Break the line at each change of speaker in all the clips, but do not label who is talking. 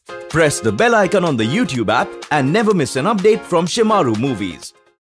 Press the bell icon on the YouTube app and never miss an update from Shimaru Movies.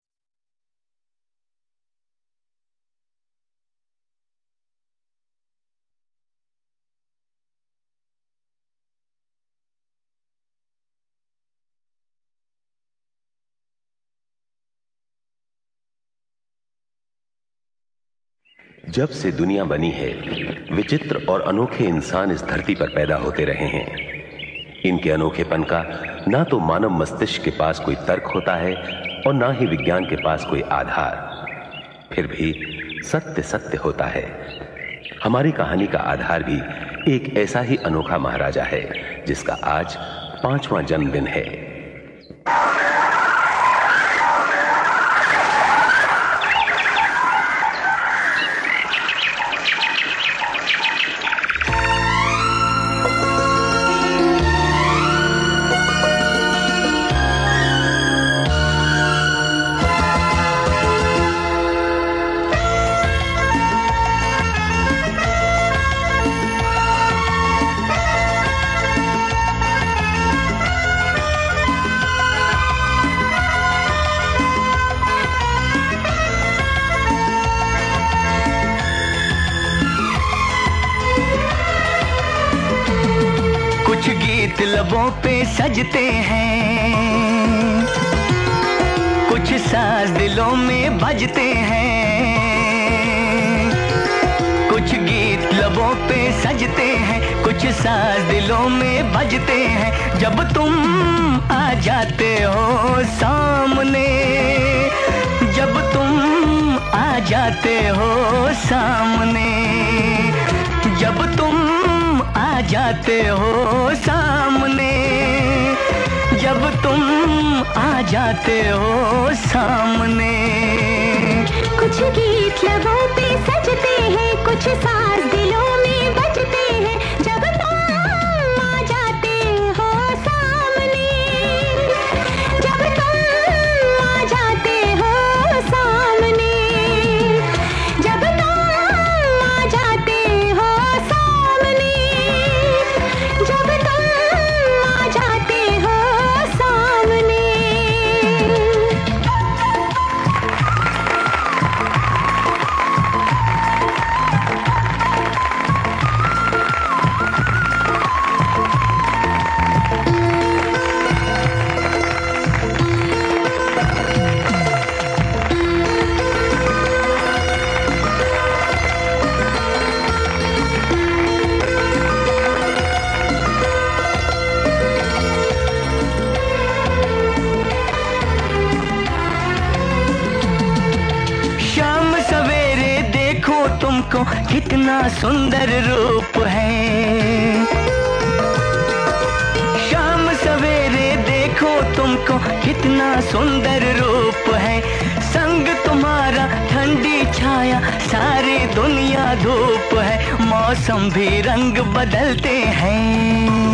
जब से दुनिया बनी है, विचित्र और अनोखे इंसान इस धरती पर पैदा होते रहे हैं। इनके अनोखेपन का ना तो मानव मस्तिष्क के पास कोई तर्क होता है और ना ही विज्ञान के पास कोई आधार। फिर भी सत्य सत्य होता है। हमारी कहानी का आधार भी एक ऐसा ही अनोखा महाराजा है जिसका आज 5वां जन्मदिन है।
कुछ गीत लबों पे सजते हैं, कुछ साज दिलों में बजते हैं। कुछ गीत लबों पे सजते हैं, कुछ साज दिलों में बजते हैं। जब तुम आ जाते हो सामने, जब तुम आ जाते हो सामने, जब तुम आ जाते हो सामने, जब तुम आ जाते हो सामने।
कुछ गीत लबों पे सजते हैं, कुछ साज दिलों में बजते हैं। जब तुम आ जाते हो सामने, जब तुम आ जाते हो सामने, जब तुम आ जाते हो सामने, जब तुम आ जाते हो सामने।
शाम सवेरे देखो तुमको कितना सुंदर रूप है। शाम सवेरे देखो तुमको कितना सुंदर रूप है। संग तुम्हारा ठंडी छाया, सारी दुनिया धूप है। मौसम भी रंग बदलते हैं,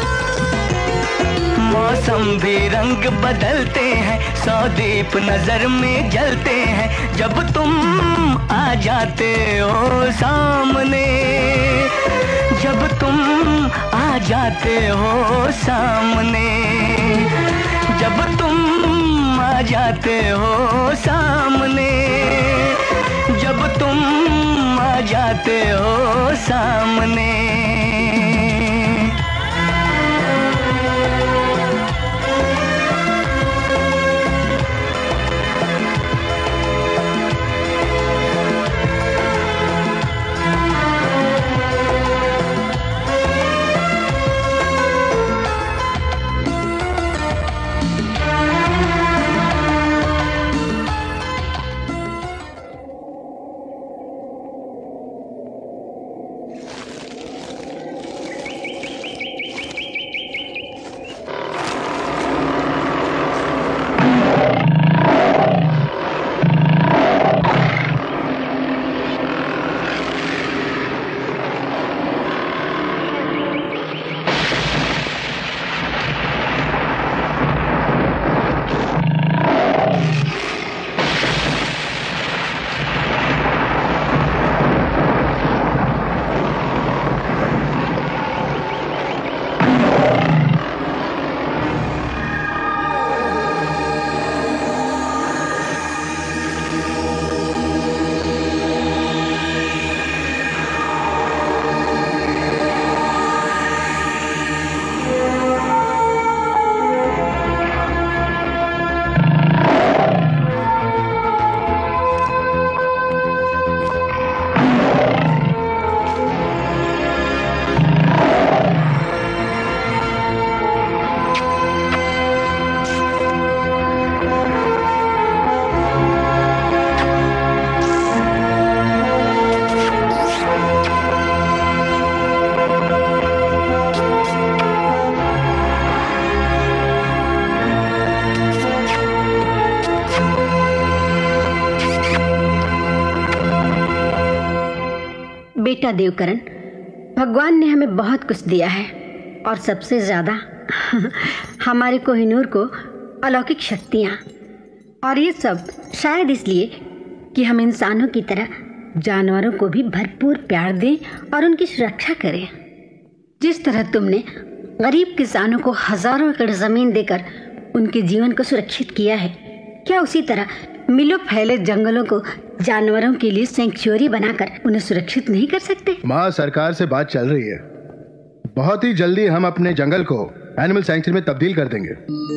मौसम भी रंग बदलते हैं। सौ दीप नजर में जलते हैं। जब तुम आ जाते हो सामने, जब तुम आ जाते हो सामने, जब तुम आ जाते हो सामने, जब तुम आ जाते हो सामने।
बेटा देवकरण, भगवान ने हमें बहुत कुछ दिया है और सबसे ज्यादा हमारे कोहिनूर को अलौकिक शक्तियाँ। और ये सब शायद इसलिए कि हम इंसानों की तरह जानवरों को भी भरपूर प्यार दें और उनकी सुरक्षा करें। जिस तरह तुमने गरीब किसानों को हजारों एकड़ जमीन देकर उनके जीवन को सुरक्षित किया है, क्या उसी तरह मिलों फैले जंगलों को जानवरों के लिए सेंक्चुअरी बनाकर उन्हें सुरक्षित नहीं कर सकते?
माँ, सरकार से बात चल रही है। बहुत ही जल्दी हम अपने जंगल को एनिमल सेंक्चुरी में तब्दील कर देंगे।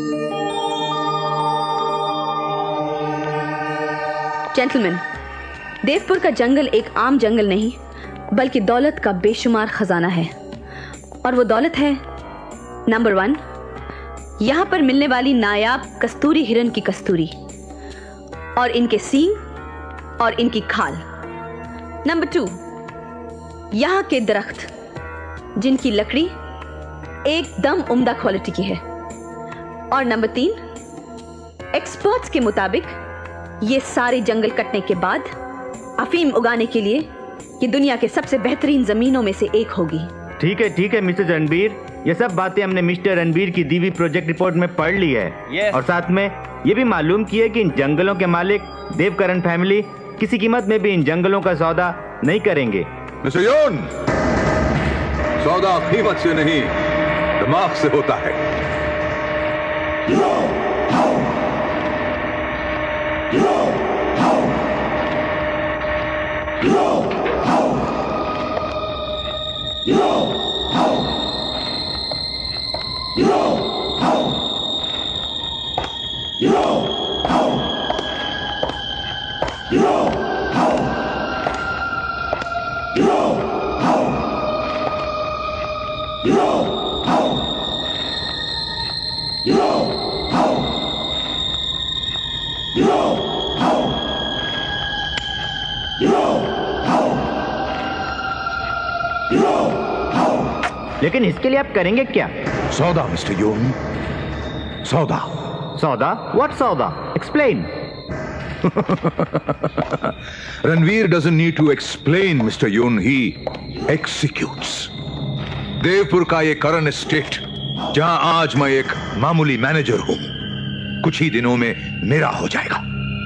जेंटलमैन, देवपुर का जंगल एक आम जंगल नहीं बल्कि दौलत का बेशुमार खजाना है। और वो दौलत है नंबर 1, यहाँ पर मिलने वाली नायाब कस्तूरी हिरन की कस्तूरी और इनके सींग और इनकी खाल। नंबर 2, यहाँ के दरख्त जिनकी लकड़ी एकदम उम्दा क्वालिटी की है। और नंबर 3, एक्सपर्ट्स के मुताबिक ये सारे जंगल कटने के बाद अफीम उगाने के लिए ये दुनिया के सबसे बेहतरीन जमीनों में से एक होगी।
ठीक है मिस्टर रणबीर, ये सब बातें हमने मिस्टर रणबीर की दी हुई प्रोजेक्ट रिपोर्ट में पढ़ ली है। और साथ में ये भी मालूम किया कि इन जंगलों के मालिक देवकरण फैमिली किसी कीमत में भी इन जंगलों का सौदा नहीं करेंगे।
मिस्टर योन, सौदा कीमत से नहीं दिमाग से होता है।
लेकिन इसके लिए आप करेंगे क्या?
सौदा मिस्टर योन, सौदा।
सौदा? व्हाट सौदा? Explain.
Ranveer doesn't need to explain, Mr. Yoon. He executes. Devpur का ये करन एस्टेट, जहां आज मैं एक मामूली मैनेजर हूं, कुछ ही दिनों में मेरा हो जाएगा।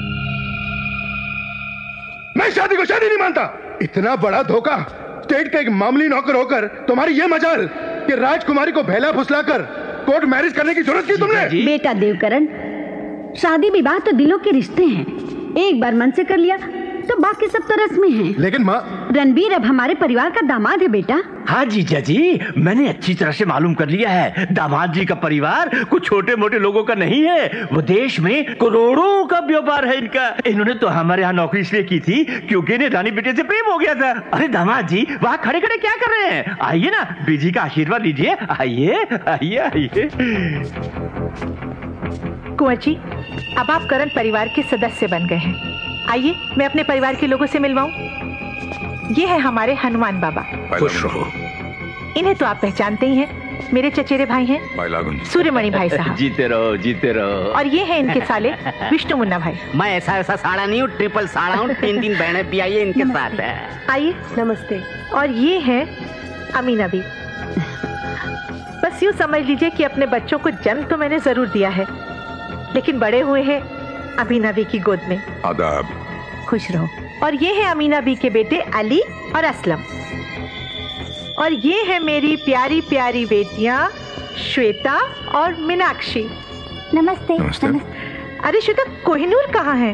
मैं शादी को शादी नहीं मानता। इतना बड़ा धोखा, स्टेट का एक मामूली नौकर होकर तुम्हारी ये मजाल कि राजकुमारी को भेला फुसलाकर कोर्ट मैरिज करने की जरूरत की तुमने?
बेटा देवकरण, शादी विवाह तो दिलों के रिश्ते हैं। एक बार मन से कर लिया तो बाकी सब तो रस्में हैं।
लेकिन माँ,
रणबीर अब हमारे परिवार का दामाद है बेटा।
हाँ जीजा जी, मैंने अच्छी तरह से मालूम कर लिया है। दामाद जी का परिवार कुछ छोटे मोटे लोगों का नहीं है। वो देश में करोड़ों का व्यापार है इनका। इन्होंने तो हमारे यहाँ नौकरी इसलिए की थी क्योंकि इन्हें रानी बेटे से प्रेम हो गया था। अरे दामाद जी, वहाँ खड़े खड़े क्या कर रहे हैं? आइए ना, बीजी का आशीर्वाद लीजिए। आइए आइए आइए।
कुंवर जी, अब आप करण परिवार के सदस्य बन गए हैं। आइए मैं अपने परिवार के लोगों से मिलवाऊं। ये है हमारे हनुमान बाबा।
खुश रहो।
इन्हें तो आप पहचानते ही हैं, मेरे चचेरे भाई हैं सूर्यमणि भाई साहब।
जीते रहो जीते रहो।
और ये है इनके साले विष्णु मुन्ना भाई।
मैं ऐसा ऐसा साड़ा नहीं हूँ, ट्रिपल साड़ा हूँ। 3 बहनें भी आइए इनके साथ है।
आइए। नमस्ते। और ये है अमीना भी। बस यूँ समझ लीजिए कि अपने बच्चों को जन्म तो मैंने जरूर दिया है, लेकिन बड़े हुए हैं अमीना बी की गोद में।
आदाब।
खुश रहो। और ये है अमीना बी के बेटे अली और असलम। और ये है मेरी प्यारी प्यारी बेटियां श्वेता और मीनाक्षी।
नमस्ते।
अरे श्वेता, कोहिनूर कहाँ है?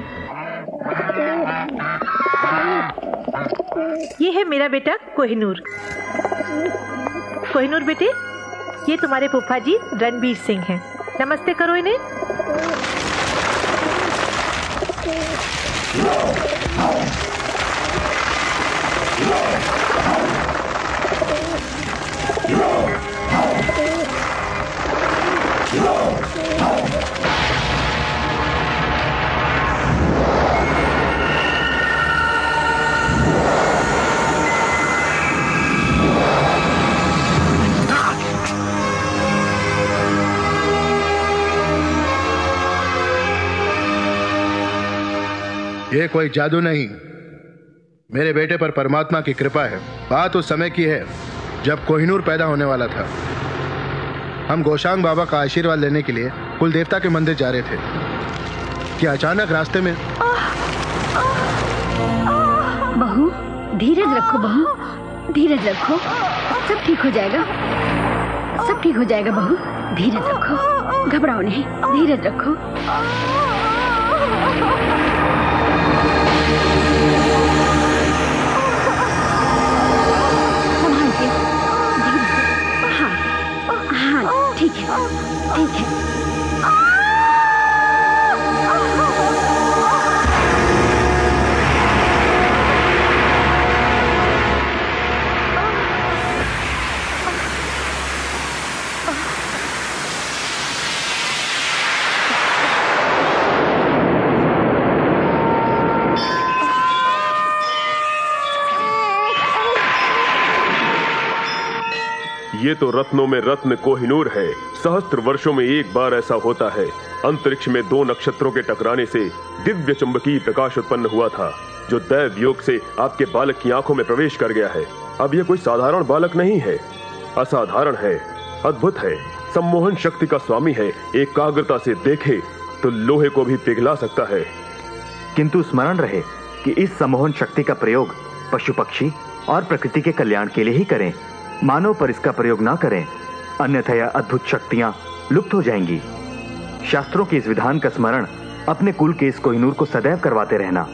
ये है मेरा बेटा कोहिनूर। कोहिनूर बेटे, ये तुम्हारे फूफा जी रणबीर सिंह हैं। नमस्ते करो इन्हें।
ये कोई जादू नहीं, मेरे बेटे पर परमात्मा की कृपा है। बात उस समय की है जब कोहिनूर पैदा होने वाला था। हम गोशांग बाबा का आशीर्वाद लेने के लिए कुल देवता के मंदिर जा रहे थे कि अचानक रास्ते में।
बहू धीरज रखो, बहू धीरज रखो, सब ठीक हो जाएगा, सब ठीक हो जाएगा। बहू धीरज रखो, घबराओ नहीं, धीरज रखो। संभाल के, धीरे से। हाँ हाँ ठीक है, ठीक है।
ये तो रत्नों में रत्न कोहिनूर है। सहस्त्र वर्षों में एक बार ऐसा होता है। अंतरिक्ष में दो नक्षत्रों के टकराने से दिव्य चुंबकीय प्रकाश उत्पन्न हुआ था, जो दैव योग से आपके बालक की आंखों में प्रवेश कर गया है। अब यह कोई साधारण बालक नहीं है, असाधारण है, अद्भुत है, सम्मोहन शक्ति का स्वामी है। एकाग्रता से देखे तो लोहे को भी पिघला सकता है।
किंतु स्मरण रहे कि इस सम्मोहन शक्ति का प्रयोग पशु पक्षी और प्रकृति के कल्याण के लिए ही करें, मानव पर इसका प्रयोग ना करें, अन्यथा यह अद्भुत शक्तियां लुप्त हो जाएंगी। शास्त्रों के इस विधान का स्मरण अपने कुल के इस कोहिनूर को सदैव करवाते रहना।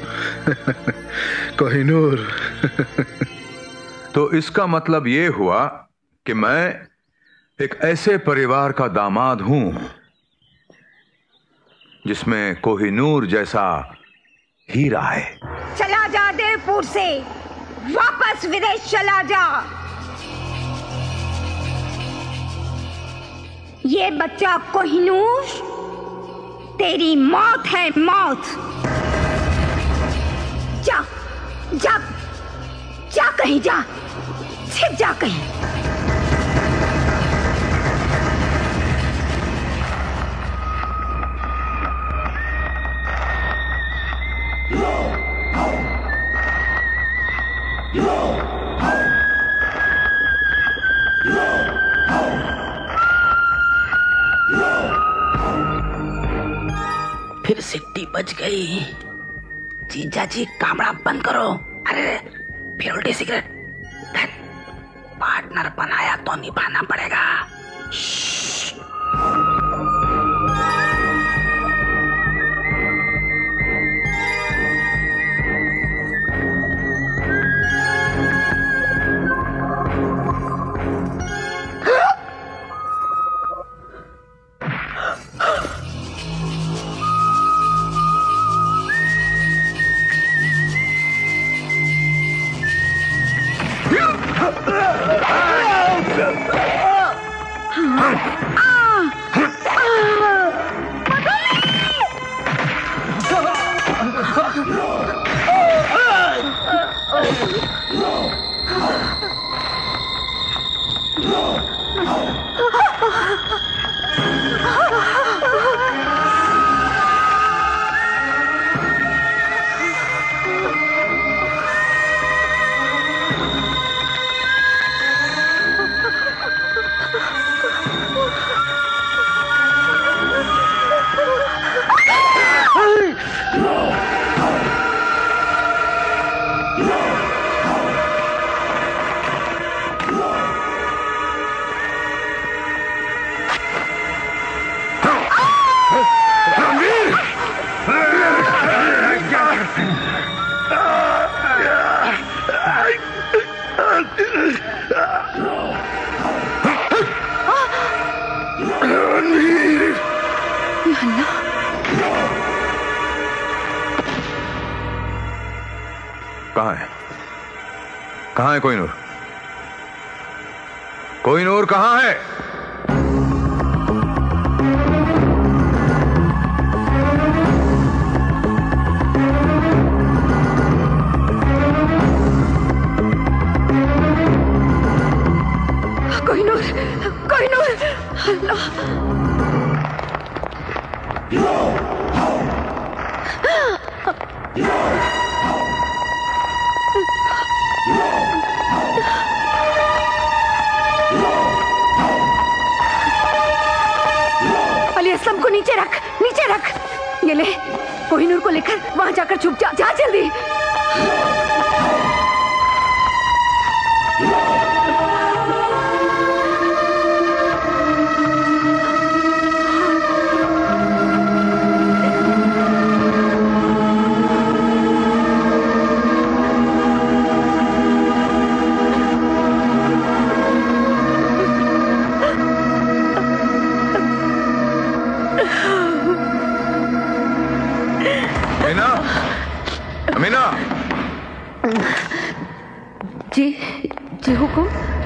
कोहिनूर।
तो इसका मतलब यह हुआ कि मैं एक ऐसे परिवार का दामाद हूं जिसमें कोहिनूर जैसा हीरा है।
चला जा देवपुर से, वापस विदेश चला जा। ये बच्चा कोहिनूर तेरी मौत है, मौत। जा जा जा, कहीं जा, छिप जा कहीं।
फिर सिट्टी बज गई। जीजा जी कामड़ा बंद करो। अरे फिर उल्टी सिगरेट। पार्टनर बनाया तो निभाना पड़ेगा।
कहाँ है कोहिनूर? कोहिनूर कहाँ है?
कोहिनूर, कोहिनूर, अल्लाह। को नीचे रख, नीचे रख। ये ले, कोहिनूर को लेकर वहां जाकर छुप जा, जा जल्दी।
अमीना,
जी जी हुकुम।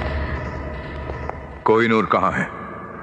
कोहिनूर कहाँ है?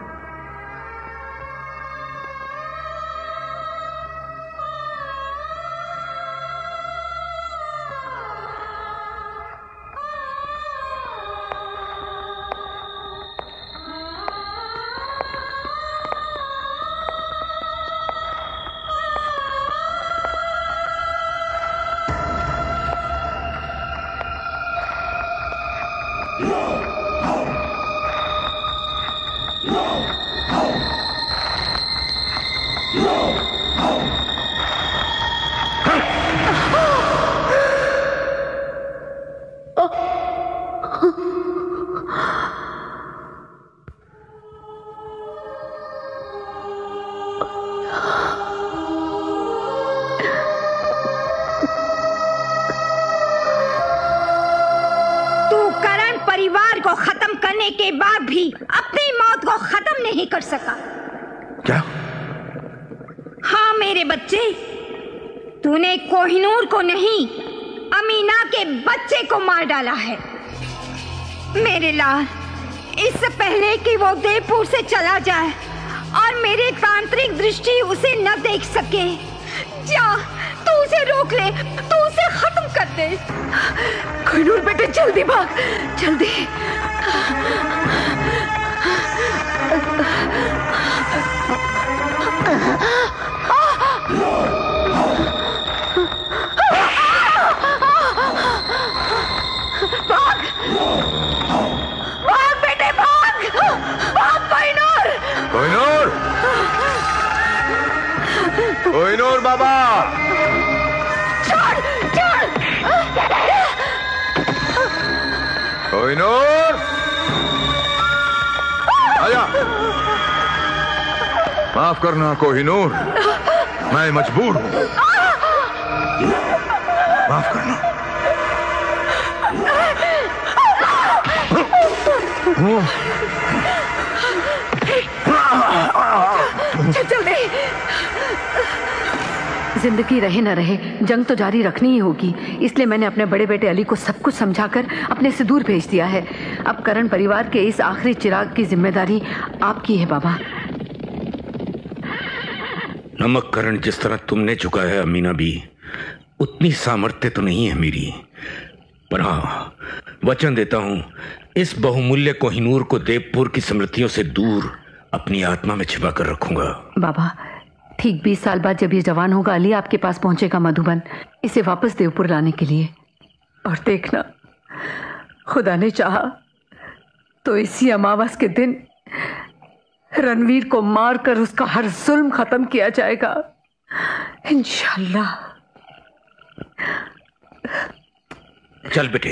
के बाद भी अपनी मौत को खत्म नहीं कर सका।
क्या?
हाँ मेरे बच्चे, तूने कोहिनूर को नहीं, अमीना के बच्चे को मार डाला है। मेरे लाल, इससे पहले कि वो देवपुर से चला जाए और मेरी तांत्रिक दृष्टि उसे न देख सके, जा तू उसे रोक ले, तू उसे खत्म कर दे। कोहिनूर बेटे जल्दी भाग, जल्दी। भाग, भाग बेटे भाग, भाग कोहिनूर।
कोहिनूर, कोहिनूर बाबा।
छोड़, छोड़।
कोहिनूर, आजा। माफ करना कोहिनूर, मैं मजबूर हूं। माफ करना।
जल्दी।
जिंदगी रहे न रहे, जंग तो जारी रखनी ही होगी, इसलिए मैंने अपने बड़े बेटे अली को सब कुछ समझाकर अपने से दूर भेज दिया है। अब करण परिवार के इस आखिरी चिराग की जिम्मेदारी आपकी है बाबा।
नमक करण जिस तरह तुमने चुका है अमीना भी, उतनी सामर्थ्य तो नहीं है मेरी, पर हाँ वचन देता हूं इस बहुमूल्य कोहिनूर को देवपुर की स्मृतियों से दूर अपनी आत्मा में छिपा कर रखूंगा।
बाबा, ठीक 20 साल बाद जब ये जवान होगा, अली आपके पास पहुंचेगा मधुबन, इसे वापस देवपुर लाने के लिए। और देखना, खुदा ने चाहा तो इसी अमावस के दिन रणवीर को मारकर उसका हर जुल्म खत्म किया जाएगा, इंशाअल्लाह।
चल बेटे।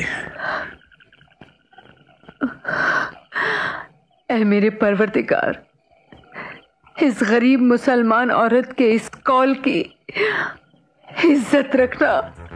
ऐ मेरे परवरदिगार, इस गरीब मुसलमान औरत के इस कौल की इज्जत रखना।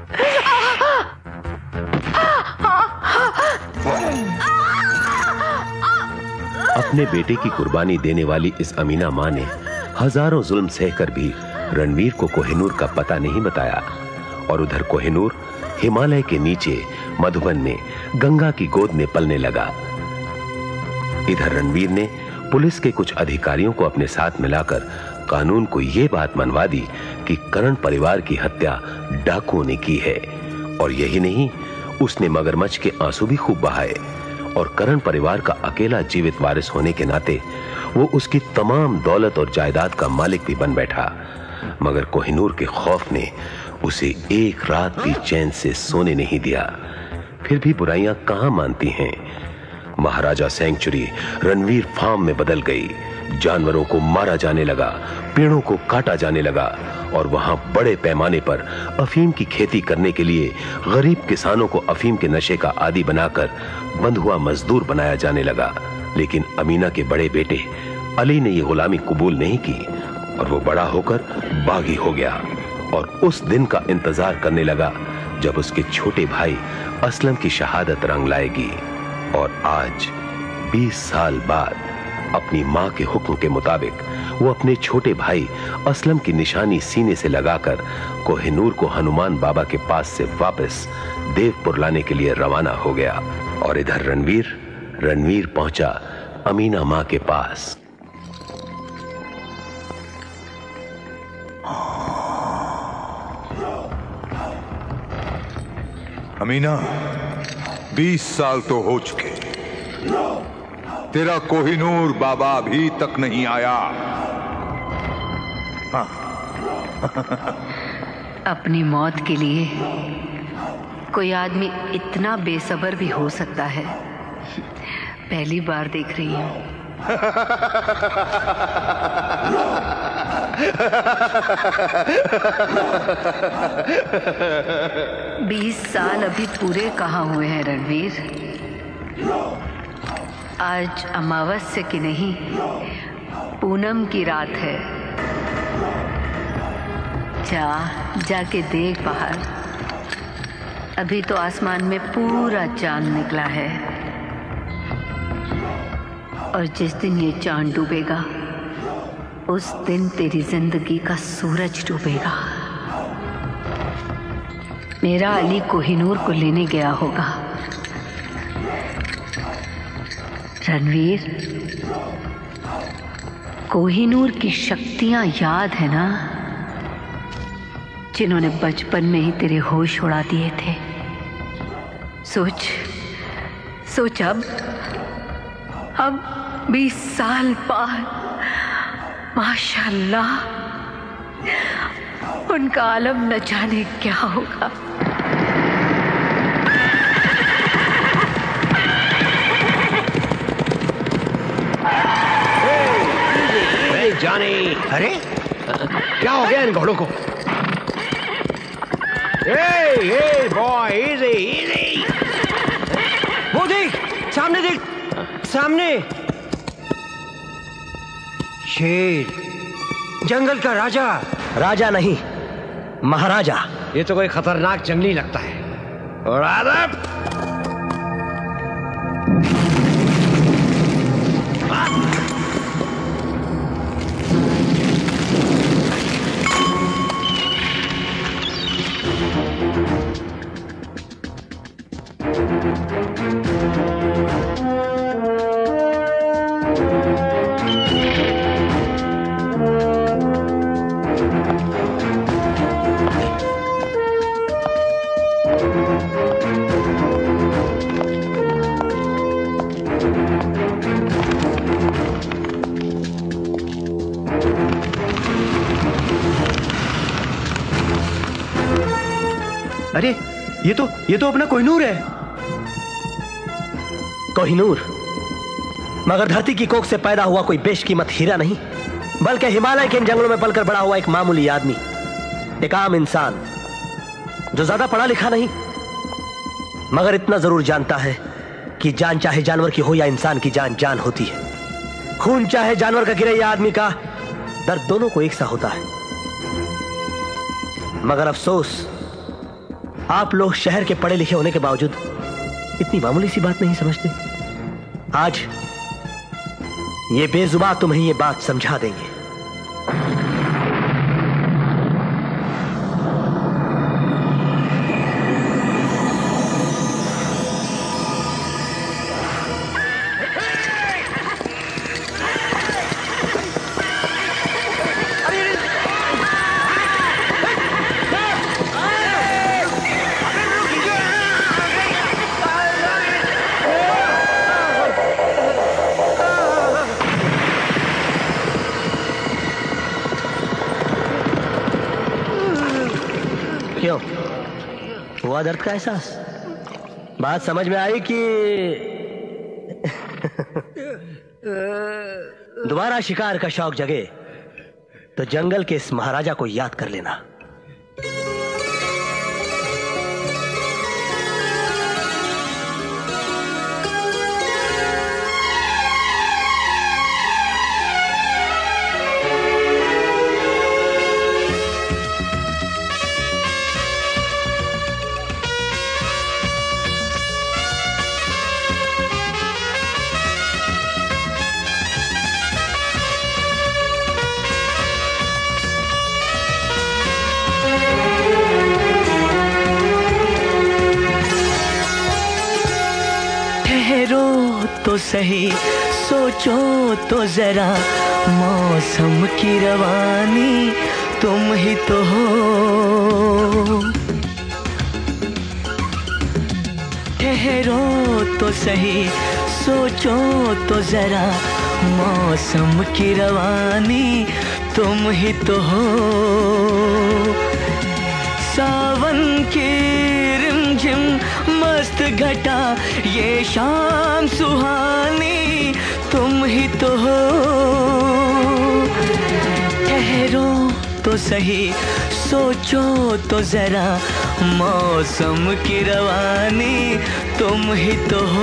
अपने बेटे की कुर्बानी देने वाली इस अमीना मां ने हजारों जुल्म सहकर भी रणवीर को कोहिनूर का पता नहीं बताया, और उधर कोहिनूर हिमालय के नीचे मधुबन में गंगा की गोद में पलने लगा। इधर रणवीर ने पुलिस के कुछ अधिकारियों को अपने साथ मिलाकर कानून को यह बात मनवा दी कि करण परिवार की हत्या डाकुओं ने की है। और यही नहीं, उसने मगरमच्छ के आंसू भी खूब बहाए, और करण परिवार का अकेला जीवित वारिस होने के नाते वो उसकी तमाम दौलत और जायदाद का मालिक भी बन बैठा। मगर कोहिनूर के खौफ ने उसे एक रात भी चैन से सोने नहीं दिया। फिर भी बुराइयां कहां मानती हैं। महाराजा सेंचुरी रणवीर फार्म में बदल गई, जानवरों को मारा जाने लगा, पेड़ों को काटा जाने लगा और वहां बड़े पैमाने पर अफीम की खेती करने के लिए गरीब किसानों को अफीम के नशे का आदी बनाकर बंधुआ मजदूर बनाया जाने लगा। लेकिन अमीना के बड़े बेटे अली ने यह गुलामी कबूल नहीं की और वो बड़ा होकर बागी हो गया और उस दिन का इंतजार करने लगा जब उसके छोटे भाई असलम की शहादत रंग लाएगी। और आज 20 साल बाद अपनी मां के हुक्म के मुताबिक वो अपने छोटे भाई असलम की निशानी सीने से लगाकर कोहिनूर को हनुमान बाबा के पास से वापस देवपुर लाने के लिए रवाना हो गया। और इधर रणवीर पहुंचा अमीना मां के पास।
अमीना, 20 साल तो हो चुके, तेरा कोहिनूर बाबा अभी तक नहीं आया।
अपनी मौत के लिए कोई आदमी इतना बेसब्र भी हो सकता है, पहली बार देख रही हूँ। 20 साल अभी पूरे कहाँ हुए हैं रणवीर? आज अमावस्या की नहीं, पूनम की रात है। जाके देख बाहर, अभी तो आसमान में पूरा चांद निकला है और जिस दिन ये चांद डूबेगा उस दिन तेरी जिंदगी का सूरज डूबेगा। मेरा अली कोहिनूर को लेने गया होगा। रणवीर, कोहिनूर की शक्तियां याद है ना, जिन्होंने बचपन में ही तेरे होश उड़ा दिए थे? सोच अब 20 साल बाद माशाल्लाह उनका आलम न जाने क्या होगा।
जाने, अरे क्या हो गया इन घोड़ों को? Hey boy, easy. वो देख, सामने देख, सामने शेर, जंगल का राजा। राजा नहीं, महाराजा। ये तो कोई खतरनाक जंगली लगता है। और आदम,
अरे ये तो अपना कोहिनूर है।
कोहिनूर मगर धरती की कोख से पैदा हुआ कोई बेशकीमत हीरा नहीं, बल्कि हिमालय के इन जंगलों में पलकर बड़ा हुआ एक मामूली आदमी, एक आम इंसान जो ज्यादा पढ़ा लिखा नहीं, मगर इतना जरूर जानता है कि जान चाहे जानवर की हो या इंसान की जान होती है। खून चाहे जानवर का गिरे या आदमी का, दर्द दोनों को एक सा होता है। मगर अफसोस, आप लोग शहर के पढ़े लिखे होने के बावजूद इतनी मामूली सी बात नहीं समझते। आज ये बेजुबान तुम्हें ये बात समझा देंगे। हुआ दर्द का एहसास? बात समझ में आई कि दोबारा शिकार का शौक जगे तो जंगल के इस महाराजा को याद कर लेना।
तो सही सोचो तो जरा, मौसम की रवानी तुम ही तो हो। ठहरो तो सही सोचो तो जरा, मौसम की रवानी तुम ही तो हो। सावन की रिमझिम मस्त घटा, ये शाम सुहानी तुम ही तो हो। ठहरो तो सही सोचो तो जरा, मौसम की रवानी तुम ही तो हो।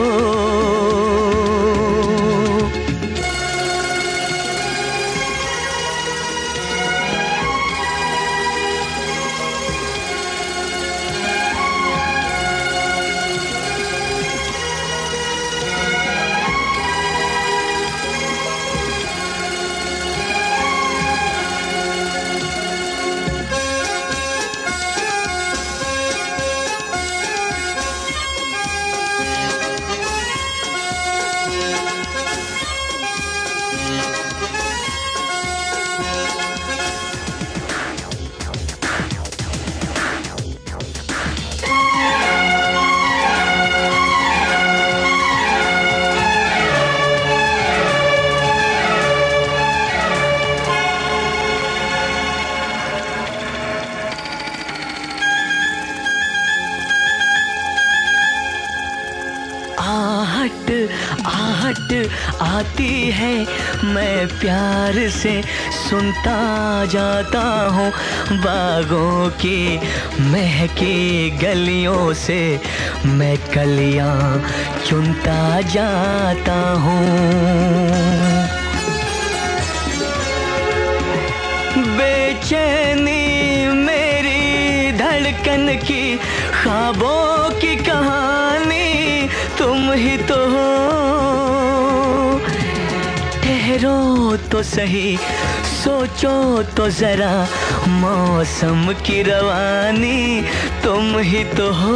आती है, मैं प्यार से सुनता जाता हूँ। बागों की महकी गलियों से मैं कलियाँ चुनता जाता हूँ। बेचैनी मेरी धड़कन की, ख्वाबों की कहानी तुम ही तो हो। ठहरो तो सही सोचो तो जरा, मौसम की रवानी तुम ही तो हो।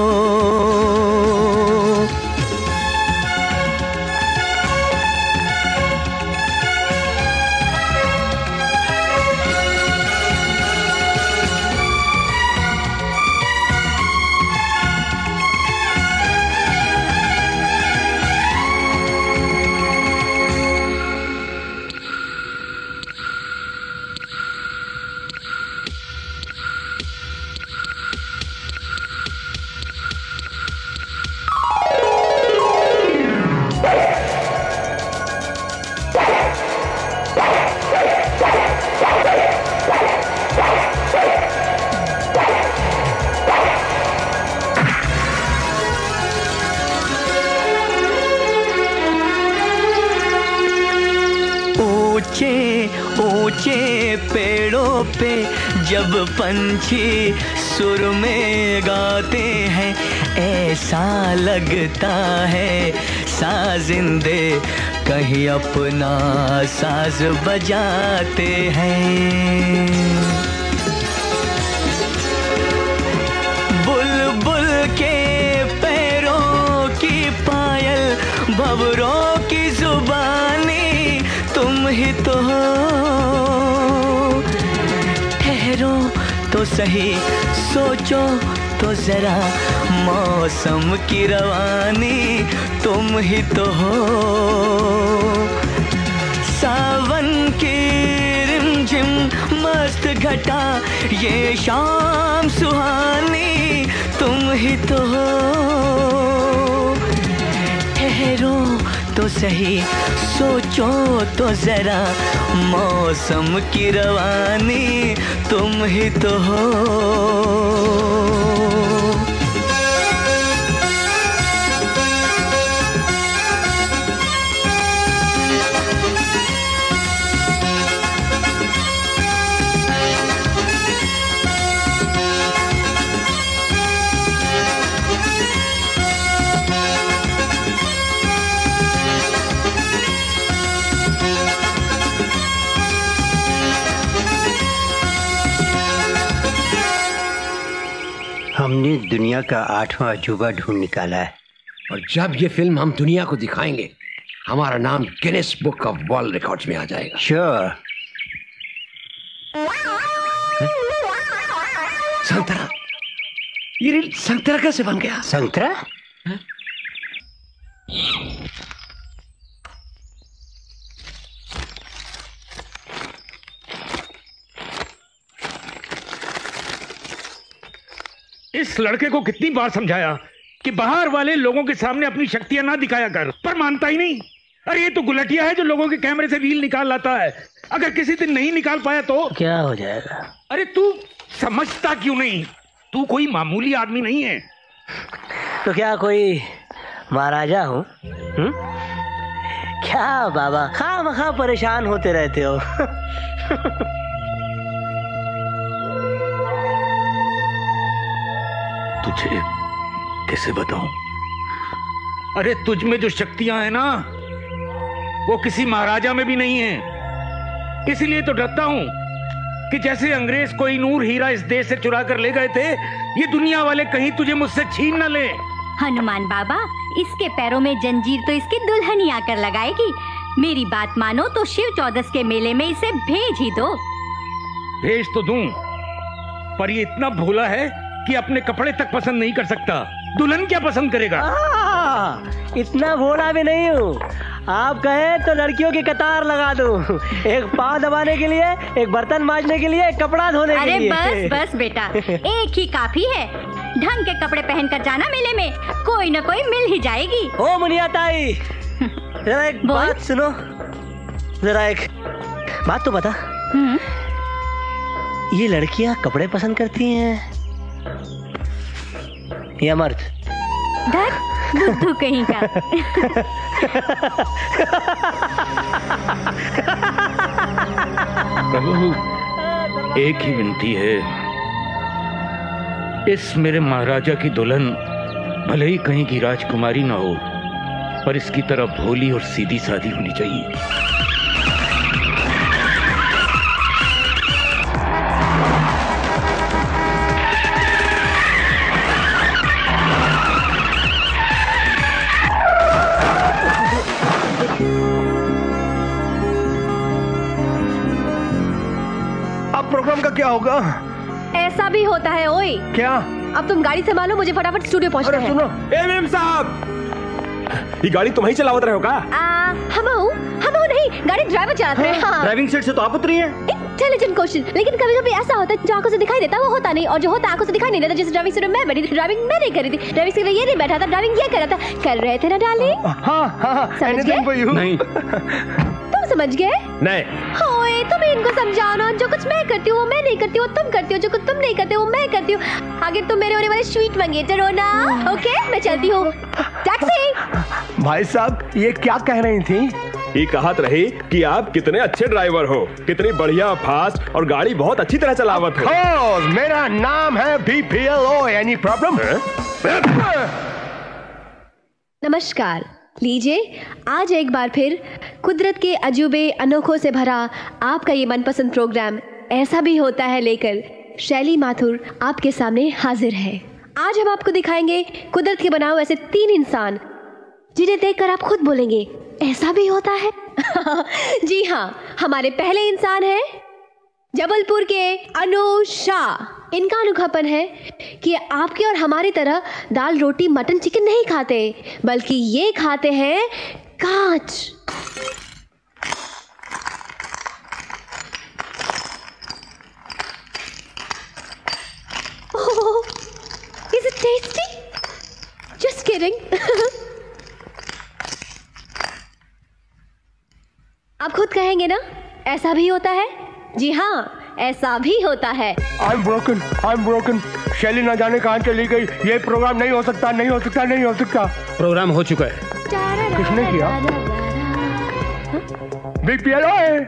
ऊंचे पेड़ों पे जब पंछी सुर में गाते हैं, ऐसा लगता है साजिंदे कहीं अपना साज बजाते हैं। बुलबुल के पैरों की पायल, भंवरों की जुबानी तुम ही तो हो। ठहरो तो सही सोचो तो जरा, मौसम की रवानी तुम ही तो हो। सावन की रिमझिम मस्त घटा, ये शाम सुहानी तुम ही तो हो। ठहरो तो सही, सोचो तो जरा, मौसम की रवानी तुम ही तो हो।
हमने दुनिया का 8वां अजूबा ढूंढ निकाला है,
और जब ये फिल्म हम दुनिया को दिखाएंगे, हमारा नाम Guinness book of world records में आ जाएगा।
श्योर।
संतरा, ये रील संतरा कैसे बन गया?
संतरा?
इस लड़के को कितनी बार समझाया कि बाहर वाले लोगों के सामने अपनी शक्तियां ना दिखाया कर, पर मानता ही नहीं। अरे ये तो गुलटिया है जो लोगों के कैमरे से रील निकाल लाता है। अगर किसी दिन नहीं निकाल पाया तो
क्या हो जाएगा?
अरे तू समझता क्यों नहीं? तू कोई मामूली आदमी नहीं है।
तो क्या कोई महाराजा हूँ? क्या बाबा खामखा परेशान होते रहते हो?
तुझे कैसे बताऊं? अरे तुझ में जो शक्तियां हैं ना, वो किसी महाराजा में भी नहीं है। इसीलिए तो डरता हूं कि जैसे अंग्रेज कोहिनूर हीरा इस देश से चुरा कर ले गए थे, ये दुनिया वाले कहीं तुझे मुझसे छीन न ले।
हनुमान बाबा, इसके पैरों में जंजीर तो इसकी दुल्हन ही आकर लगाएगी। मेरी बात मानो तो शिव चौदस के मेले में इसे भेज ही दो।
भेज तो दूं, पर ये इतना भोला है कि अपने कपड़े तक पसंद नहीं कर सकता। दुल्हन क्या पसंद करेगा?
इतना भोला भी नहीं हूँ। आप कहें तो लड़कियों की कतार लगा दूं। एक पाँव दबाने के लिए, एक बर्तन मांजने के लिए, एक कपड़ा धोने के लिए।
अरे बस बस बेटा, एक ही काफी है। ढंग के कपड़े पहनकर जाना मेले में, कोई न कोई मिल ही जाएगी।
ओ मुनिया ताई, जरा एक बात सुनो। जरा एक बात तो बता, ये लड़कियां कपड़े पसंद करती हैं या मर्द?
बुद्धू कहीं का।
प्रभु, एक ही विनती है, इस मेरे महाराजा की दुल्हन भले ही कहीं की राजकुमारी ना हो, पर इसकी तरह भोली और सीधी सादी होनी चाहिए।
प्रोग्राम का क्या होगा?
ऐसा भी होता है। ओए
क्या?
अब तुम गाड़ी संभालो, मुझे फटाफट स्टूडियो पहुंचना है।
सुनो, एमएम साहब, ये गाड़ी तुम ही चलावत रहे हो का?
हम नहीं, गाड़ी ड्राइवर चलाते हैं। हाँ।
ड्राइविंग सीट से तो आप उतरी हैं।
इंटेलिजेंट क्वेश्चन, लेकिन कभी-कभी ऐसा होता है जो आंखों से दिखाई देता है वो होता नहीं, और जो होता है आंखों से दिखाई नहीं देता। जैसे ड्राइविंग सीट में मैं बैठी थी, ड्राइविंग मैं नहीं कर रही थी, ड्राइविंग सीट में ये नहीं बैठा था, ड्राइविंग ये कर रहा था। कर रहे थे ना डार्लिंग?
हाँ,
समझ गए?
नहीं।
तुम समझ गए?
नहीं।
ओए तुम इनको समझाओ ना, जो कुछ मैं करती हूँ वो मैं नहीं करती हूँ, तुम करती हो, जो कुछ तुम नहीं करते वो मैं करती हूँ। आगे तुम मेरे होने वाले स्वीट मंगेटर हो ना। ओके, मैं चलती हूँ। टैक्सी।
भाई साहब, ये क्या कह रही थी?
ये कहत रही कि आप कितने अच्छे ड्राइवर हो, कितनी बढ़िया फास्ट और गाड़ी बहुत अच्छी तरह चलावत हो।
मेरा नाम है BPLO। Any problem?
नमस्कार, लीजिए आज एक बार फिर कुदरत के अजूबे अनोखों से भरा आपका ये मनपसंद प्रोग्राम ऐसा भी होता है लेकर शैली माथुर आपके सामने हाजिर है। आज हम आपको दिखाएंगे कुदरत के बनाए ऐसे 3 इंसान जिन्हें देखकर आप खुद बोलेंगे ऐसा भी होता है। जी हाँ, हमारे पहले इंसान हैं जबलपुर के अनु शाह। इनका अनोखापन है कि आपके और हमारी तरह दाल रोटी मटन चिकन नहीं खाते, बल्कि ये खाते हैं कांच। Oh, is it tasty? Just kidding. कहेंगे ना, ऐसा भी होता है। जी हाँ, ऐसा भी होता है।
I'm broken. शैली ना जाने कहाँ चली गई। ये प्रोग्राम नहीं हो सकता।
प्रोग्राम हो चुका है।
किसने किया? बीपीएल ओए।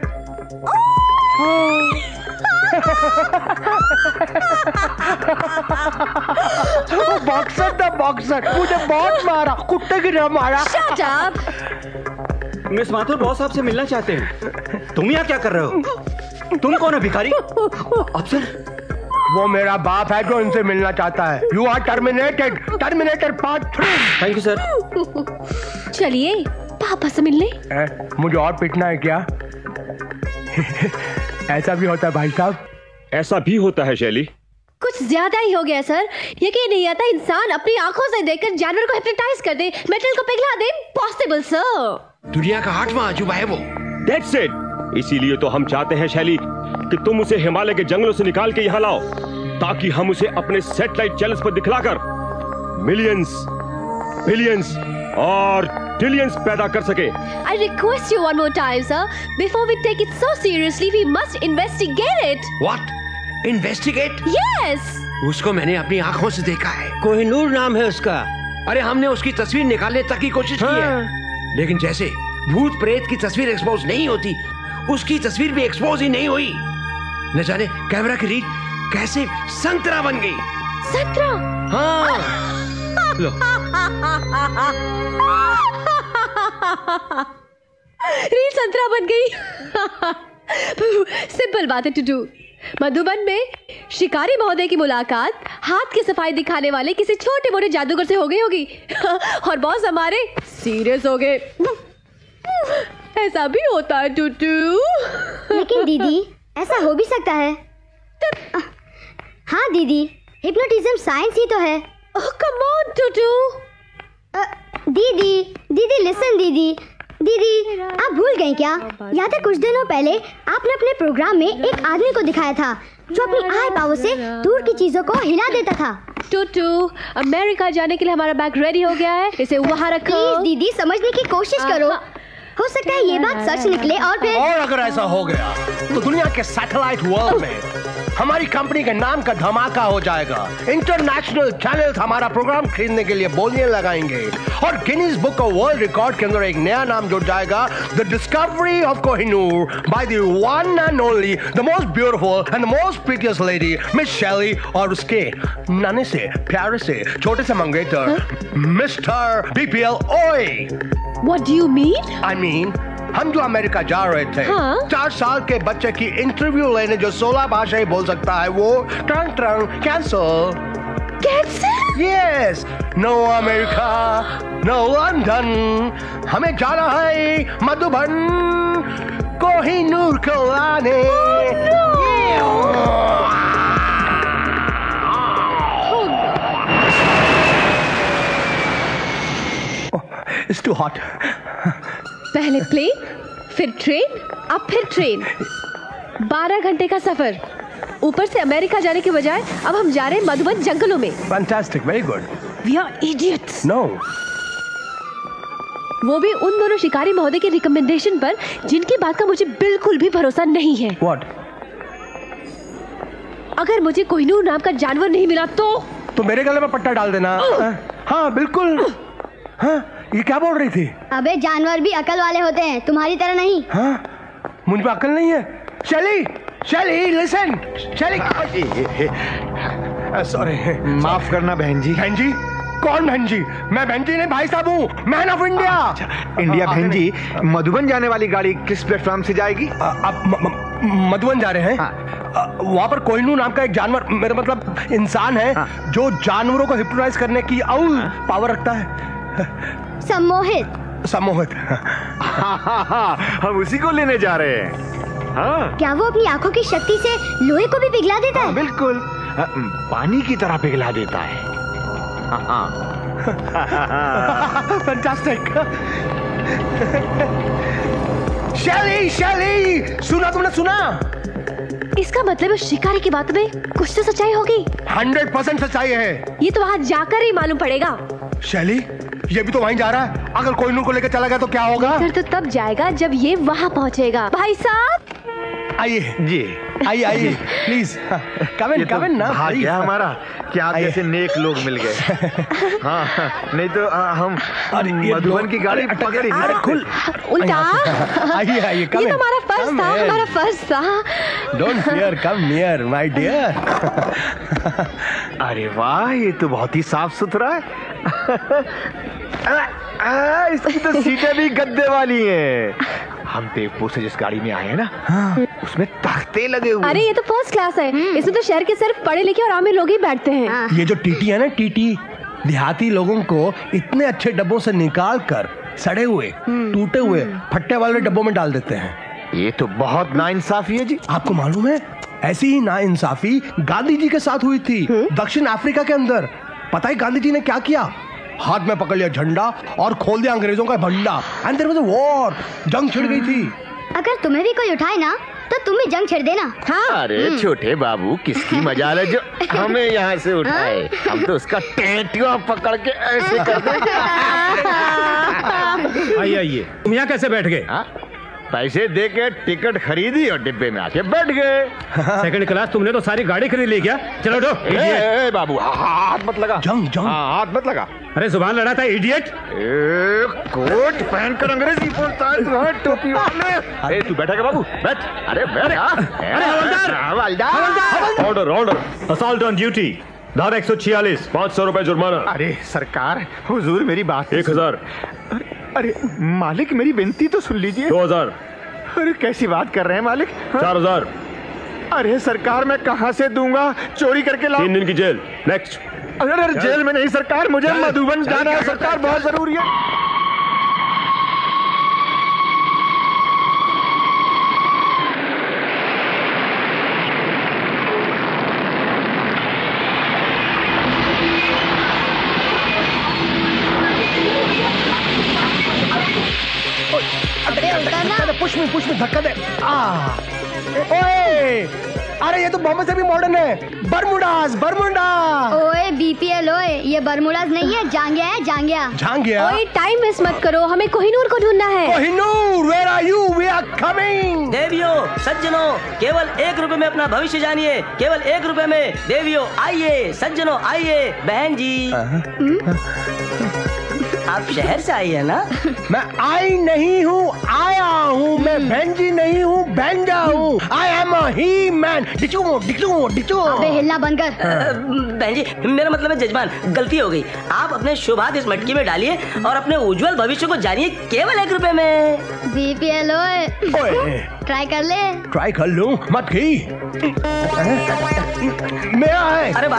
बॉक्सर मुझे बहुत मारा, कुत्ते की तरह मारा।
Shut up!
Miss Mathur boss आपसे मिलना चाहते हैं। तुम यहाँ क्या कर रहे हो? तुम कौन है भिखारी? अफसर,
वो मेरा बाप है जो इनसे मिलना चाहता है। You are terminated part 3।
Thank you sir.
चलिए पापा से मिलने।
मुझे और पिटना है क्या? ऐसा भी होता है भाई साहब?
ऐसा भी होता है शैली।
कुछ ज्यादा ही हो गया सर। यकीन नहीं आता इंसान अपनी आंखों से देखकर जानवर को हिप्नोटाइज कर दे, मेटल को पिघला दे। Impossible sir.
दुनिया का 8वां अजूबा है वो।
That's it। इसीलिए तो हम चाहते हैं शैली कि तुम उसे हिमालय के जंगलों से निकाल के यहाँ लाओ, ताकि हम उसे अपने सैटेलाइट चैनल्स पर दिखलाकर मिलियंस, बिलियंस और ट्रिलियंस पैदा कर सके।
I request you one more time, sir. Before we take it so seriously, we must investigate it.
What? Investigate?
Yes.
उसको मैंने अपनी आंखों से देखा है।
कोहिनूर नाम है उसका।
अरे हमने उसकी तस्वीर निकालने तक की कोशिश की है, लेकिन जैसे भूत प्रेत की तस्वीर एक्सपोज नहीं होती, उसकी तस्वीर भी एक्सपोज ही नहीं हुई। न जाने कैमरा की रीड कैसे संतरा बन गई।
संतरा?
हाँ। लो।
रील संतरा बन गई। सिंपल बात है टू। मधुबन में शिकारी महोदय की मुलाकात हाथ की सफाई दिखाने वाले किसी छोटे मोटे जादूगर से हो गई होगी और बॉस हमारे सीरियस हो गए। ऐसा भी होता है टूटू।
लेकिन दीदी ऐसा हो भी सकता है। हाँ दीदी, हिप्नोटिज्म साइंस ही तो है।
कम ऑन टूटू।
दीदी लिसन दीदी आप भूल गए क्या? याद है कुछ दिनों पहले आपने अपने प्रोग्राम में एक आदमी को दिखाया था जो अपनी आई पावर से दूर की चीजों को हिला देता था।
टूटू, अमेरिका जाने के लिए हमारा बैग रेडी हो गया है, इसे वहाँ रखो।
प्लीज दीदी समझने की कोशिश करो, हो सकता है ये बात सच निकले और फिर।
और अगर ऐसा हो गया तो दुनिया के सैटेलाइट वर्ल्ड में हमारी कंपनी के नाम का धमाका हो जाएगा। इंटरनेशनल चैनल्स हमारा प्रोग्राम खरीदने के लिए बोलियां लगाएंगे और Guinness book of world record के अंदर एक नया नाम जुड़ जाएगा, the discovery of Kohinoor by the one and only, the most beautiful and the most precious lady miss Shelly और उसके नाने से प्यारे से छोटे से मंगेतर मिस्टर बीपीएल ओए।
What do you mean?
I mean, हम जो अमेरिका जा रहे थे, 4 साल के बच्चे की इंटरव्यू लेने जो 16 भाषाएं बोल सकता है वो ट्रंग cancel. Yes, no America, no London, हमें जाना है मधुबन कोहिनूर को लाने। It's too hot.
पहले प्लेन, फिर ट्रेन, अब फिर ट्रेन। 12 घंटे का सफर। ऊपर से अमेरिका जाने के बजाय अब हम जा रहे हैं मधुबन जंगलों में।
Fantastic, very good.
We are idiots.
No.
वो भी उन दोनों शिकारी महोदय के रिकमेंडेशन पर जिनकी बात का मुझे बिल्कुल भी भरोसा नहीं है।
What?
अगर मुझे कोहिनूर नाम का जानवर नहीं मिला तो
मेरे गले में पट्टा डाल देना। हाँ बिल्कुल। हाँ, ये क्या बोल रही थी? अबे जानवर भी अकल वाले होते हैं, तुम्हारी तरह नहीं। हाँ, मुझ में अकल नहीं है। शैली, लिसन। शैली, सॉरी,
माफ करना बहन जी।
बहन जी? कौन बहन जी? मैं बहन जी नहीं, भाई साहब हूँ, मैन ऑफ इंडिया।
इंडिया बहन जी, मधुबन जाने वाली गाड़ी किस प्लेटफॉर्म से जाएगी?
आप मधुबन जा रहे हैं? वहाँ पर कोहिनूर नाम का एक जानवर, मेरा मतलब इंसान है, जो जानवरों को हिप्नोटाइज करने की पावर रखता है। सम्मोहित।
हम उसी को लेने जा रहे हैं। हाँ।
क्या वो अपनी आंखों की शक्ति से लोहे को भी पिघला देता है?
बिल्कुल, पानी की तरह पिघला देता है।
फैंटास्टिक। शैली, सुना तुमने? सुना?
इसका मतलब शिकारी की बात में कुछ तो सच्चाई होगी।
100% सच्चाई है।
ये तो वहाँ जाकर ही मालूम पड़ेगा।
शैली, ये भी तो वहीं जा रहा है। अगर कोहिनूर को लेकर चला गया तो क्या होगा?
तो तब जाएगा जब ये वहाँ पहुँचेगा। भाई साहब
आइए जी, आइए प्लीज कम इन ना।
भाग्य हमारा कि आप जैसे नेक लोग मिल गए। हाँ, नहीं तो हम मधुबन की गाड़ी पकड़ ही नहीं।
खुल
उल्टा।
आइए कम इन।
ये तो हमारा फर्ज था।
Don't fear, come near my dear.
अरे वाह, ये तो बहुत ही साफ सुथरा है। इसकी तो सीटें भी गद्दे वाली हैं। हम देवपुर से जिस गाड़ी में आए हैं ना, उसमें तख्ते लगे हुए।
अरे ये तो फर्स्ट क्लास है। इसमें तो शहर के सिर्फ पढ़े लिखे और आमिर लोग ही बैठते हैं।
ये जो टीटी है ना, टीटी देहाती लोगों को इतने अच्छे डब्बों से निकाल कर सड़े हुए, टूटे हुए, फट्टे वाले डब्बों में डाल देते हैं।
ये तो बहुत नाइंसाफी है जी।
आपको मालूम है, ऐसी ही नाइंसाफी गांधी जी के साथ हुई थी दक्षिण अफ्रीका के अंदर। पता है गांधी जी ने क्या किया? हाथ में पकड़ लिया झंडा और खोल दिया अंग्रेजों का भंडा। And there was a war, जंग छिड़ गई थी।
अगर तुम्हें भी कोई उठाए ना तो तुम भी जंग छिड़ देना।
हाँ?
अरे छोटे बाबू, किसकी मजाल है जो हमें यहाँ से उठाए? हम तो उसका टेंटुआ पकड़ के ऐसे कर देंगे।
आइए, तुम यहाँ कैसे बैठ गए?
पैसे दे के टिकट खरीदी और डिब्बे में आके बैठ गए।
सेकंड क्लास तुमने तो सारी गाड़ी खरीद ली क्या? चलो उठो।
बाबू हाथ मत लगा।
जंग
हाथ मत लगा।
अरे जुबान लड़ा था इडियट।
कोट पहनकर अंग्रेजी बोलता है, टोपी वाले। अरे तू बैठेगा बाबू? बैठ। अरे बैठ।
अरे हवलदार,
ऑर्डर।
असॉल्ट ऑन ड्यूटी, धारा 146,
500 रुपए जुर्माना।
अरे सरकार, हुजूर मेरी बात।
1000।
अरे मालिक, मेरी विनती तो सुन लीजिए।
2000।
अरे कैसी बात कर रहे हैं मालिक?
4000।
अरे सरकार, मैं कहाँ से दूंगा? चोरी करके लाओ।
3 दिन की जेल। नेक्स्ट।
अरे जेल में नहीं सरकार, मुझे मधुबन जाना है सरकार, बहुत जरूरी है।
पुश में धक्का दे। ओए, अरे ये तो बॉम्बे से भी मॉडर्न है। बरमुडास।
ओए बीपीएल, ओए ये बरमुडास नहीं है, जांगिया है, जांगिया।
ओए टाइम वेस्ट मत करो, हमें कोहिनूर को ढूंढना है।
Kohinoor, where are you? We are coming.
देवियों, सज्जनों, केवल 1 रुपए में अपना भविष्य जानिए। केवल 1 रुपए में। देवियों आइए, सज्जनों आइए। बहन जी, आप शहर से आई है ना?
मैं आई नहीं हूँ, आया हूँ। मैं बेंजी नहीं हूँ, बेंजा हूँ। I am a he man. डिचू।
अबे हिलना बंद कर।
बहन जी, मेरा मतलब है जजमान, गलती हो गई। आप अपने शुभ हाथ इस मटकी में डालिए और अपने उज्जवल भविष्य को जानिए केवल 1 रुपए में।
बीपीएल, ओए ट्राई कर ले।
ट्राई कर लूँ? मटकी मेरा है।
अरे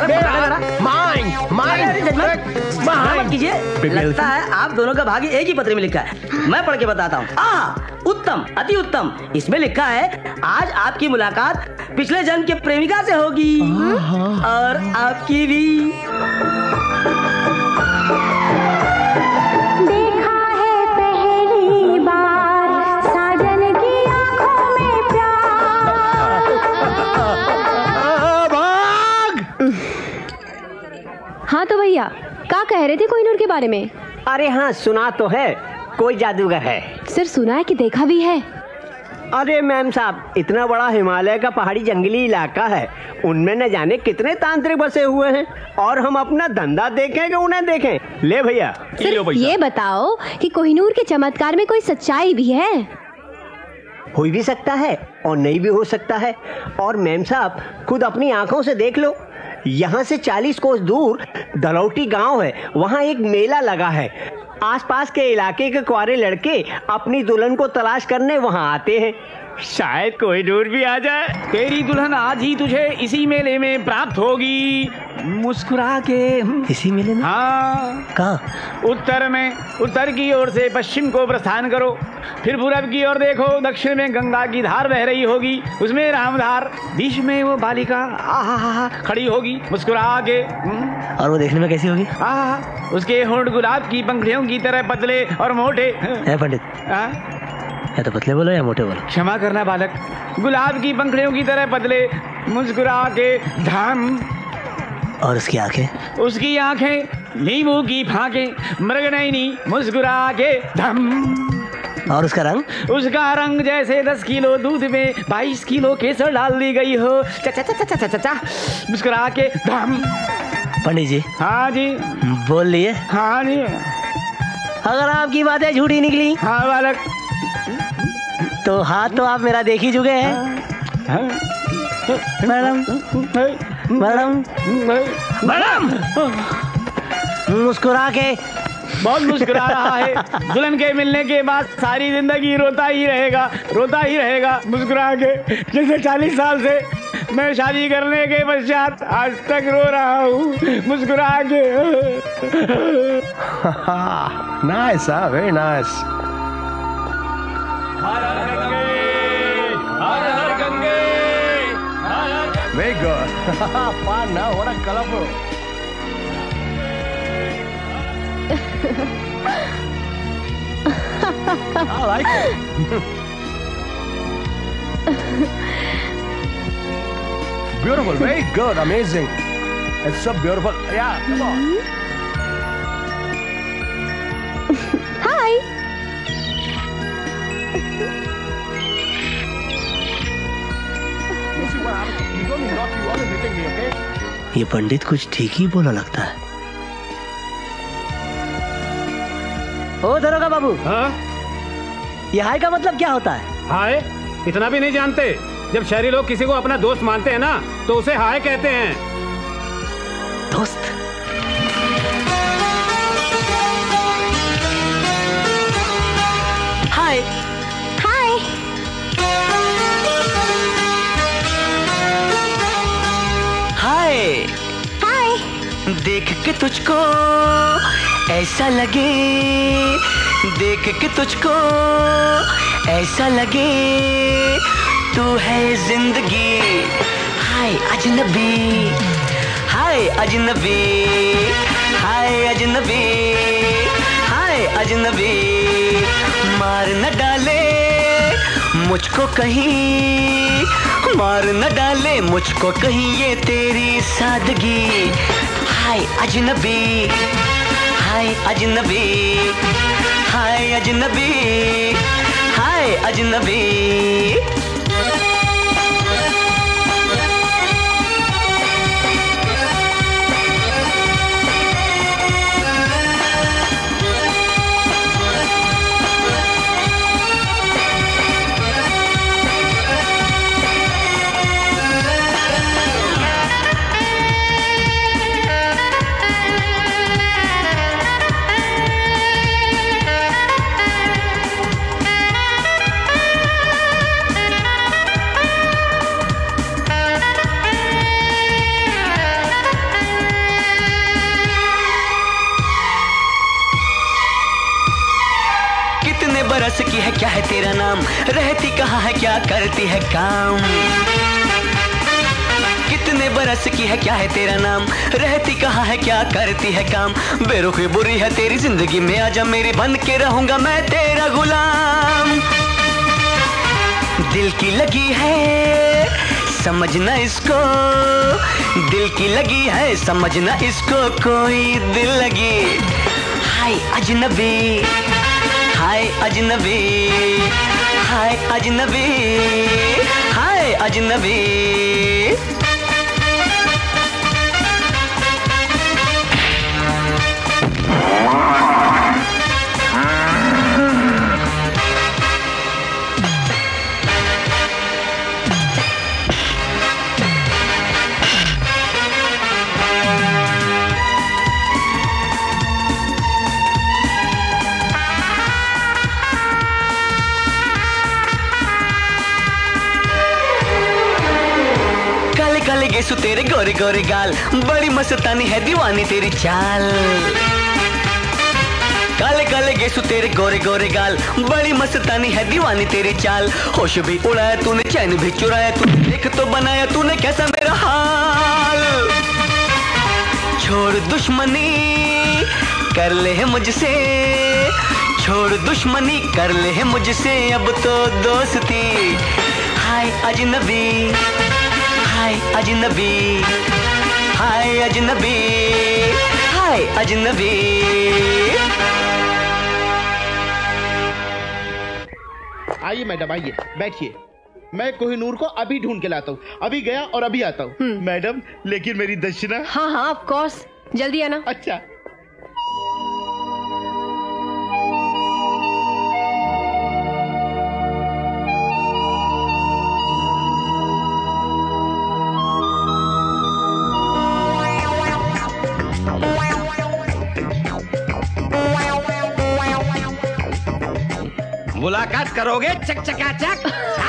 माइन
कीजिए। लगता है आप दोनों का भाग्य एक ही पत्र में लिखा है। मैं पढ़ के बताता हूँ। उत्तम, अति उत्तम। इसमें लिखा है, आज आपकी मुलाकात पिछले जन्म के प्रेमिका से होगी और आपकी भी।
देखा है पहली बार साजन की आंखों में प्यार।
हाँ तो भैया, क्या कह रहे थे कोहिनूर के बारे में?
अरे हाँ, सुना तो है, कोई जादूगर है।
सिर्फ सुना है कि देखा भी है?
अरे मैम साहब, इतना बड़ा हिमालय का पहाड़ी जंगली इलाका है, उनमें न जाने कितने तांत्रिक बसे हुए हैं, और हम अपना धंधा देखें कि उन्हें देखें। ले भैया।
सिर्फ ये बताओ कि कोहिनूर के चमत्कार में कोई सच्चाई भी है?
हो भी सकता है और नहीं भी हो सकता है। और मैम साहब, खुद अपनी आंखों से देख लो। यहाँ से 40 कोस दूर दलौटी गांव है, वहाँ एक मेला लगा है। आसपास के इलाके के कुंवारे लड़के अपनी दुल्हन को तलाश करने वहाँ आते हैं। शायद कोहिनूर भी आ जाए।
तेरी दुल्हन आज ही तुझे इसी मेले में प्राप्त होगी, मुस्कुरा के।
इसी मेले में?
हाँ।
कहाँ?
उत्तर में। उत्तर की ओर से पश्चिम को प्रस्थान करो, फिर पूरब की ओर देखो, दक्षिण में गंगा की धार बह रही होगी, उसमें रामधार, बीच में वो बालिका आहा खड़ी होगी मुस्कुरा के।
और वो देखने में कैसी होगी?
उसके होंठ गुलाब की पंखुड़ियों की तरह पतले और मोटे।
पंडित, या तो पतले बोलो या मोटे बोलो।
क्षमा करना बालक। गुलाब की पंखुड़ियों की तरह पतले, मुस्कुरा के धाम।
और उसकी आंखें?
उसकी आंखें नींबू की फाके मृगनयनी मुस्कुरा के धम।
और उसका रंग?
उसका रंग जैसे 10 किलो दूध में 22 किलो केसर डाल दी गई हो। चा चा चा चा चा चा मुस्कुरा के धम।
पंडित जी।
हाँ जी।
बोल लिए?
हाँ जी।
अगर आपकी बातें झूठी निकली?
हाँ बालक।
तो हाथ तो आप मेरा देख ही चुके हैं। मैडम मैडम मैडम मुस्कुरा के।
बहुत मुस्कुरा रहा है। दुल्हन के मिलने के बाद सारी जिंदगी रोता ही रहेगा मुस्कुरा के। जैसे 40 साल से मैं शादी करने के पश्चात आज तक रो रहा हूँ मुस्कुरा के।
Nice, very nice.
हर हर गंगे
very good. Fun now, what a colorful. I like it. Beautiful, very good, amazing. It's so beautiful. Yeah, come on.
Hi.
You see what happened? You don't knock, you always hitting me, okay?
ये पंडित कुछ ठीक ही बोला लगता है। ओ दरोगा बाबू।
हाँ?
ये हाय का मतलब क्या होता है?
हाय? इतना भी नहीं जानते? जब शहरी लोग किसी को अपना दोस्त मानते हैं ना, तो उसे हाय कहते हैं।
दोस्त? हाय।
हाय।
हाय।
हाय।
देख के तुझको ऐसा लगे, देख के तुझको ऐसा लगे तू है जिंदगी। हाय अजनबी, हाय अजनबी, हाय अजनबी, हाय अजनबी। मार न डाले मुझको कहीं, मार न डाले मुझको कहीं ये तेरी सादगी। हाय अजनबी, हाय अजनबी, हाय अजनबी, हाय अजनबी। बरस की है क्या है तेरा नाम, रहती कहाँ है क्या करती है काम। कितने बरस की है क्या है तेरा नाम, रहती कहाँ है क्या करती है काम। बेरुखी बुरी है तेरी जिंदगी में, आजा मेरी बन के रहूंगा मैं तेरा गुलाम। दिल की लगी है समझना इसको, दिल की लगी है समझना इसको, कोई दिल लगी। हाय अजनबी, हाय अजनबी, हाय अजनबी, हाय अजनबी। काले गेसु तेरे गोरे गोरे गाल, बड़ी मस्तानी है दीवानी तेरी चाल। काले काले गेसु तेरे गोरे गोरे गाल, बड़ी मस्तानी है दीवानी तेरी चाल। होश भी उड़ाया तूने, चैन भी चुराया तूने, देख तो बनाया तूने कैसा मेरा हाल। छोड़ दुश्मनी कर ले है मुझसे, छोड़ दुश्मनी कर ले है मुझसे, अब तो दोस्ती। हाय अजनबी, हाय अजनबी, हाय अजनबी, हाय हाय अजनबी।
आइए मैडम, आइए बैठिए। मैं कोहिनूर को अभी ढूंढ के लाता हूँ। अभी गया और अभी आता हूँ। मैडम लेकिन मेरी दक्षिणा।
हाँ हाँ ऑफ कोर्स, जल्दी आना।
अच्छा।
मुलाकात करोगे चकचकाचक?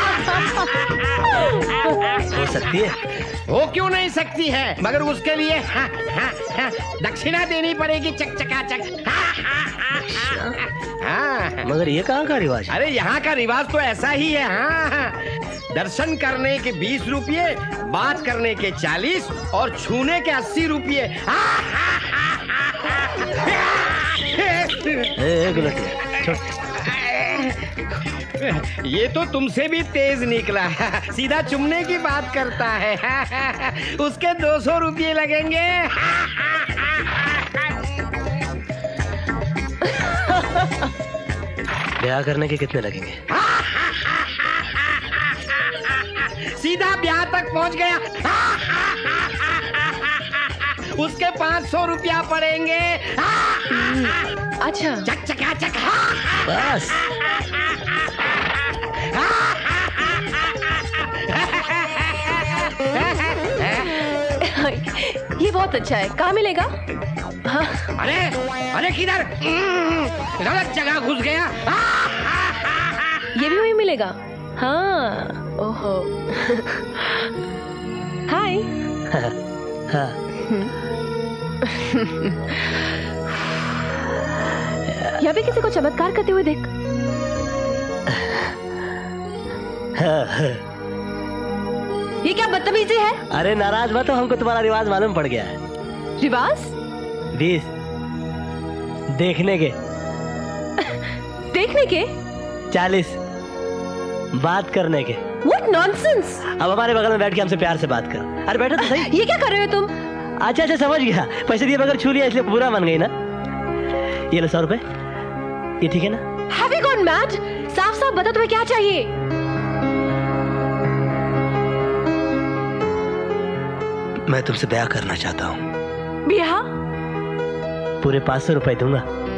हो सकती है।
हो क्यों नहीं सकती है, मगर उसके लिए दक्षिणा देनी पड़ेगी चकचकाचक।
मगर ये कहाँ का रिवाज?
अरे यहाँ का रिवाज तो ऐसा ही है। हाँ, दर्शन करने के 20 रुपये, बात करने के 40 और छूने के 80 रुपये। ये तो तुमसे भी तेज निकला। सीधा चुमने की बात करता है। उसके 200 रुपये लगेंगे।
ब्याह करने के कितने लगेंगे?
सीधा ब्याह तक पहुंच गया। उसके 500 रुपया पड़ेंगे।
अच्छा
चक चका चक।
बस
ये बहुत अच्छा है। कहाँ मिलेगा? हाँ।
अरे अरे किधर, गलत जगह घुस गया।
ये भी वही मिलेगा? हाँ। ओहो। हाय। यहाँ पे किसी को चमत्कार करते हुए देख। ये क्या बदतमीजी है?
अरे नाराज मत हो, हमको तुम्हारा रिवाज मालूम पड़ गया है।
रिवाज?
20 देखने के।
देखने के?
40 बात करने के।
What nonsense!
अब हमारे बगल में बैठ के हमसे प्यार से बात कर। अरे बैठो तो सही।
ये क्या कर रहे हो तुम?
अच्छा अच्छा समझ गया, पैसे दिए बगैर छू लिया इसलिए पूरा मान गई ना। ये लो 100 रुपए, ये ठीक है ना?
Have you gone mad? साफ साफ बता तुम्हें क्या चाहिए?
मैं तुमसे ब्याह करना चाहता हूँ।
ब्याह?
पूरे 500 रुपए दूंगा।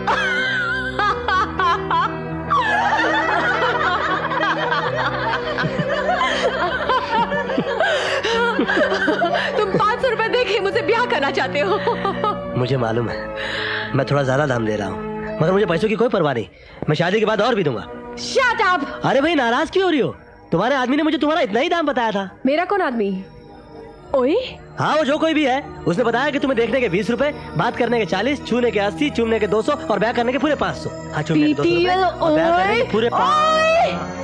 तुम 500 रुपए देके मुझे ब्याह करना चाहते हो?
मुझे मालूम है, मैं थोड़ा ज्यादा दाम दे रहा हूँ, मगर मुझे पैसों की कोई परवाह नहीं। मैं शादी के बाद और भी दूंगा।
Shut up!
अरे भाई नाराज क्यों हो रही हो? तुम्हारे आदमी ने मुझे तुम्हारा इतना ही दाम बताया था।
मेरा कौन आदमी? ओए?
हाँ वो जो कोई भी है, उसने बताया कि तुम्हें देखने के 20 रुपए, बात करने के 40, छूने के 80, चूमने के 200 और ब्याह करने के पूरे 500। हाँ चूमने के 200 रुपए और ब्याह करने के पूरे 500।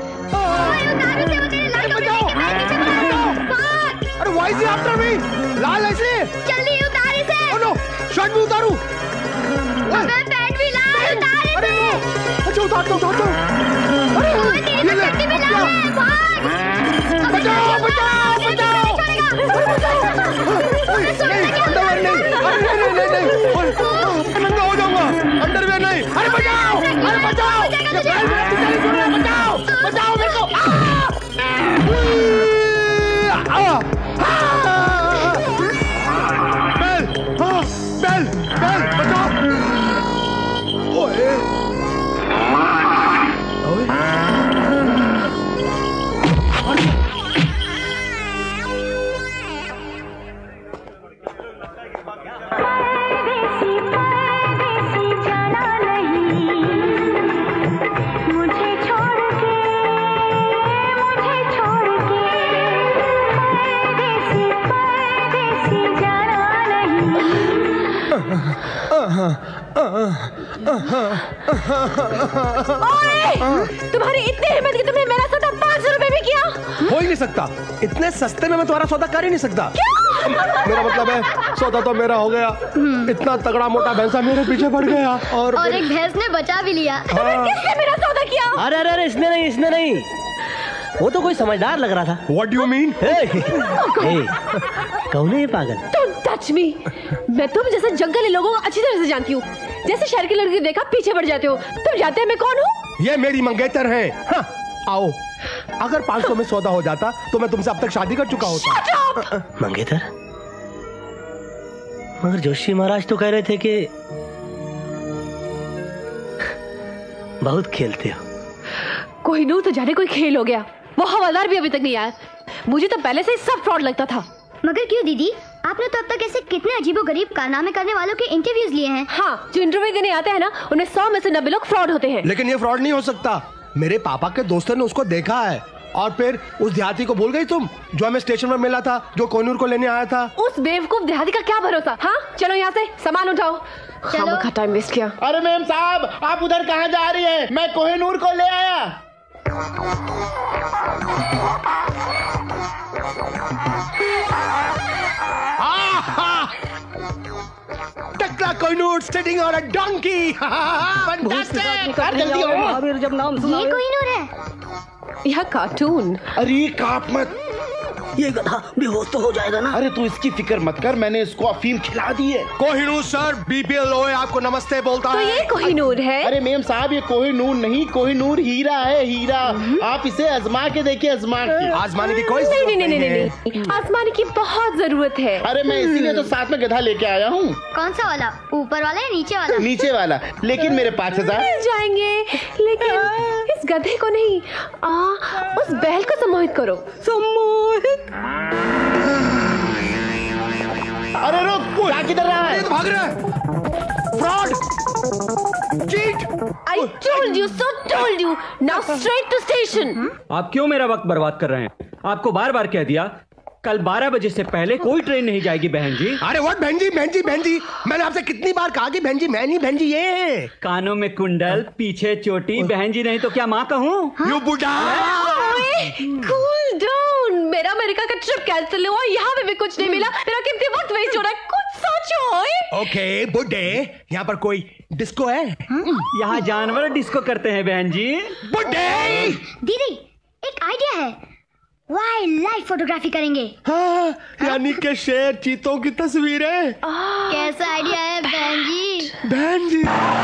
अरे why is he after me? लाल ऐसे
जल्दी उतार इसे।
Oh no, शर्ट भी उतारूं।
अबे पैंट भी ला, उतार इसे।
अच्छा उतार दो। अरे ये ले,
भी ला, भाग।
बचाओ। अंडरवेयर नहीं, नंगा हो जाऊंगा। अंडरवेयर नहीं, अरे बचाओ मेरे को। बेल बचाओ। ओए
तुम्हारी इतनी हिम्मत कि तुमने मेरा सौदा 500 रुपए में किया?
हो ही नहीं सकता, इतने सस्ते में मैं तुम्हारा सौदा कर ही नहीं सकता। मेरा मतलब है सौदा तो मेरा हो गया। इतना तगड़ा मोटा भैंसा मेरे पीछे पड़ गया और
एक भैंस ने बचा भी लिया।
किसने मेरा सौदा किया?
अरे इसने नहीं वो तो कोई समझदार लग रहा था।
What do you mean?
कौन है ये पागल?
Don't touch me. मैं तुम जैसे जंगली लोगों को अच्छी तरह से जानती हूँ। जैसे शहर की लड़की देखा पीछे पड़ जाते हो। तुम जानते हैं मैं कौन हूँ?
ये मेरी मंगेतर है। हाँ, आओ। अगर 500 में सौदा हो जाता तो मैं तुमसे अब तक शादी कर चुका होता।
मंगेतर? मगर जोशी महाराज तो कह रहे थे कि बहुत खेलते हो।
कोहिनूर तो जाने कोई खेल हो गया। वो हवालदार भी अभी तक नहीं आया। मुझे तो पहले से ही सब फ्रॉड लगता था।
मगर क्यों दीदी? आपने तो अब तक ऐसे कितने अजीबोगरीब कारनामे करने वालों के इंटरव्यूज लिए हैं।
हाँ, जो इंटरव्यू देने आते हैं ना, उन्हें 100 में से 90 लोग फ्रॉड होते हैं।
लेकिन ये फ्रॉड नहीं हो सकता। मेरे पापा के दोस्तों ने उसको देखा है। और फिर उस देहाती को भूल गई तुम, जो हमें स्टेशन पर मिला था, जो कोहिनूर को लेने आया था?
उस बेवकूफ देहाती का क्या भरोसा? हाँ, चलो यहाँ से सामान उठाओ। खामखा टाइम वेस्ट किया।
अरे मैम साहब, आप उधर कहाँ जा रही हैं? मैं कोहिनूर को ले आया।
टकला Kohinoor sitting on a donkey.
जल्दी आओ।
जब नाम सुना
ये कोहिनूर है।
यह कार्टून।
अरे काट मत,
ये गधा बेहोश तो हो जाएगा ना।
अरे तू इसकी फिक्र मत कर, मैंने इसको अफीम खिला दी है।
कोहिनूर सर, BPL आपको नमस्ते बोलता
है। तो ये कोहिनूर है?
अरे मैम साहब, ये कोहिनूर नहीं, कोहिनूर हीरा है, हीरा। आप इसे आजमा के देखिए, आजमा के।
आजमाने की कोई
नहीं, आजमाने की बहुत जरूरत है।
अरे मैं इसीलिए तो साथ में गधा लेके आया हूँ।
कौन सा वाला? ऊपर वाला या नीचे वाला?
नीचे वाला, लेकिन मेरे 5000
मिल जाएंगे। लेकिन इस गधे को नहीं, उस बैल को सम्मोहित करो। सम्मोहित?
अरे रुक, क्या किधर रहा है?
भाग रहा है। Fraud, cheat.
I told you, so told you. Now straight to station.
आप क्यों मेरा वक्त बर्बाद कर रहे हैं? आपको बार बार कह दिया, कल 12 बजे से पहले कोई ट्रेन नहीं जाएगी बहन जी।
अरे व्हाट बहन जी, बहन जी, बहन जी? मैंने आपसे कितनी बार कहा कि बहन जी मैं नहीं, बहन जी ये है।
कानों में कुंडल, पीछे चोटी, बहन जी नहीं तो क्या माँ कहूँ?
यू बुढ़ा।
Cool down. मेरा अमेरिका का ट्रिप कैंसिल हुआ, यहाँ पे भी कुछ नहीं मिला। मेरा कितनी वक्त वेस्ट हो रहा है, कुछ सोचो।
ओके बुड्ढे, यहाँ पर कोई डिस्को है?
यहाँ जानवर डिस्को करते हैं बहन जी।
बुड्ढे।
दीदी, एक आइडिया है। वाइल्ड लाइफ फोटोग्राफी करेंगे।
हाँ, यानी के शेर चीतों की तस्वीरें।
कैसा आइडिया है बहन जी?
बहन जी,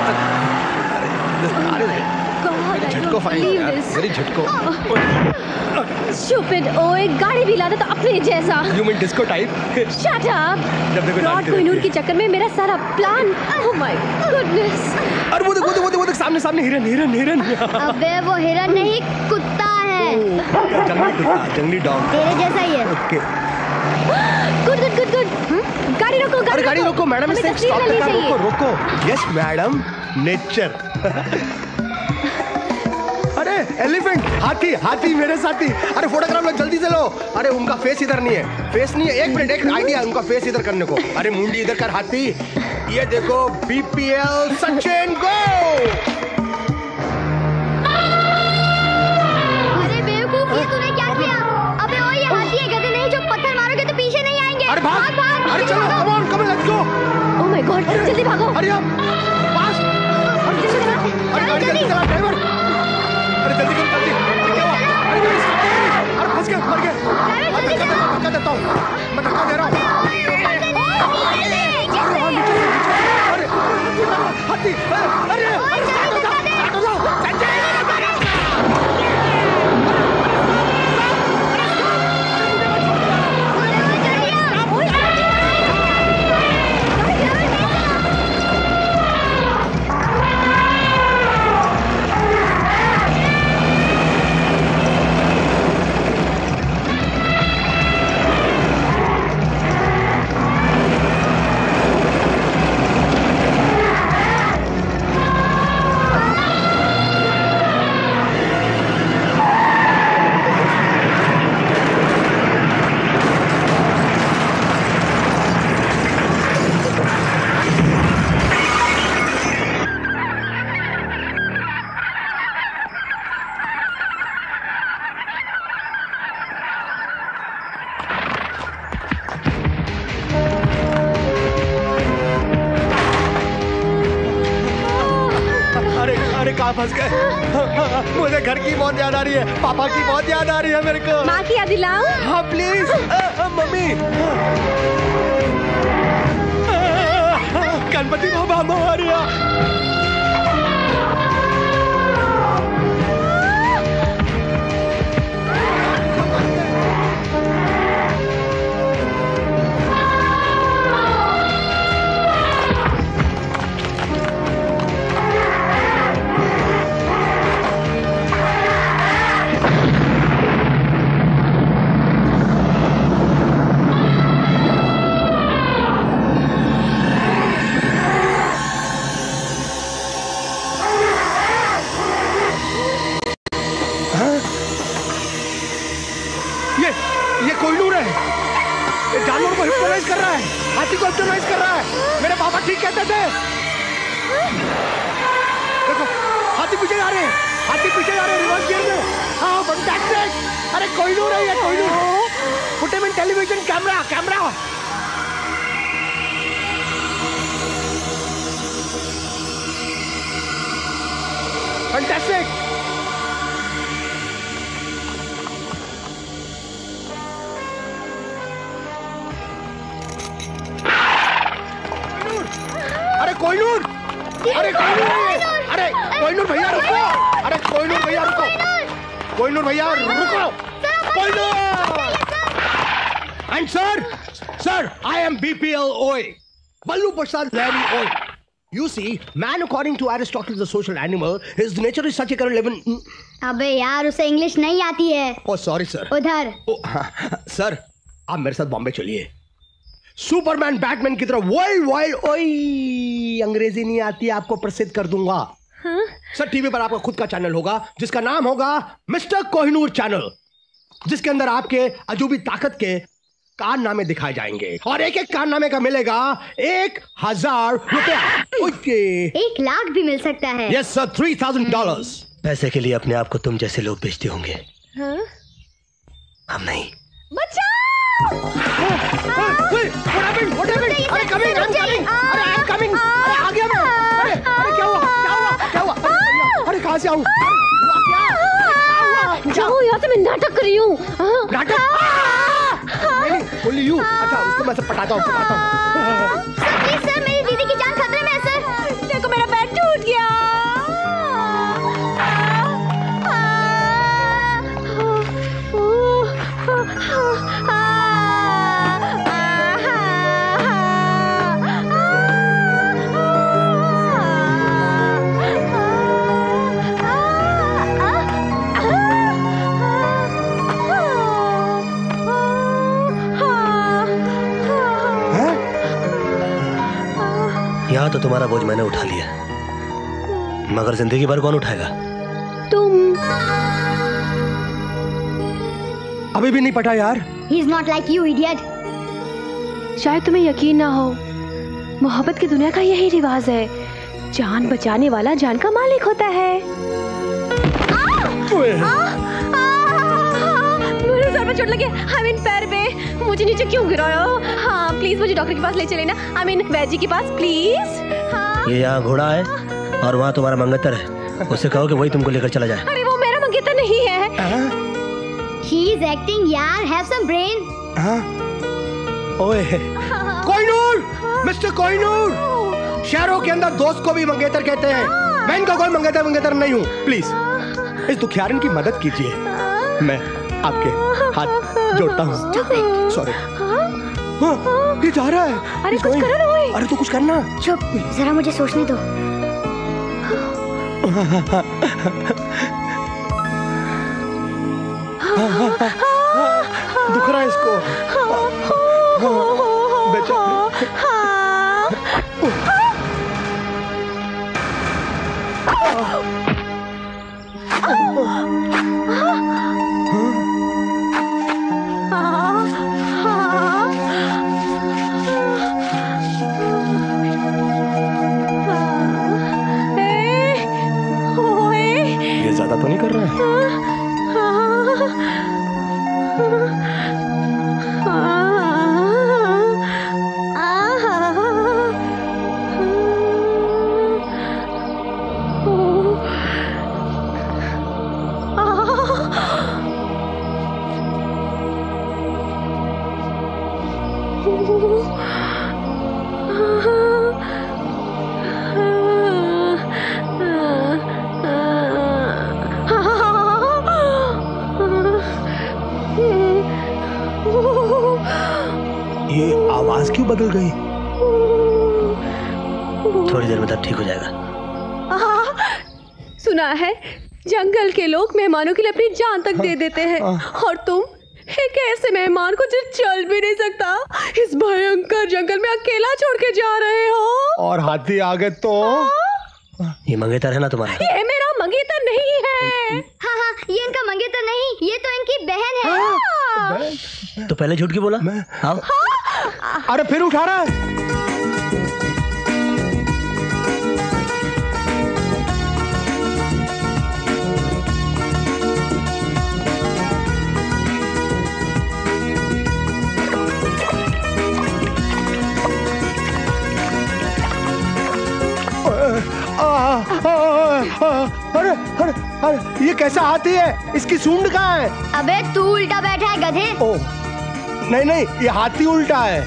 झटको फाइन यार, मेरी झटको।
Stupid, ओए गाड़ी भी लाता तो अपने जैसा।
You mean disco type?
Shut up. Fraud Kohinoor के चक्कर में मेरा सारा प्लान। Oh my goodness.
अरे वो देख सामने सामने हिरन हिरन हिरन।
अबे वो हिरन नहीं, कुत्ता है।
जंगली कुत्ता, जंगली डॉग।
तेरे जैसा ही है।
ओके।
गुड। गाड़ी रोको,
गाड़ी रोको मैडम, इसे स्टॉप करना, रोको। Yes madam, nature. अरे एलिफेंट, हाथी मेरे साथी। अरे फोटोग्राफ लो, जल्दी से लो। अरे उनका फेस इधर नहीं है, फेस नहीं है। एक मिनट, एक आइडिया, उनका फेस इधर करने को। अरे मुंडी इधर कर हाथी। ये देखो BPL सचिन गो।
अरे बेवकूफ, ये तूने क्या किया? अबे ओ, ये हाथी है, गधे नहीं। जो पत्थर मारोगे तो पीछे नहीं आएंगे।
अरे भाग। अरे चलो, come on, let's go.
Oh my God, जल्दी भागो।
अरे आप पास। जल्दी चला ड्राइवर। अरे जल्दी कर, जल्दी। अरे फंस गया, मर गया। धक्का देता हूँ, मैं धक्का दे रहा हूँ। अरे हाथी, अरे कहाँ फंस गए। मुझे घर की बहुत याद आ रही है, पापा की बहुत याद आ रही है मेरे को।
माँ की याद दिलाऊं?
हाँ प्लीज। मम्मी, गणपति बाबा मोरिया। ये कोहिनूर है। ये जानवर को हिप्नोटाइज कर रहा है, हाथी को हिप्नोटाइज कर रहा है। मेरे पापा ठीक कहते थे। देखो हाथी पीछे जा रहे हैं, हाथी पीछे जा रहे हैं रिवर्स गियर में। हाँ फैंटास्टिक। अरे कोहिनूर है ये, Kohinoor. Put him in television camera, camera. Fantastic. Kohinoor, अरे कोहिनूर, अरे कोहिनूर भैया रुको, अरे कोहिनूर भैया रुको, कोहिनूर भैया रुको, Kohinoor. And sir, I am BPL OI, Ballu Prasad Larry OI. You see, man according to Aristotle the social animal, his nature is such a current level.
अबे यार उसे इंग्लिश नहीं आती है।
Oh sorry sir.
उधर।
सर आप मेरे साथ बॉम्बे चलिए। सुपरमैन बैटमैन की तरह वर्ल्ड वाइड ओई अंग्रेजी नहीं आती, आपको प्रसिद्ध कर दूंगा। सर टीवी पर आपका खुद का चैनल होगा जिसका नाम होगा मिस्टर कोहिनूर चैनल, जिसके अंदर आपके अजूबी ताकत के कारनामे दिखाए जाएंगे और एक एक कारनामे का मिलेगा 1000 रुपया।
1 लाख भी मिल सकता है।
Yes sir, $3000।
पैसे के लिए अपने आप को तुम जैसे लोग बेचते होंगे, हम नहीं।
बचाओ!
What happened? अरे coming, I'm coming. अरे I'm coming. अरे आ गया मैं। अरे क्या हुआ? क्या हुआ? अरे कहाँ से आऊँ?
जाओ यहाँ से, मैं नाटक कर रही हूँ।
नाटक? नहीं, only you. अच्छा उसको मैं सब पटाता हूँ।
सर मेरी दीदी की जान खतरे में है सर।
देखो मेरा पैर टूट गया।
यहाँ तो तुम्हारा बोझ मैंने उठा लिया, मगर जिंदगी भर कौन उठाएगा?
तुम।
अभी भी नहीं पटा यार।
He is not like you, idiot.
शायद तुम्हें यकीन ना हो, मोहब्बत की दुनिया का यही रिवाज है, जान बचाने वाला जान का मालिक होता है। मेरे सर पे चोट लगी, I mean पैर पे। मुझे नीचे क्यों गिराया? हाँ प्लीज मुझे डॉक्टर के पास ले चले ना, I mean वैद्य के पास प्लीज। हाँ।
ये यहाँ घोड़ा है और वहाँ तुम्हारा मंगेतर है, उससे कहो कि वही तुमको लेकर चला जाए।
अरे वो मेरा मंगेतर नहीं है।
He is acting यार, have some brain.
ओए कोहिनूर, मिस्टर कोहिनूर, शहरों के अंदर दोस्त को भी मंगेतर कहते हैं। मैं इनका कोई मंगेतर नहीं हूँ। प्लीज इस दुखियारन की मदद कीजिए, मैं आपके हाथ जोड़ता हूँ। सॉरी। ये जा रहा है।
अरे कुछ करो ना।
अरे तू कुछ करना।
चुप, जरा मुझे सोचने दो।
दुख रहा है इसको। बेचारा। ये ज्यादा तो नहीं कर रहा है?
ये आवाज क्यों बदल गई? थोड़ी देर में तब ठीक हो जाएगा।
सुना है जंगल के लोग मेहमानों के लिए अपनी जान तक दे देते हैं, और तुम एक ऐसे मेहमान को जो चल भी नहीं सकता इस भयंकर जंगल में अकेला छोड़ के जा रहे हो।
और हाथी आ गए तो?
ये मंगेतर है ना तुम्हारा?
ये मेरा मंगेतर नहीं है।
हाँ, ये इनका मंगेतर नहीं, ये तो इनकी बहन है।
तो पहले झूठ क्यों बोला? हाँ?
अरे फिर उठा रहा है। अरे अरे अरे ये कैसा हाथी है? इसकी सूंड कहाँ है?
अबे तू उल्टा बैठा है गधे।
नहीं नहीं, ये हाथी उल्टा है।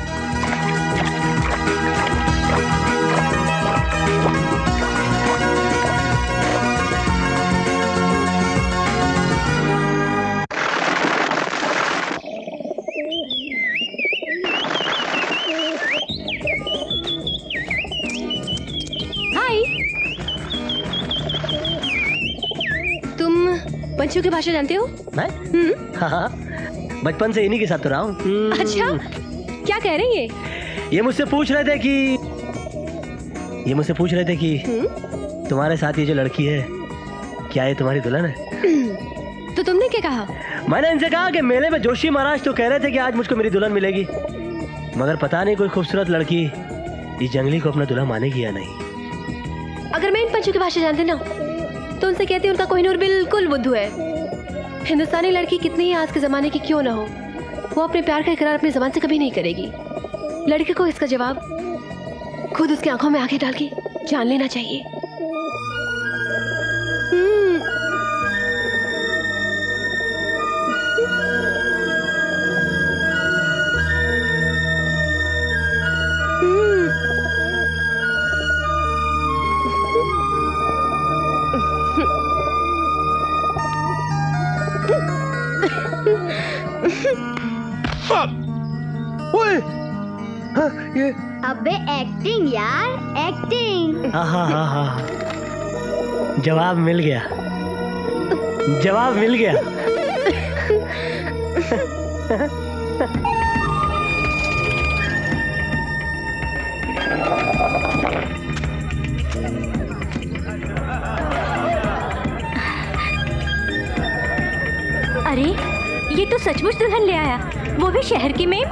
हाय, तुम पंछियों की भाषा जानते हो?
मैं? हाँ, बचपन से इन्हीं के साथ तो रहा हूँ।
अच्छा, क्या कह रहे हैं ये?
ये मुझसे पूछ रहे थे कि तुम्हारे साथ ये जो लड़की है क्या ये तुम्हारी दुल्हन है?
तो तुमने क्या कहा?
मैंने इनसे कहा कि मेले में जोशी महाराज तो कह रहे थे कि आज मुझको मेरी दुल्हन मिलेगी, मगर पता नहीं कोई खूबसूरत लड़की इस जंगली को अपना दुल्हन मानेगी या नहीं।
अगर मैं इन पंछियों की भाषा जानते ना तो उनसे कहती उनका कोहिनूर बिल्कुल बुद्धू है। हिंदुस्तानी लड़की कितनी ही आज के जमाने की क्यों ना हो, वो अपने प्यार का इकरार अपनी जबान से कभी नहीं करेगी। लड़के को इसका जवाब खुद उसकी आंखों में आंखें डाल के जान लेना चाहिए।
ये
अबे एक्टिंग यार, एक्टिंग।
हाँ, जवाब मिल गया।
अरे ये तो सचमुच दुल्हन ले आया, वो भी शहर की में।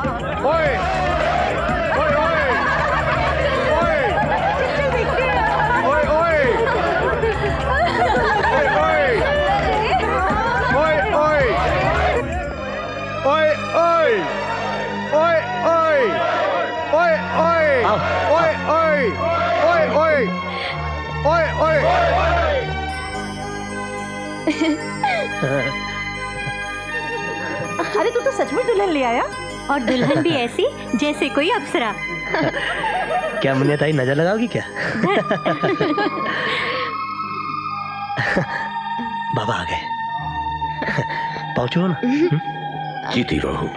अरे तू तो सचमुच दुल्हन ले आया,
और दुल्हन भी ऐसी जैसे कोई अप्सरा।
क्या मुन्निया ताई नजर लगाओगी क्या? बाबा आ गए, पहुंचो ना।
जीती रहो।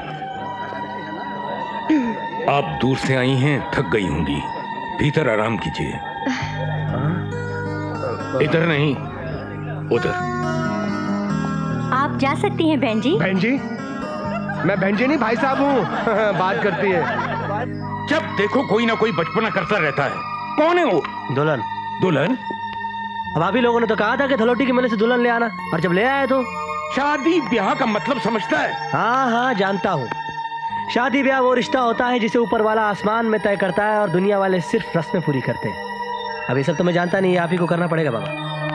आप दूर से आई हैं, थक गई होंगी, भीतर आराम कीजिए। इधर नहीं, उधर।
आप जा सकती हैं बहन जी।
बहन जी? मैं बहन जी नहीं, भाई साहब हूँ। बात करती है।
जब देखो कोई ना कोई बचपना करता रहता है। कौन है वो?
दुल्हन।
दुल्हन?
अब आप ही लोगों ने तो कहा था कि धलोटी के मेले से दुल्हन ले आना, और जब ले आए तो
शादी ब्याह का मतलब समझता है?
हाँ, जानता हूँ। शादी ब्याह वो रिश्ता होता है जिसे ऊपर वाला आसमान में तय करता है और दुनिया वाले सिर्फ रस्में पूरी करते हैं। अब ये सब तो मैं जानता नहीं, आप ही को करना पड़ेगा बाबा।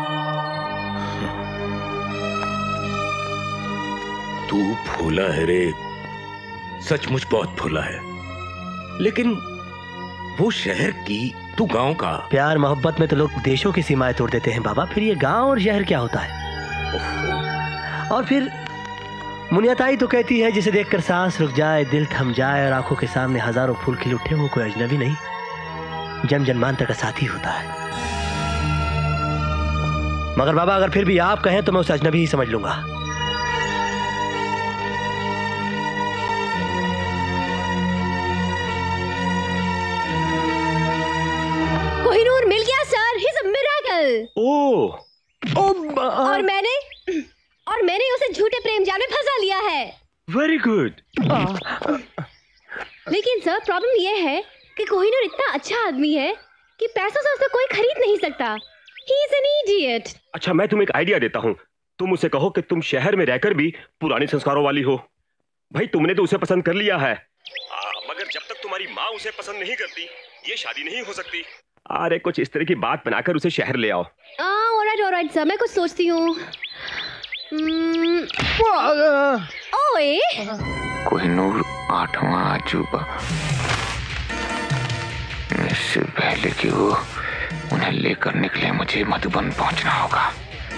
तू भोला है रे, सचमुच बहुत भोला है। लेकिन वो शहर की, तू गांव का।
प्यार मोहब्बत में तो लोग देशों की सीमाएं तोड़ देते हैं बाबा, फिर ये गांव और शहर क्या होता है? और फिर मुनियाताई तो कहती है जिसे देखकर सांस रुक जाए, दिल थम जाए और आंखों के सामने हजारों फूल खिल उठे, वो कोई अजनबी नहीं, जन्म जन्मांतर का साथी होता है। मगर बाबा अगर फिर भी आप कहें तो मैं उसे अजनबी ही समझ लूंगा।
कोहिनूर मिल गया sir, he is a miracle. और मैंने उसे झूठे प्रेम जाल में फंसा लिया है।
Very good.
लेकिन सर प्रॉब्लम यह है कि कोहिनूर इतना अच्छा आदमी है कि पैसों से उसे कोई खरीद नहीं सकता। He is an idiot.
अच्छा मैं तुम्हें एक आइडिया देता हूँ, तुम उसे कहो कि तुम शहर में रहकर भी पुराने संस्कारों वाली हो। भाई तुमने तो उसे पसंद कर लिया है, मगर जब तक तुम्हारी माँ उसे पसंद नहीं करती ये शादी नहीं हो सकती। अरे कुछ इस तरह की बात बनाकर उसे शहर ले आओ।
ऑलराइट सर, मैं कुछ सोचती हूँ। ओए
कोहिनूर 8वां अजूबा, इससे पहले कि वो उन्हें लेकर निकले मुझे मधुबन पहुंचना होगा।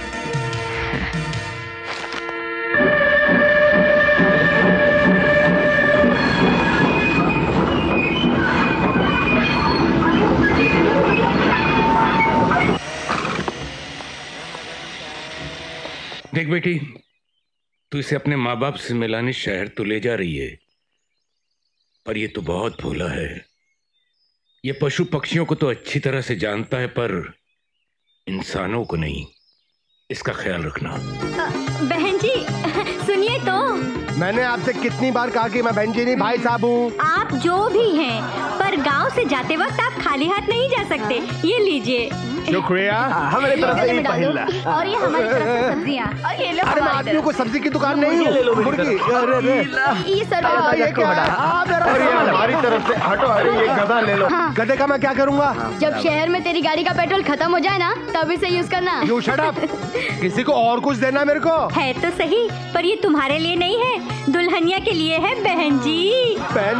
देख बेटी, तू इसे अपने माँ बाप से मिलाने शहर तो ले जा रही है, पर ये तो बहुत भोला है। ये पशु पक्षियों को तो अच्छी तरह से जानता है पर इंसानों को नहीं। इसका ख्याल रखना।
बहन जी सुनिए तो।
मैंने आपसे कितनी बार कहा कि मैं बहन जी नहीं भाई साहब हूँ।
आप जो भी हैं, पर गांव से जाते वक्त आप खाली हाथ नहीं जा सकते। ये लीजिए।
शुक्रिया। हमारी तरफ से पहला।
और ये हमारी तरफ से सब्जियाँ। और ये लो।
अरे मैं आदमियों को सब्जी की दुकान नहीं हूँ।
ये सर
हमारी तरफ से हटो। अरे ये गधा ले लो। गधे का मैं क्या करूँगा?
जब शहर में तेरी गाड़ी का पेट्रोल खत्म हो जाए ना तब इसे यूज करना।
You shut up। किसी को और कुछ देना मेरे को
है तो सही, पर ये तुम्हारे लिए नहीं है, दुल्हनिया के लिए है बहन जी।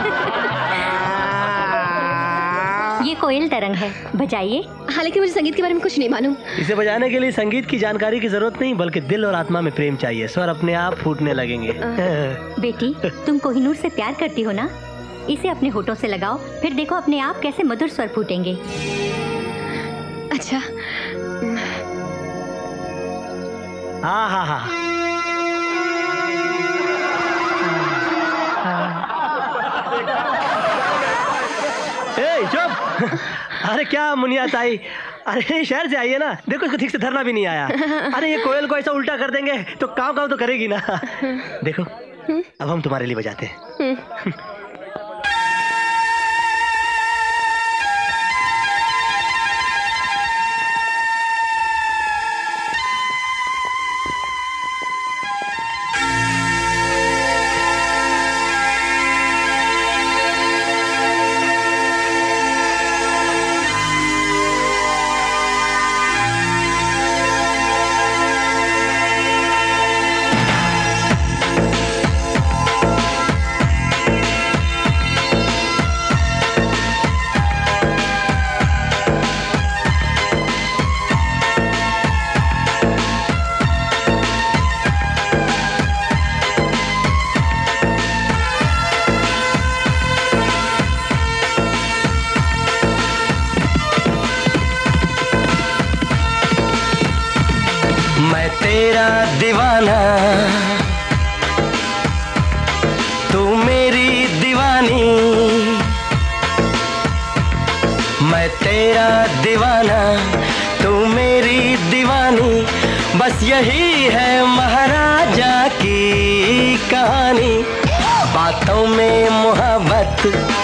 ये कोयल तरंग है, बजाइए।
हालांकि मुझे संगीत के बारे में कुछ नहीं मालूम।
इसे बजाने के लिए संगीत की जानकारी की जरूरत नहीं, बल्कि दिल और आत्मा में प्रेम चाहिए। स्वर अपने आप फूटने लगेंगे।
बेटी तुम कोहिनूर से प्यार करती हो ना, इसे अपने होठों से लगाओ, फिर देखो अपने आप कैसे मधुर स्वर फूटेंगे।
अच्छा।
हाँ हाँ हाँ। चुप। अरे क्या मुनियाताई, अरे शहर से आई है ना, देखो इसको ठीक से धरना भी नहीं आया। अरे ये कोयल को ऐसा उल्टा कर देंगे तो काम तो करेगी ना। देखो अब हम तुम्हारे लिए बजाते हैं।
तेरा दीवाना, तू मेरी दीवानी। मैं तेरा दीवाना, तू मेरी दीवानी। बस यही है महाराजा की कहानी। बातों में मोहब्बत,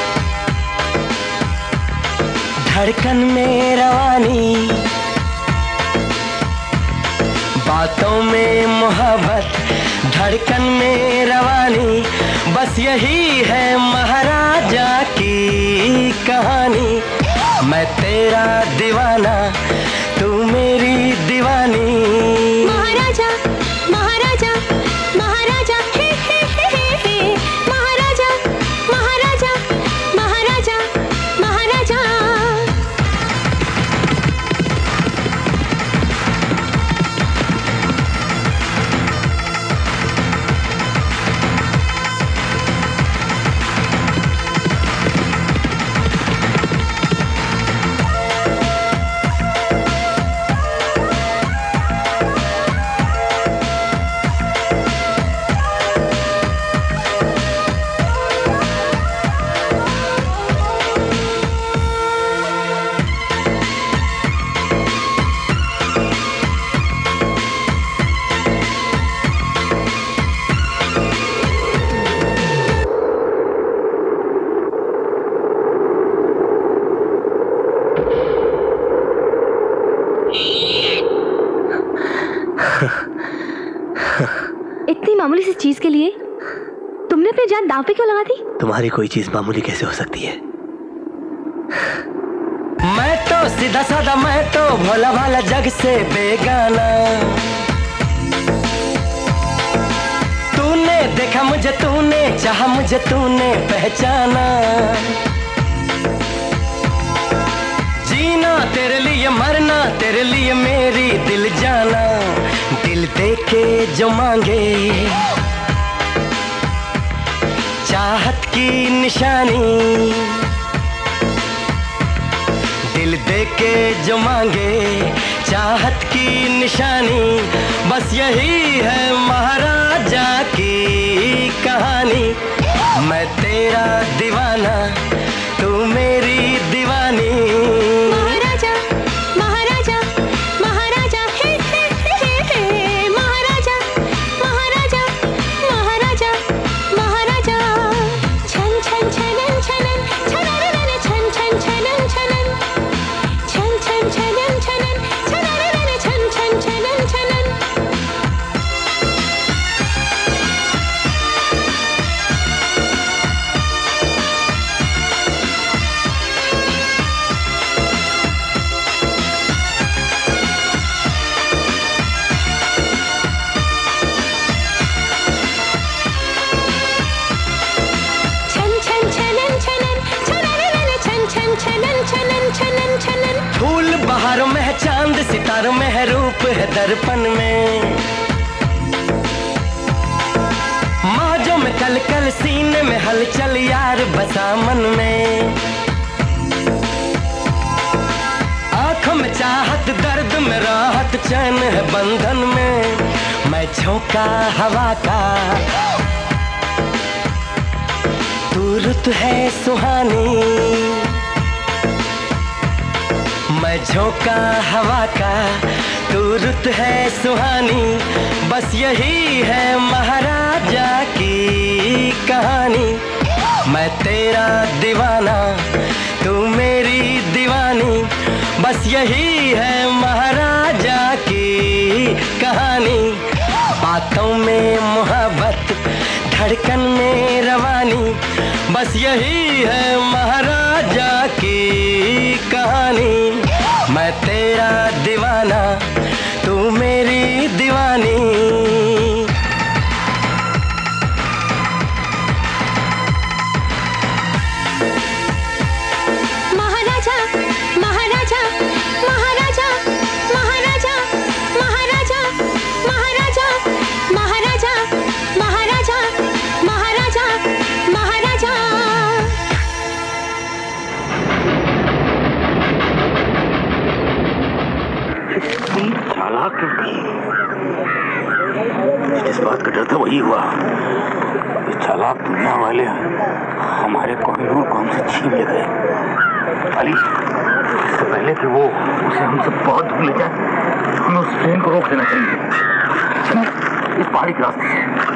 धड़कन में रवानी। बातों में मोहब्बत, धड़कन में रवानी। बस यही है महाराजा की कहानी। मैं तेरा दीवाना, तू मेरी दीवानी।
महाराजा महाराजा महाराजा हे हे हे हे। महाराजा महाराजा महाराजा महाराजा।
चीज के लिए तुमने अपनी जान दांव पे क्यों लगा दी?
तुम्हारी कोई चीज मामूली कैसे हो सकती है? मैं तो सीधा साधा, मैं तो भोला भाला, जग से बेगाना। तूने देखा मुझे, तूने चाहा मुझे, तूने पहचाना। जीना तेरे लिए, मरना तेरे लिए, मेरी दिल जाना। दिल दे के जो मांगे चाहत की निशानी, दिल दे के जो मांगे चाहत की निशानी, बस यही है महाराजा की कहानी। मैं तेरा दीवाना, तू मेरी दीवानी।
महाराजा महाराजा महाराजा हे हे हे हे महाराजा महाराजा महाराजा महाराजा। छन छन छनन छनन छनन छन छन छनन छनन छन छन छनन छनन छनन छन छन छनन छनन।
फूल बहारों में है, चांद सितारों में है, रूप है दर्पण में। मौजों में कल कल, सीने में हलचल, यार बसा मन में। आंखों में चाहत, दर्द में राहत, चैन है बंधन में। मैं झोंका हवा का, तू रुत है सुहानी। मैं झोंका हवा का, तू रुत है सुहानी, बस यही है महाराजा की कहानी। मैं तेरा दीवाना, तू मेरी दीवानी, बस यही है महाराजा की कहानी। बातों में मोहब्बत, धड़कन में रवानी, बस यही है महाराजा की कहानी। मैं तेरा दीवाना, तू मेरी दीवानी।
महाराजा महाराजा महाराजा महाराजा महाराजा महाराजा महाराजा महाराजा महाराजा महाराजा।
चालाक जिस बात का डर था वही हुआ। इस चालाक दुनिया वाले हमारे कोहिनूर को हमसे छीन ले गए। अली, इससे पहले कि वो उसे हमसे बहुत दूर ले जाए, हमें उस ट्रेन को रोक देना चाहिए। इस पहाड़ी के रास्ते से।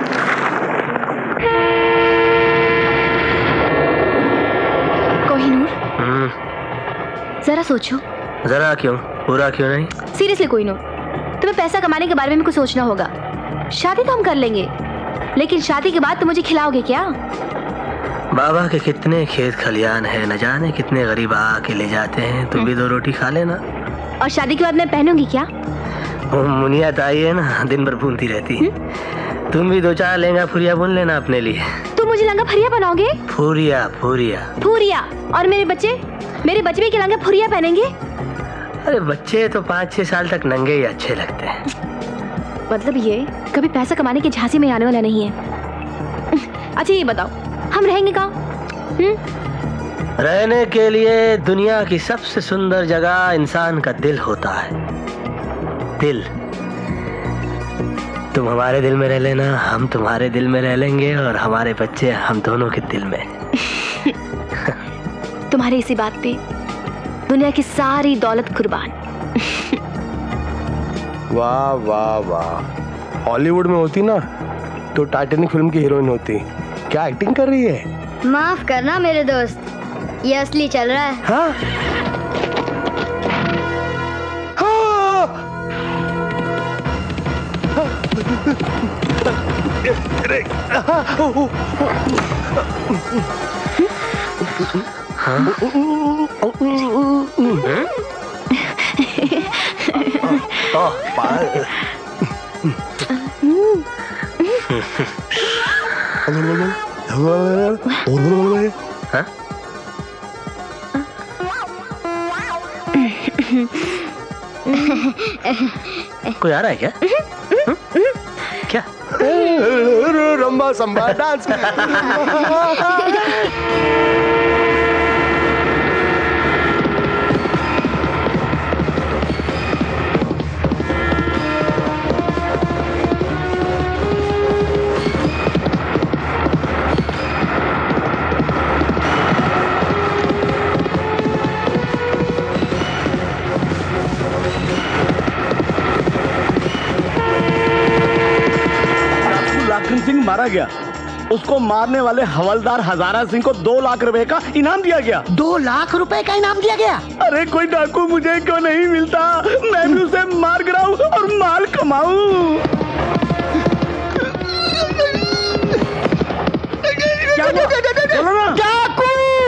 कोहिनूर, जरा सोचो।
जरा क्यों, पूरा क्यों नहीं?
सीरियसली कोहिनूर, तुम्हें पैसा कमाने के बारे में कुछ सोचना होगा। शादी तो हम कर लेंगे, लेकिन शादी के बाद तुम मुझे खिलाओगे क्या?
बाबा के कितने खेत खलियान है, न जाने कितने गरीब आके ले जाते हैं। तुम भी 2 रोटी खा लेना।
और शादी के बाद मैं पहनूंगी क्या?
वो मुनिया ताई है ना, दिन भर भूनती रहती है। तुम भी 2-4 लहंगा फुरिया बुन लेना अपने लिए।
तुम मुझे लहंगा फरिया बनाओगे?
फुरिया फुरिया
फुरिया। और मेरे बच्चे भी क्या लहंगा फुरिया पहनेंगे?
अरे बच्चे तो 5-6 साल तक नंगे ही अच्छे लगते हैं।
मतलब ये कभी पैसा कमाने की झांसी में आने वाला नहीं है। अच्छा ये बताओ, हम रहेंगे कहाँ?
रहने के लिए दुनिया की सबसे सुंदर जगह इंसान का दिल होता है। दिल। तुम हमारे दिल में रह लेना, हम तुम्हारे दिल में रह लेंगे, और हमारे बच्चे हम दोनों के दिल में।
तुम्हारी इसी बात पे दुनिया की सारी दौलत कुर्बान।
वाह वाह वाह, हॉलीवुड में होती ना तो टाइटैनिक फिल्म की हीरोइन होती। क्या एक्टिंग कर रही है?
माफ करना मेरे दोस्त, ये असली चल रहा है।
हाँ?
कोई आ रहा है क्या? क्या?
Rumba samba dance.
Lakhan Singh मारा गया, उसको मारने वाले हवलदार हजारा सिंह को 2 लाख रुपए का इनाम दिया गया।
2 लाख रुपए का इनाम दिया गया?
अरे कोई डाकू मुझे क्यों नहीं मिलता, मैं भी उसे मार गिराऊं और माल कमाऊं। क्या बोलो ना?
डाकू!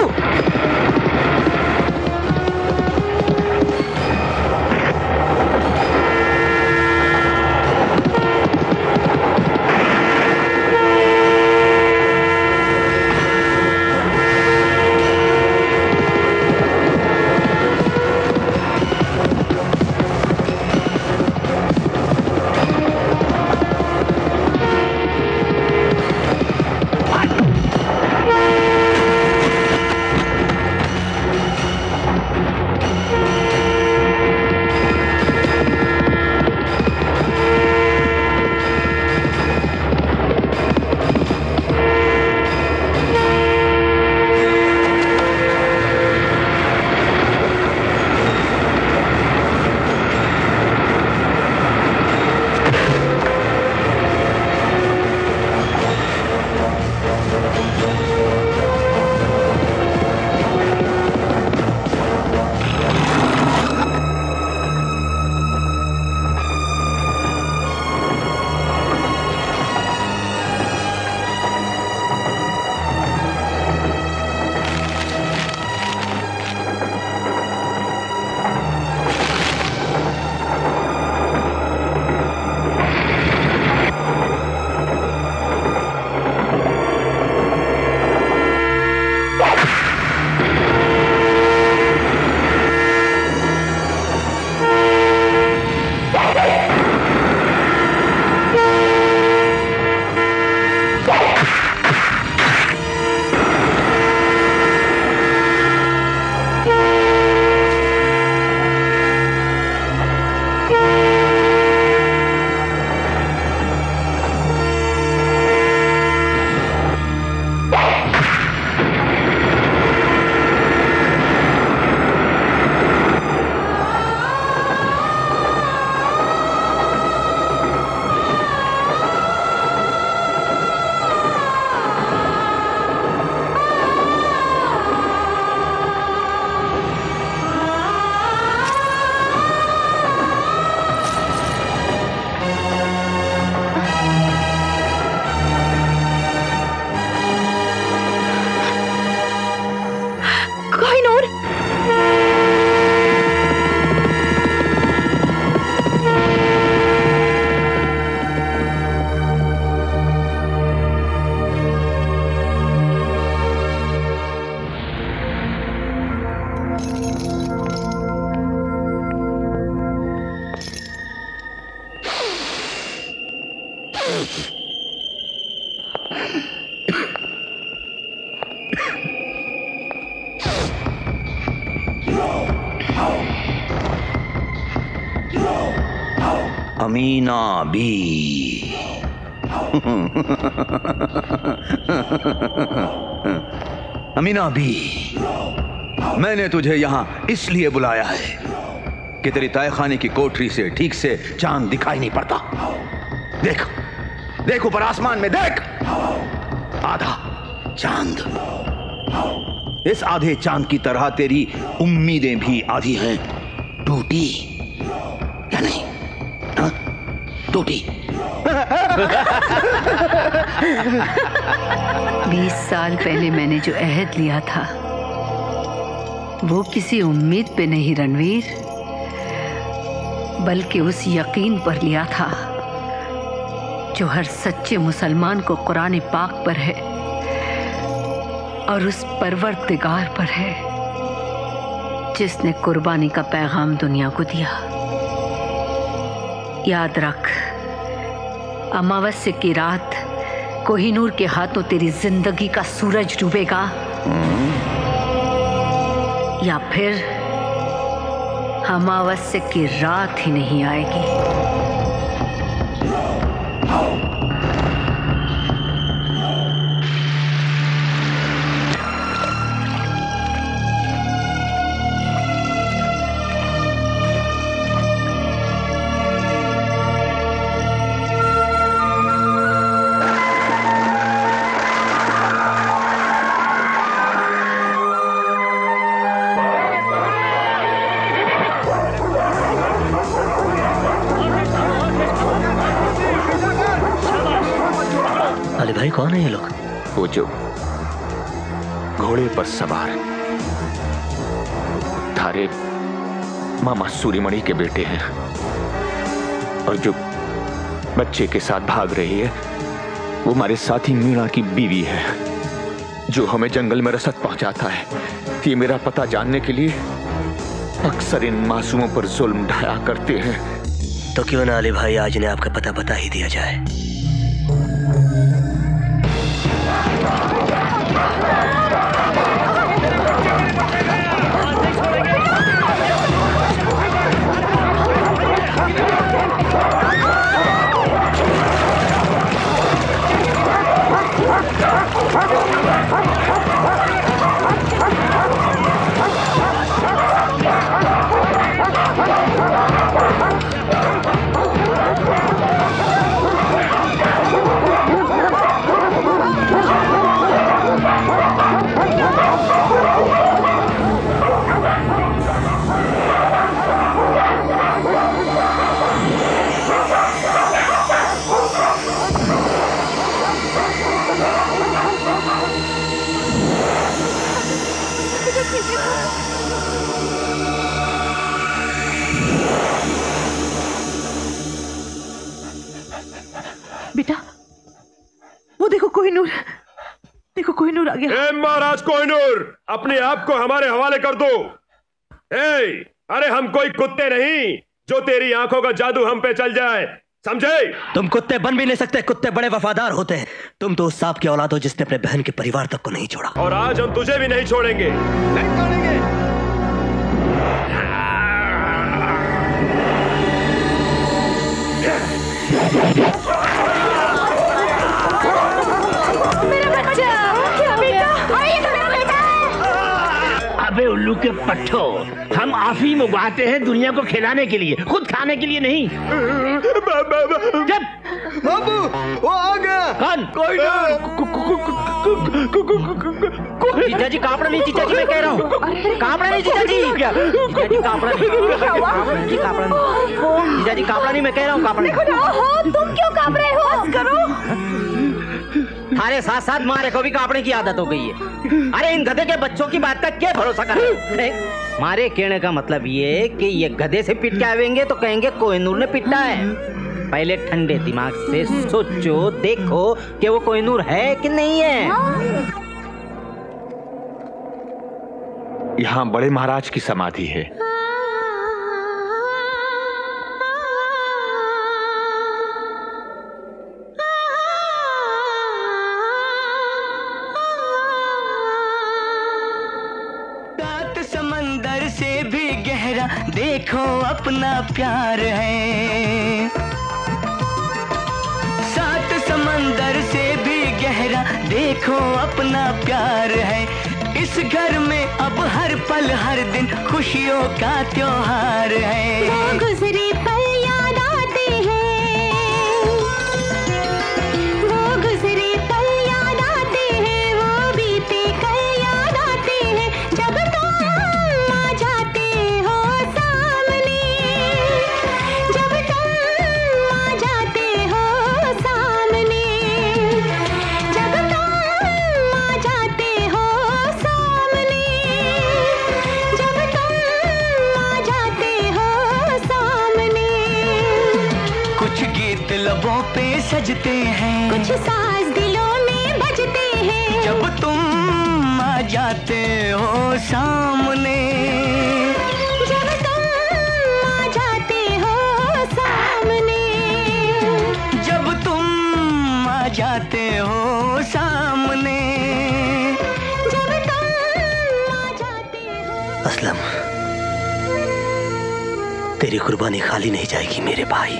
अमीना बी। अमीना बी, मैंने तुझे यहां इसलिए बुलाया है कि तेरी तहखाने की कोठरी से ठीक से चांद दिखाई नहीं पड़ता। देख देख ऊपर आसमान में देख, आधा चांद। इस आधे चांद की तरह तेरी उम्मीदें भी आधी हैं। टूटी या नहीं? टूटी।
20 साल पहले मैंने जो अहद लिया था वो किसी उम्मीद पे नहीं रणवीर, बल्कि उस यकीन पर लिया था जो हर सच्चे मुसलमान को कुरान पाक पर है और उस परवरदिगार पर है जिसने कुर्बानी का पैगाम दुनिया को दिया। याद रख, अमावस्या की रात कोहिनूर के हाथों तेरी जिंदगी का सूरज डूबेगा या फिर अमावस्या की रात ही नहीं आएगी।
भाई कौन है ये लोग?
वो जो घोड़े पर सवार थारे मामा सूरीमणि के बेटे हैं और जो बच्चे के साथ भाग रही है वो हमारे साथी मीणा की बीवी है जो हमें जंगल में रसद पहुंचाता है। ये मेरा पता जानने के लिए अक्सर इन मासूमों पर जुल्म ढाया करते हैं।
तो क्यों ना अली भाई आज ने आपका पता बता ही दिया जाए।
बेटा वो देखो कोहिनूर, देखो कोहिनूर आ गया।
महाराज कोहिनूर, अपने आप को हमारे हवाले कर दो। अरे हम कोई कुत्ते नहीं जो तेरी आंखों का जादू हम पे चल जाए, समझे?
तुम कुत्ते बन भी नहीं सकते, कुत्ते बड़े वफादार होते हैं। तुम तो उस सांप की औलाद हो जिसने अपने बहन के परिवार तक को नहीं छोड़ा।
और आज हम तुझे भी नहीं छोड़ेंगे। नहीं छोड़ेंगे।
मेरा बच्चा, क्या बेटा? अरे ये तो मेरा बेटा है।
अबे उल्लू के पट्टो, हम अफीम उगाते हैं दुनिया को खिलाने के लिए, खुद खाने के लिए नहीं। जब
बाबू वो आ गया।
कौन?
कोई
जीजा जी कापड़ा नहीं, जीजा जी मैं कह रहा हूँ कापड़ा नहीं, जीजा जी जीजा जी कापड़ा नहीं, जी कापड़ा नहीं, जीजा जी कापड़ा नहीं, मैं कह रहा हूँ कापड़ा नहीं।
तुम क्यों कांप रहे हो? करो।
थारे साथ साथ मारे को भी कापड़े की आदत हो गई है। अरे इन गधे के बच्चों की बात का क्या भरोसा करे? मारे कहने का मतलब ये कि ये गधे से पिट के आवेंगे तो कहेंगे कोहिनूर ने पिटा है। पहले ठंडे दिमाग से सोचो, देखो कि वो कोहिनूर है कि नहीं है।
यहाँ बड़े महाराज की समाधि है।
समंदर से भी गहरा देखो अपना प्यार है। सात समंदर से भी गहरा देखो अपना प्यार है। इस घर में अब हर पल हर दिन खुशियों का त्योहार है।
वो गुजरे पल याद आते हैं, वो गुजरे पल याद आते हैं, वो बीते कल याद आते हैं। जब तुम आ जाते हो सामने, जब तुम आ जाते हो सामने।
राहों पे सजते हैं,
कुछ साज दिलों में बजते हैं।
जब तुम आ जाते हो सामने,
जब तुम आ जाते हो सामने,
जब तुम आ जाते हो सामने,
जब तुम आ जाते हो।
असलम, तेरी कुर्बानी खाली नहीं जाएगी मेरे भाई।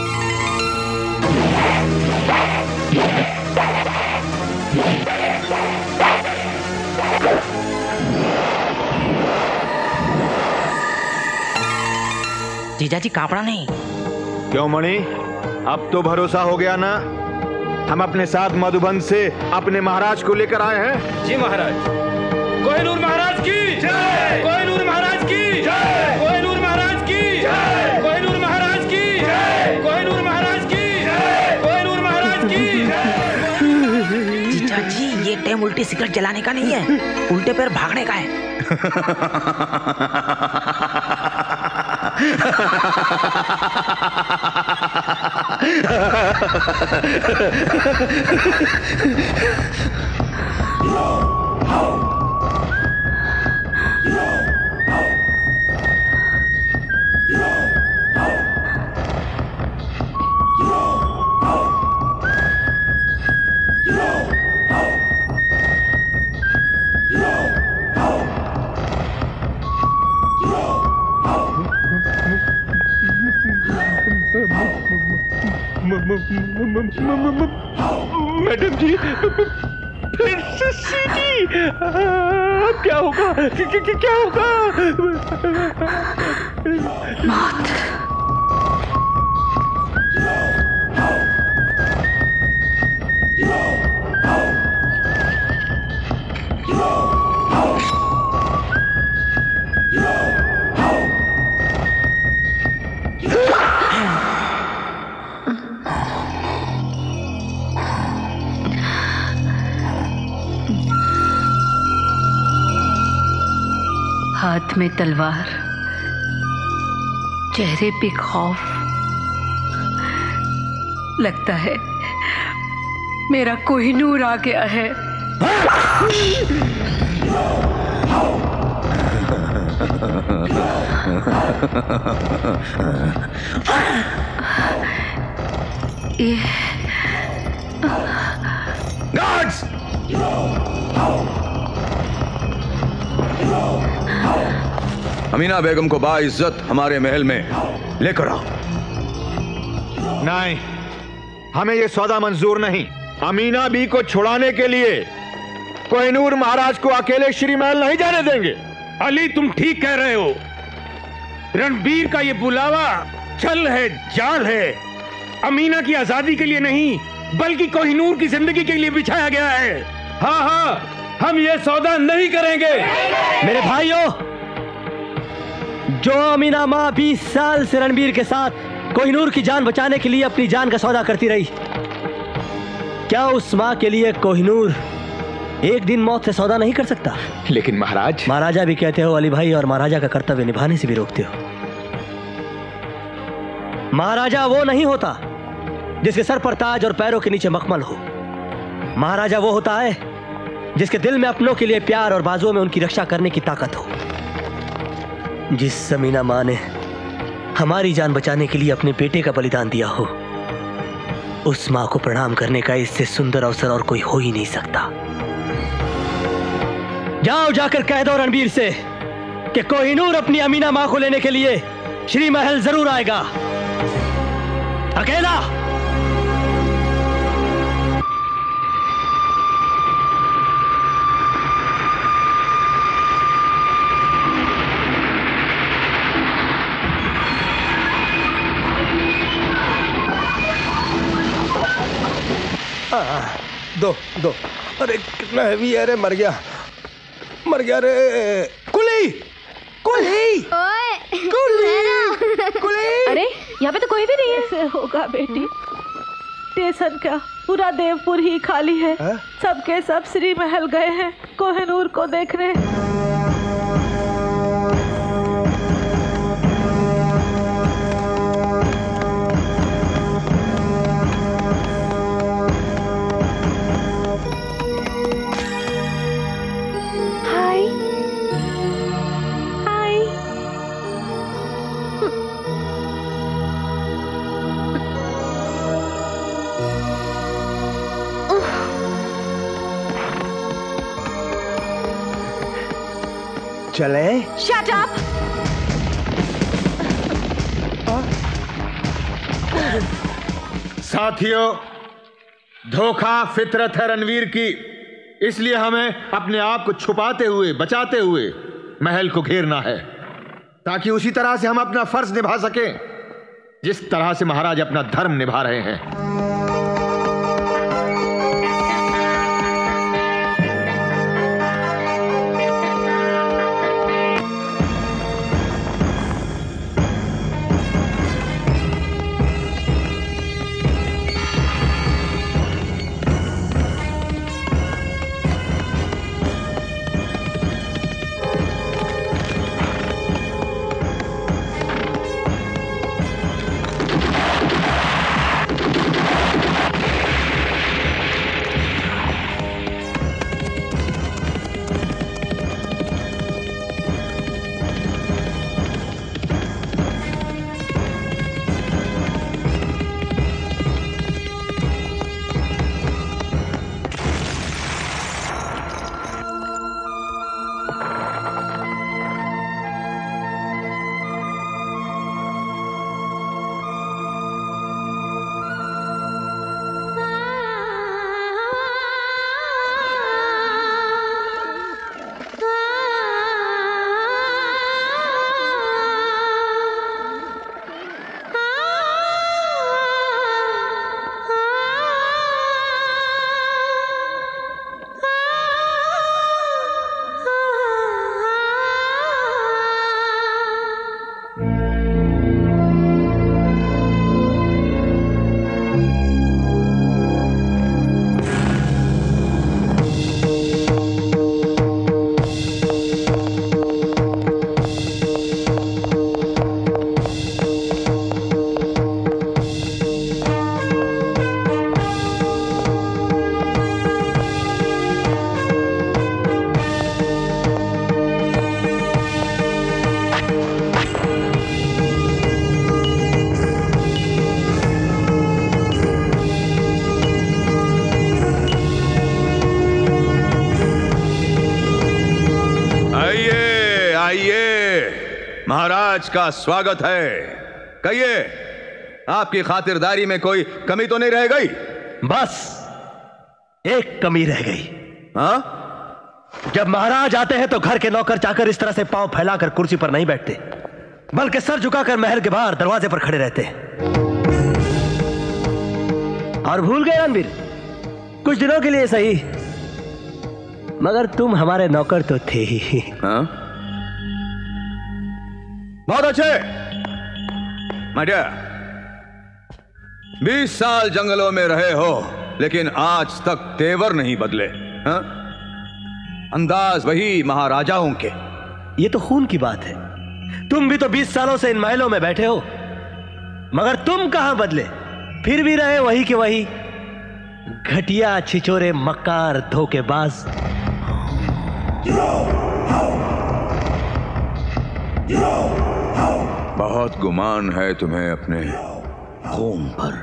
जीजा जी कापड़ा नहीं।
क्यों मणि, अब तो भरोसा हो गया ना? हम अपने साथ मधुबन से अपने महाराज को लेकर आए हैं।
जी महाराज। कोहिनूर महाराज की जय, कोहिनूर महाराज की जय, कोहिनूर महाराज की जय, कोहिनूर महाराज की जय, कोहिनूर महाराज की जय, कोहिनूर महाराज की जय।
जीजा जी ये टाइम उल्टी सिगरेट जलाने का नहीं है, उल्टे पैर भागने का है।
मैडम जी फिर से सीटी, क्या होगा? क्या होगा?
मौत। हाथ में तलवार, चेहरे पे खौफ। लगता है मेरा कोहिनूर आ गया है। ये
गार्ड्स! अमीना बेगम को बाइज्जत हमारे महल में लेकर आओ। नहीं, हमें यह सौदा मंजूर नहीं। अमीना बी को छुड़ाने के लिए कोहिनूर महाराज को अकेले श्री महल नहीं जाने देंगे।
अली तुम ठीक कह रहे हो। रणबीर का ये बुलावा छल है, जाल है। अमीना की आजादी के लिए नहीं बल्कि कोहिनूर की जिंदगी के लिए बिछाया गया है। हाँ हाँ, हम ये सौदा नहीं करेंगे।
मेरे भाइयों, जो अमीना माँ 20 साल से रणबीर के साथ कोहिनूर की जान बचाने के लिए अपनी जान का सौदा करती रही, क्या उस माँ के लिए कोहिनूर एक दिन मौत से सौदा नहीं कर सकता?
लेकिन महाराज,
महाराजा भी कहते हो अली भाई, और महाराजा का कर्तव्य निभाने से भी रोकते हो। महाराजा वो नहीं होता जिसके सर पर ताज और पैरों के नीचे मखमल हो। महाराजा वो होता है जिसके दिल में अपनों के लिए प्यार और बाजुओं में उनकी रक्षा करने की ताकत हो। जिस अमीना माँ ने हमारी जान बचाने के लिए अपने बेटे का बलिदान दिया हो, उस माँ को प्रणाम करने का इससे सुंदर अवसर और कोई हो ही नहीं सकता। जाओ, जाकर कह दो रणबीर से कि कोहिनूर अपनी अमीना माँ को लेने के लिए श्री महल जरूर आएगा, अकेला।
दो। अरे कितना हैवी है रे, मर गया रे। कुली!
अरे यहाँ पे तो कोई भी नहीं है।
कैसे होगा बेटी? स्टेशन का पूरा देवपुर ही खाली है। सबके सब श्री महल गए हैं कोहिनूर को देखने।
चले?
Shut up.
साथियों, धोखा फितरत है रणवीर की, इसलिए हमें अपने आप को छुपाते हुए, बचाते हुए महल को घेरना है, ताकि उसी तरह से हम अपना फर्ज निभा सकें जिस तरह से महाराज अपना धर्म निभा रहे हैं। महाराज का स्वागत है। कहिए, आपकी खातिरदारी में कोई कमी तो नहीं रह गई?
बस एक कमी रह गई।
हाँ?
जब महाराज आते हैं तो घर के नौकर चाकर इस तरह से पांव फैलाकर कुर्सी पर नहीं बैठते, बल्कि सर झुकाकर महल के बाहर दरवाजे पर खड़े रहते हैं। और भूल गए रणवीर, कुछ दिनों के लिए सही, मगर तुम हमारे नौकर तो थे ही।
हाँ? बहुत अच्छे माय डियर, 20 साल जंगलों में रहे हो, लेकिन आज तक तेवर नहीं बदले। हाँ? अंदाज वही महाराजाओं के।
ये तो खून की बात है। तुम भी तो 20 सालों से इन महलों में बैठे हो, मगर तुम कहां बदले? फिर भी रहे वही के वही, घटिया, छिचोरे, मक्कार, धोखेबाज।
बहुत गुमान है तुम्हें अपने खून पर।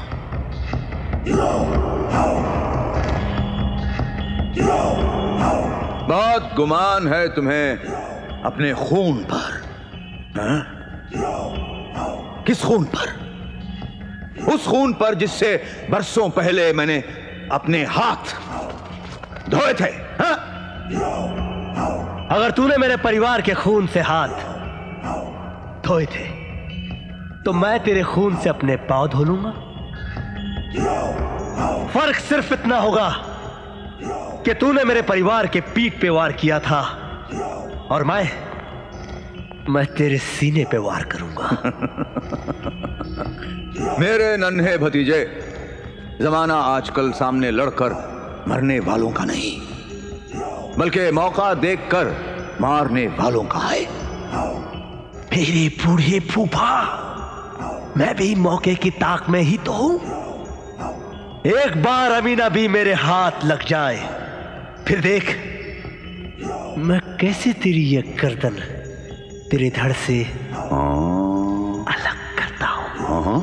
बहुत गुमान है तुम्हें अपने खून पर। हाँ? किस खून पर? उस खून पर जिससे बरसों पहले मैंने अपने हाथ धोए थे। हाँ?
अगर तूने मेरे परिवार के खून से हाथ धोए थे तो मैं तेरे खून से अपने पांव धो लूंगा। फर्क सिर्फ इतना होगा कि तूने मेरे परिवार के पीठ पे वार किया था और मैं तेरे सीने पे वार करूंगा।
मेरे नन्हे भतीजे, जमाना आजकल सामने लड़कर मरने वालों का नहीं, बल्कि मौका देखकर मारने वालों का है।
मेरे बूढ़े फूफा, मैं भी मौके की ताक में ही तो हूं। एक बार अमीना भी मेरे हाथ लग जाए, फिर देख मैं कैसे तेरी ये गर्दन तेरे धड़ से अलग करता हूं।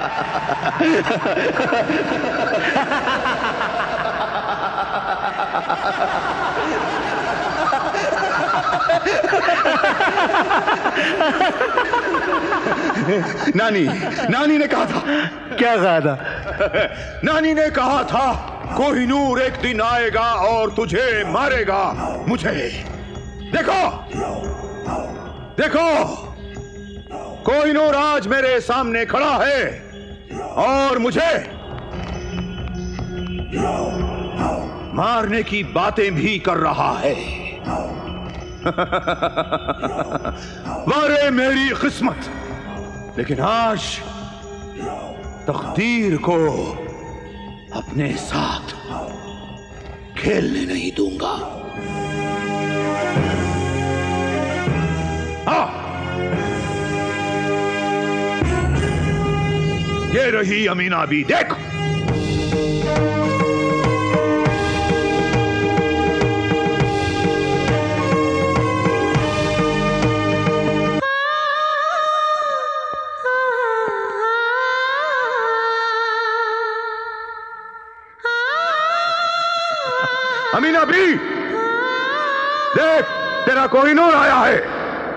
नानी ने कहा था।
क्या कहा था?
नानी ने कहा था कोहिनूर एक दिन आएगा और तुझे मारेगा। मुझे देखो देखो, कोहिनूर आज मेरे सामने खड़ा है और मुझे मारने की बातें भी कर रहा है। वारे मेरी किस्मत, लेकिन आज तकदीर को अपने साथ खेलने नहीं दूंगा। ये रही अमीना भी, देख। अमीना भी, देख तेरा कोहिनूर आया है।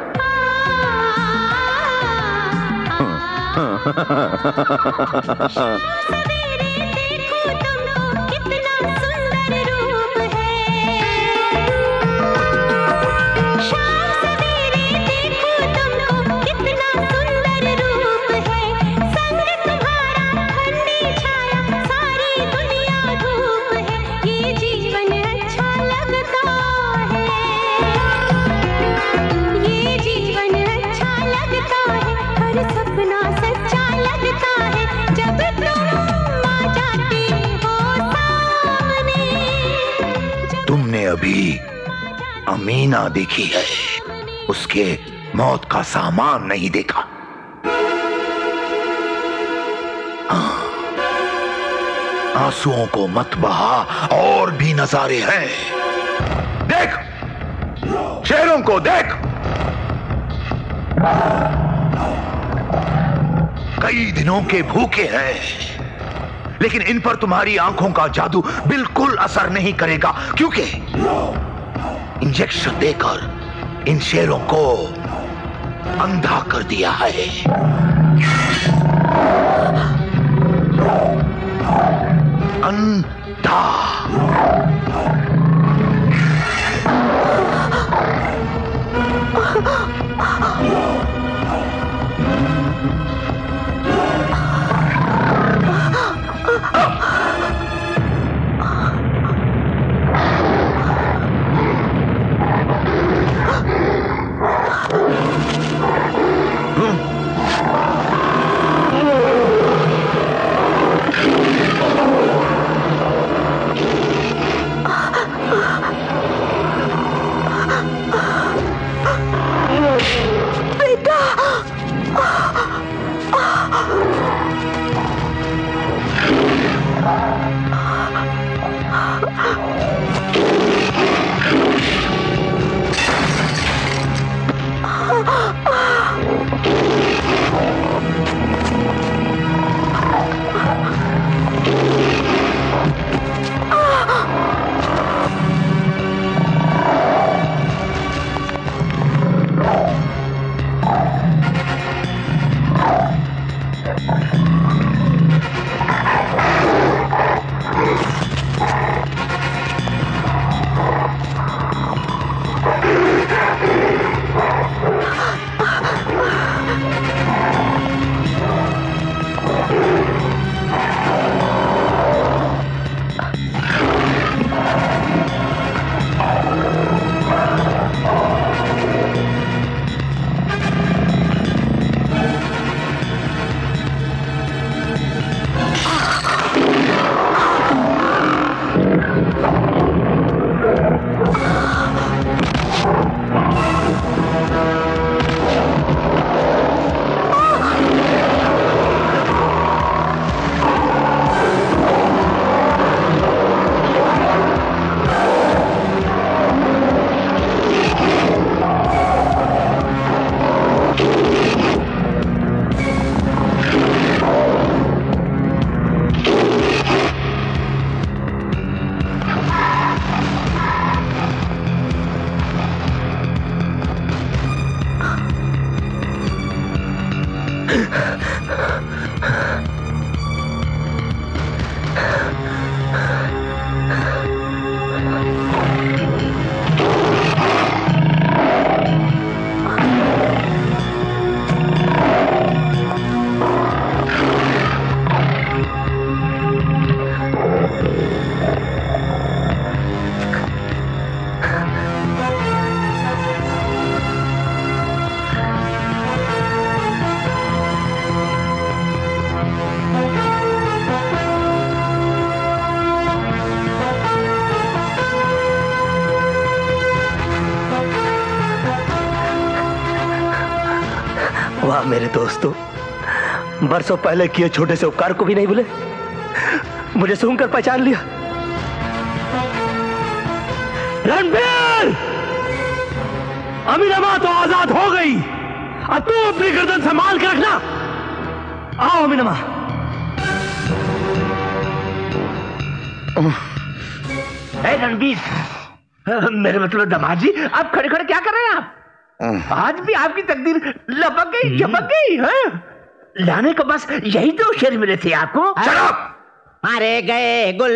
अभी अमीना देखी है, उसके मौत का सामान नहीं देखा। आंसुओं को मत बहा, और भी नजारे हैं। देख, शेरों को देख। कई दिनों के भूखे हैं, लेकिन इन पर तुम्हारी आंखों का जादू बिल्कुल असर नहीं करेगा, क्योंकि इंजेक्शन देकर इन शेरों को अंधा कर दिया है। अंधा।
मेरे दोस्तों, बरसों पहले किए छोटे से उपकार को भी नहीं भूले, मुझे सूंघकर पहचान लिया। रणबीर, अमीनमा तो आजाद हो गई, अब तू अपनी गर्दन संभाल के रखना। आओ अमीनमा।
रणबीर, मेरे मतलब दामाद जी, आप खड़े खड़े क्या कर रहे हैं आप? आज भी आपकी तकदीर लपक गई, चमक गई है। लाने को बस यही तो शेर मिले थे आपको।
मारे गए गुल।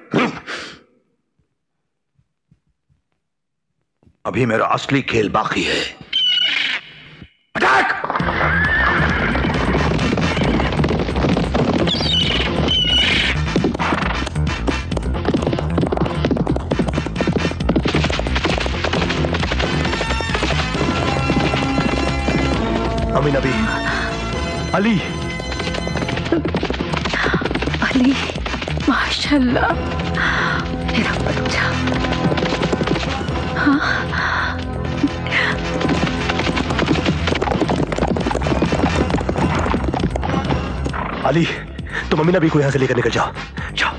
अभी मेरा असली खेल बाकी है। अटैक!
अमीन अभी अली
अली, माशाल्लाह मेरा बच्चा। हाँ
अली, तुम अमीना भी को यहां से लेकर निकल जाओ। जाओ।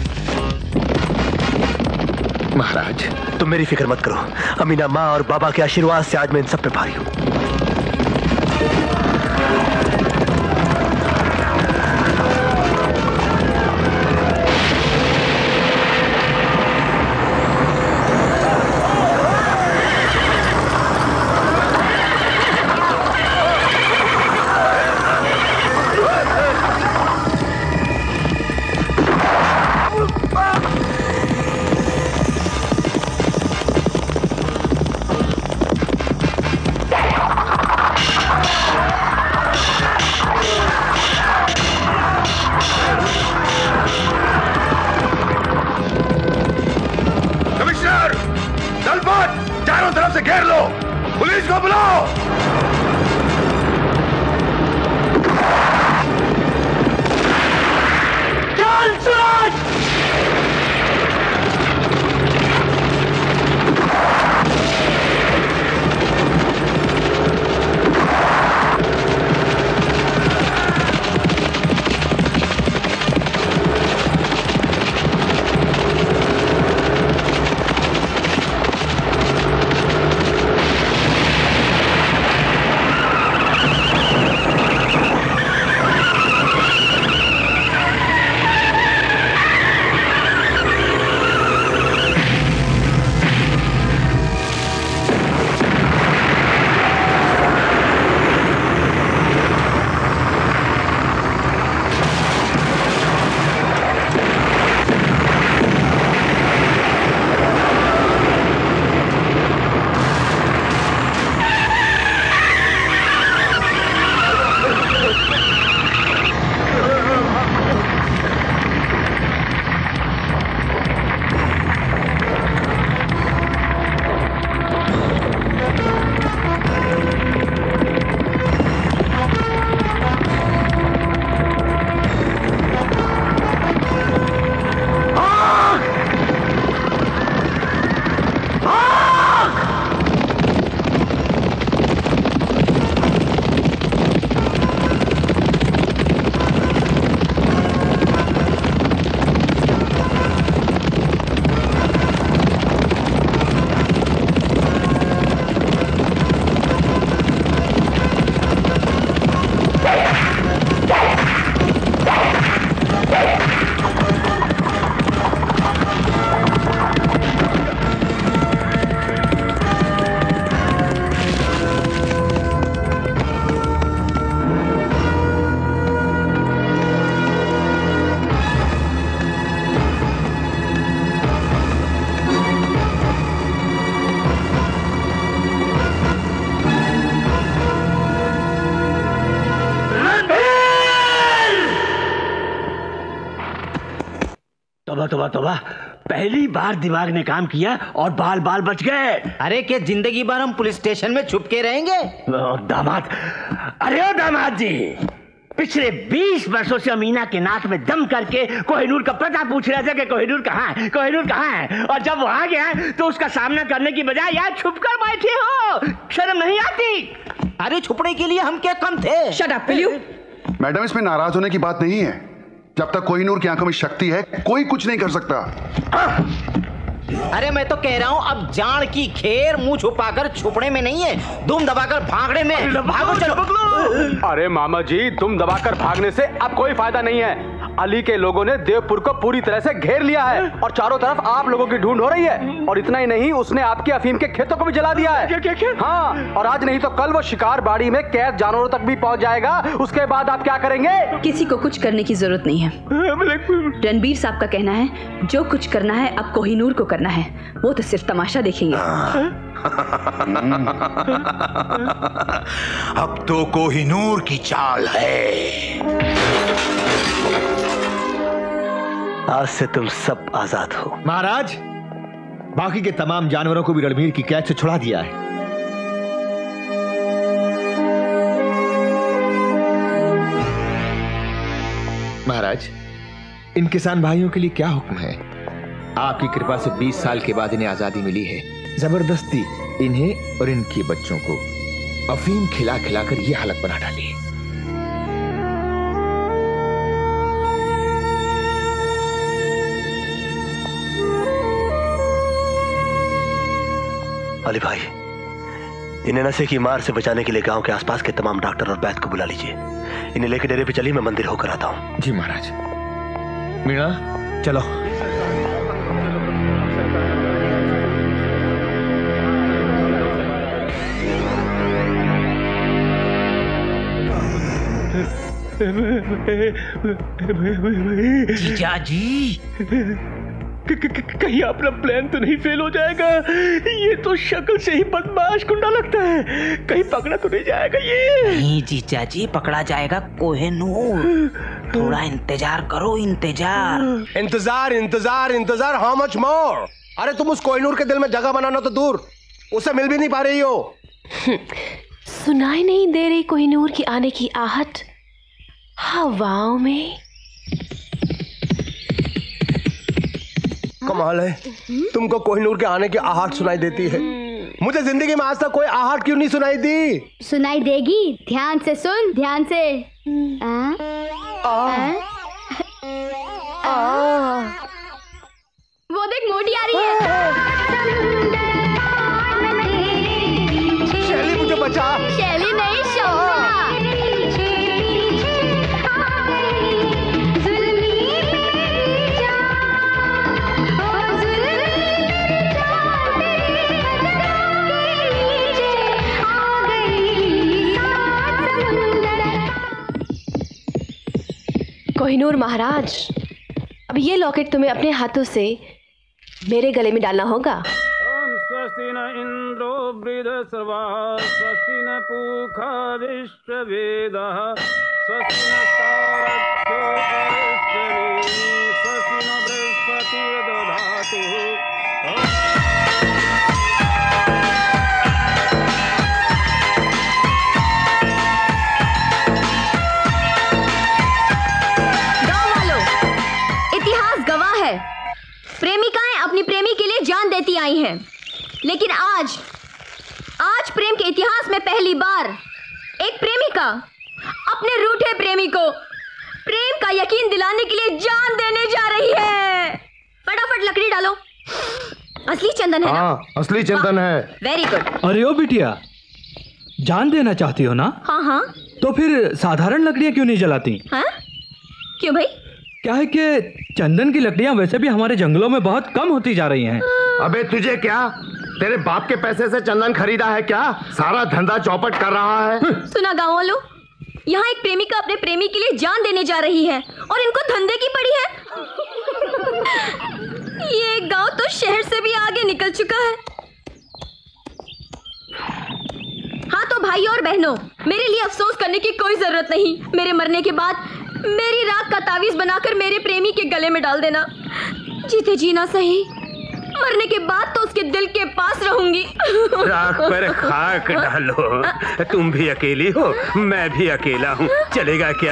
महाराज, तुम मेरी फिक्र मत करो। अमीना माँ और बाबा के आशीर्वाद से आज मैं इन सब पे भारी हूं।
तोबा, पहली बार दिमाग ने काम किया और बाल बाल बच गए।
अरे क्या जिंदगी भर हम पुलिस स्टेशन में छुप के रहेंगे?
दामाद, अरे ओ दामाद जी, पिछले 20 वर्षों से अमीना के नाक में दम करके कोहिनूर का पता पूछ रहे थे कि कोहिनूर कहाँ है, कोहिनूर कहाँ है। और जब वो आ गया तो उसका सामना करने की बजाय यार छुप कर बैठे हो, शर्म नहीं आती?
अरे छुपने के लिए हम क्या कम थे?
Shut up will you.
Madam, इसमें नाराज होने की बात नहीं है। जब तक कोहिनूर की आंखों में शक्ति है, कोई कुछ नहीं कर सकता।
अरे मैं तो कह रहा हूँ अब जान की खेर मुंह छुपाकर छुपने में नहीं है, दुम दबाकर भागने में। भागो चलो।
अरे मामा जी, दुम दबाकर भागने से अब कोई फायदा नहीं है। अली के लोगों ने देवपुर को पूरी तरह से घेर लिया है और चारों तरफ आप लोगों की ढूंढ हो रही है। और इतना ही नहीं, उसने आपके अफीम के खेतों को भी जला दिया है। क्या? हाँ, और आज नहीं तो कल वो शिकार बाड़ी में कैद जानवरों तक भी पहुंच जाएगा। उसके बाद आप क्या करेंगे?
किसी को कुछ करने की जरूरत नहीं है। रणबीर साहब का कहना है जो कुछ करना है अब कोहिनूर को करना है, वो तो सिर्फ तमाशा देखेंगे।
अब तो कोहिनूर की चाल है।
आज से तुम सब आजाद हो।
महाराज, बाकी के तमाम जानवरों को भी रणबीर की कैद से छुड़ा दिया है। महाराज, इन किसान भाइयों के लिए क्या हुक्म है? आपकी कृपा से 20 साल के बाद इन्हें आजादी मिली है। जबरदस्ती इन्हें और इनके बच्चों को अफीम खिला खिलाकर ये हालत बना डाली है।
अली भाई, इन्हें नशे की मार से बचाने के लिए गांव के आसपास के तमाम डॉक्टर और वैद्य को बुला लीजिए। इन्हें लेकर डेरे पे चलिए, मैं मंदिर होकर आता हूँ।
जी महाराज। मीणा, चलो।
जीजा जी,
कहीं अपना प्लान तो नहीं फेल हो जाएगा? ये तो शक्ल से ही बदमाश गुंडा लगता है, कहीं पकड़ा तो नहीं जाएगा ये?
नहीं जीजा जी, पकड़ा जाएगा कोहिनूर। थोड़ा इंतजार करो, इंतजार।
इंतजार इंतजार इंतजार, हाउ मच मोर? अरे तुम उस कोहिनूर के दिल में जगह बनाना तो दूर, उससे मिल भी नहीं पा रही हो।
सुनाई नहीं दे रही कोहिनूर की आने की आहट हवाओं में?
कमाल है, तुमको कोहिनूर के आने की आहट सुनाई देती है। मुझे जिंदगी में आज तक कोई आहट क्यों नहीं सुनाई दी?
सुनाई देगी, ध्यान से सुन, ध्यान से। वो देख, मोटी आ रही है।
शैली, मुझे बचा।
शैली नहीं, शोभना।
कोहिनूर महाराज, अब ये लॉकेट तुम्हें अपने हाथों से मेरे गले में डालना होगा।
स्वस्ति न इंद्रो बृहस्पतिर्वा, स्वस्ति न पूषा विश्ववेदाः, स्वस्ति न तारक्यो अरिष्टनेमिः, स्वस्ति न बृहस्पतिर्दधातु।
प्रेमिकाएं अपनी प्रेमी के लिए जान देती आई हैं, लेकिन आज प्रेम के इतिहास में पहली बार एक प्रेमिका अपने रूठे प्रेमी को प्रेम का यकीन दिलाने के लिए जान देने जा रही है। फटाफट लकड़ी डालो। असली चंदन है ना?
हाँ, असली चंदन है।
Very good.
अरे ओ बिटिया, जान देना चाहती हो ना?
हाँ हाँ।
तो फिर साधारण लकड़ियां क्यों नहीं जलाती?
हाँ? क्यों भाई?
क्या है कि चंदन की लकड़ियां वैसे भी हमारे जंगलों में बहुत कम होती जा रही हैं।
अबे तुझे क्या, तेरे बाप के पैसे से चंदन खरीदा है क्या? सारा धंधा चौपट कर रहा है।
सुना गाँव वालों, यहाँ एक प्रेमिका अपने प्रेमी के लिए जान देने जा रही है और इनको धंधे की पड़ी है। ये गांव तो शहर से भी आगे निकल चुका है। हाँ तो भाई और बहनों, मेरे लिए अफसोस करने की कोई जरूरत नहीं। मेरे मरने के बाद मेरी राख का तावीज बनाकर मेरे प्रेमी के गले में डाल देना। जीते जीना सही, मरने के बाद तो उसके दिल के पास रहूंगी।
राख पर खाक डालो। तुम भी अकेली हो, मैं भी अकेला हूँ, चलेगा क्या?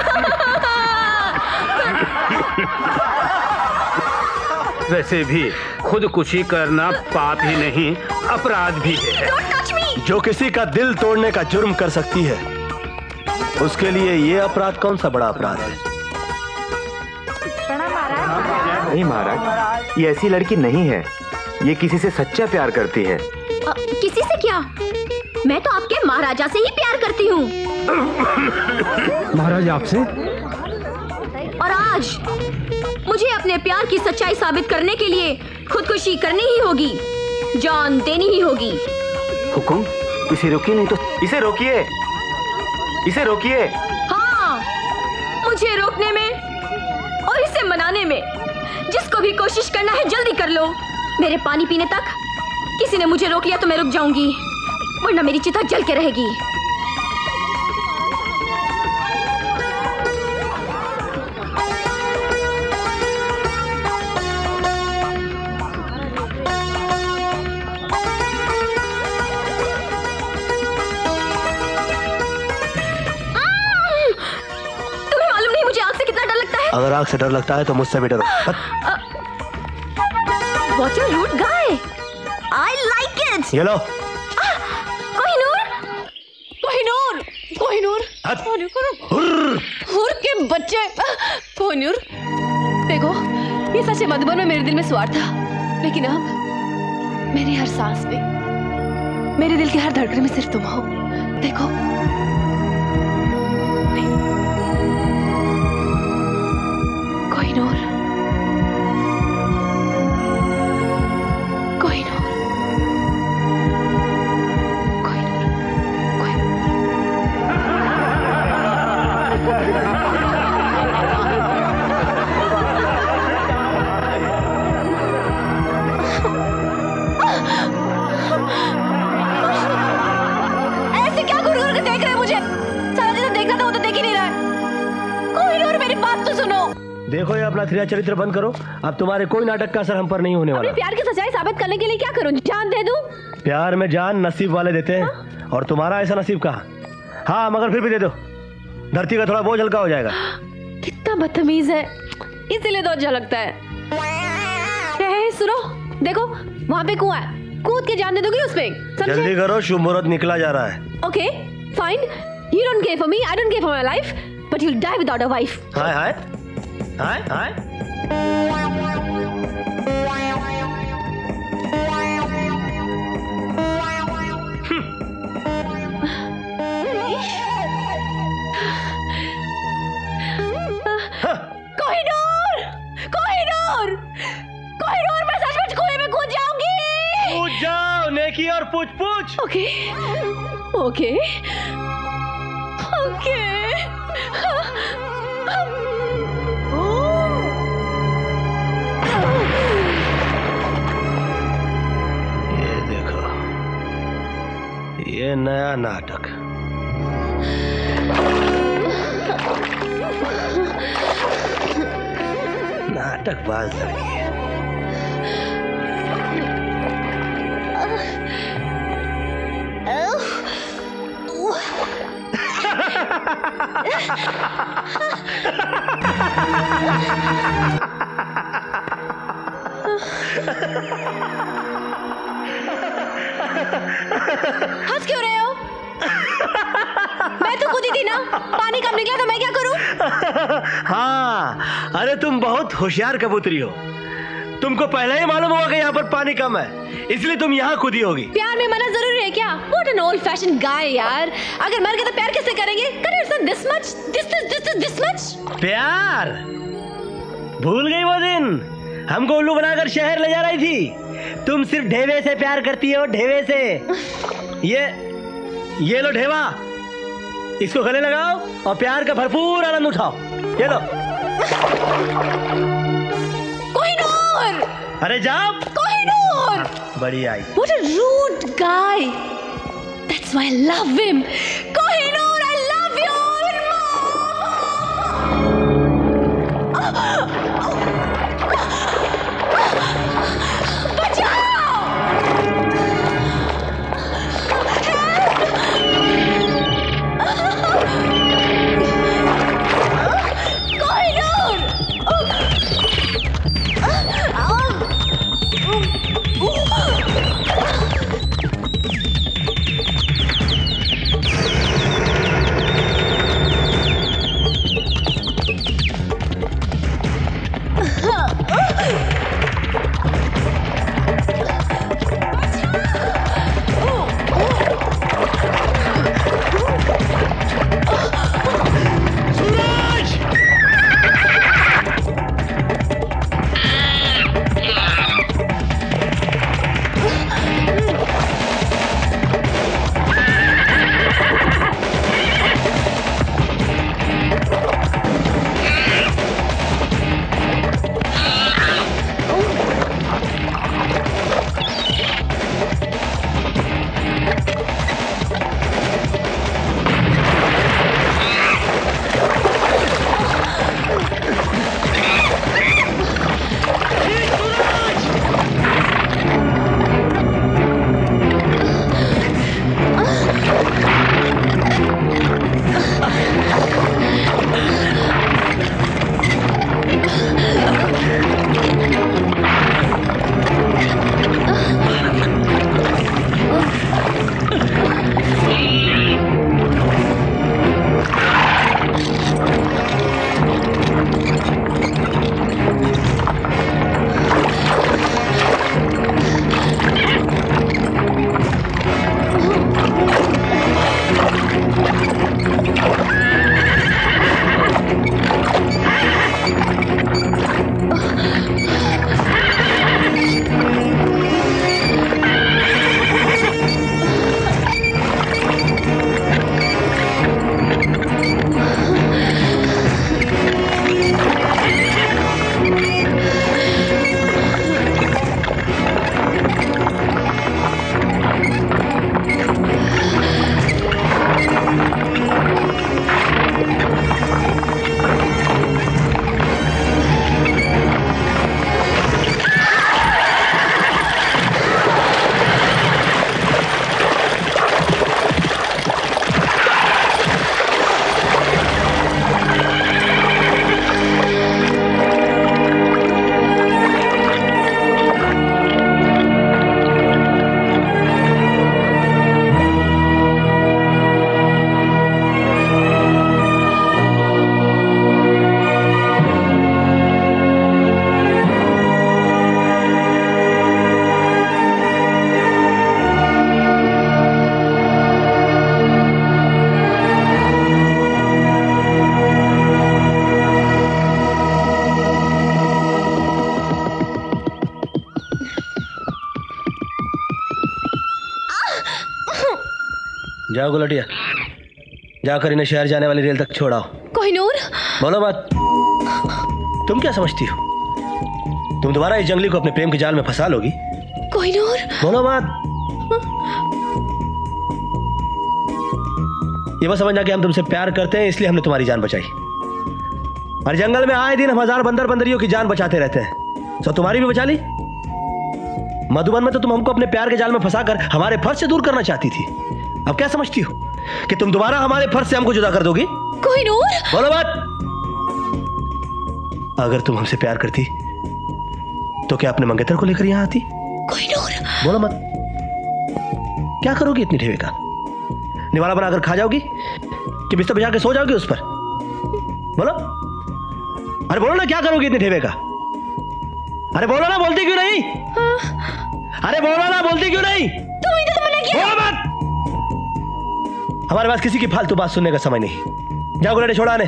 वैसे भी खुदकुशी करना पाप ही नहीं, अपराध भी है।
जो किसी का दिल तोड़ने का जुर्म कर सकती है, उसके लिए ये अपराध कौन सा बड़ा अपराध है?
नहीं महाराज, ये ऐसी लड़की नहीं है। ये किसी से सच्चा प्यार करती है।
किसी से क्या? मैं तो आपके महाराजा से ही प्यार करती हूँ।
महाराज आपसे?
और आज मुझे अपने प्यार की सच्चाई साबित करने के लिए खुदकुशी करनी ही होगी, जान देनी ही होगी।
हुकुम, इसे रोकिए, नहीं तो इसे रोकिए, इसे रोकिए।
हाँ, मुझे रोकने में और इसे मनाने में जिसको भी कोशिश करना है जल्दी कर लो। मेरे पानी पीने तक किसी ने मुझे रोक लिया तो मैं रुक जाऊंगी, वरना मेरी चिता जल के रहेगी। तुम्हें मालूम नहीं मुझे आग से कितना डर लगता है?
अगर आग से डर लगता है तो मुझसे भी डरो।
What a rude guy! I like it.
ये लो।
कोहिनूर,
कोहिनूर, कोहिनूर, हुर के बच्चे। कोहिनूर, देखो, ये सच है, मधुबन में मेरे दिल में स्वार्थ था, लेकिन अब मेरी हर सांस में, मेरे दिल की हर धड़कन में सिर्फ तुम हो। देखो, कोहिनूर,
ऐसे क्या घूर-घूर के देख रहे हैं मुझे? सारा जिसे देखना था वो तो देख ही नहीं रहा है। कोहिनूर, मेरी बात तो सुनो।
देखो, ये अपना क्रिया चरित्र बंद करो। अब तुम्हारे कोई नाटक का असर हम पर नहीं होने वाला।
अपने प्यार की सच्चाई साबित करने के लिए क्या करूं? जान दे दूं?
प्यार में जान नसीब वाले देते हैं, और तुम्हारा ऐसा नसीब कहाँ? हाँ, मगर फिर भी दे दो, धरती का थोड़ा बोझ हल्का हो जाएगा।
कितना बदतमीज है, इसीलिए तो अच्छा लगता है। सुनो, देखो, वहाँ पे कुआं है, कूद के जान दे दोगी उसमें?
जल्दी करो, शुभ मुहूर्त निकला जा रहा है।
Okay, fine. You don't care for me, I don't care for my life, but you'll die without a wife.
हाय हाय हाय हाय।
कोहिनूर, कोहिनूर, कोहिनूर, मैं सचमुच कुएं में कूद जाऊंगी।
कूद जाओ, नेकी और पूछ पूछ।
Okay, okay, okay.
ये देखो, ये नया नाटक। नाटकबाज लड़की है।
हंस क्यों रहे हो? मैं तो कूदी थी ना, पानी कम निकला तो मैं क्या करूं?
हाँ, अरे तुम बहुत होशियार कबूतरी हो। तुमको पहले ही मालूम होगा कि यहाँ पर पानी कम है, इसलिए तुम यहाँ कूदी होगी।
प्यार में मरना जरूरी है क्या? What an old fashioned guy यार। अगर मर गए तो प्यार कैसे करेंगे? Can you understand this much? This much?
प्यार? भूल गई वो दिन, हमको उल्लू बनाकर शहर ले जा रही थी। तुम सिर्फ ढेवे से प्यार करती हो, ढेवे से। ये लो ढेवा, इसको गले लगाओ और प्यार का भरपूर आनंद उठाओ। ये लो।
कोहिनूर!
अरे जाओ।
कोहिनूर!
बड़ी आई।
What a rude guy. That's why I love him. Kohinoor, I love you.
जाओ गुलटिया, जाकर इन्हें शहर जाने वाली रेल तक छोड़ाओ।
कोहिनूर।
बोलो बात। तुम क्या समझती हो? तुम दोबारा इस जंगली को अपने प्रेम के जाल में फंसा लोगी?
कोहिनूर।
बोलो बात। ये बस समझना कि हम तुमसे प्यार करते हैं, इसलिए हमने तुम्हारी जान बचाई। और जंगल में आए दिन हम हजार बंदर बंदरियों की जान बचाते रहते हैं, तो तुम्हारी भी बचा ली। मधुबन में तो तुम हमको अपने प्यार के जाल में फंसाकर हमारे फर्ज से दूर करना चाहती थी। अब क्या समझती हो कि तुम दोबारा हमारे फर्ज से हमको जुदा कर दोगी?
कोहिनूर।
बोलो बात। अगर तुम हमसे प्यार करती तो क्या अपने मंगेतर को लेकर यहां आती?
कोहिनूर।
बोलो मत। क्या करोगी इतनी ढेवे का? निवाला बनाकर खा जाओगी कि बिस्तर बिछा के सो जाओगी उस पर? बोलो। अरे बोलो ना, क्या करोगी इतनी ढेवे का? अरे बोलो ना, बोलती क्यों नहीं? अरे बोलो ना, बोलती क्यों नहीं?
तुम इधर मना किया।
बोलो मत। हमारे पास किसी की फालतू बात सुनने का समय नहीं। जाओ गुलटे छोड़ा आने।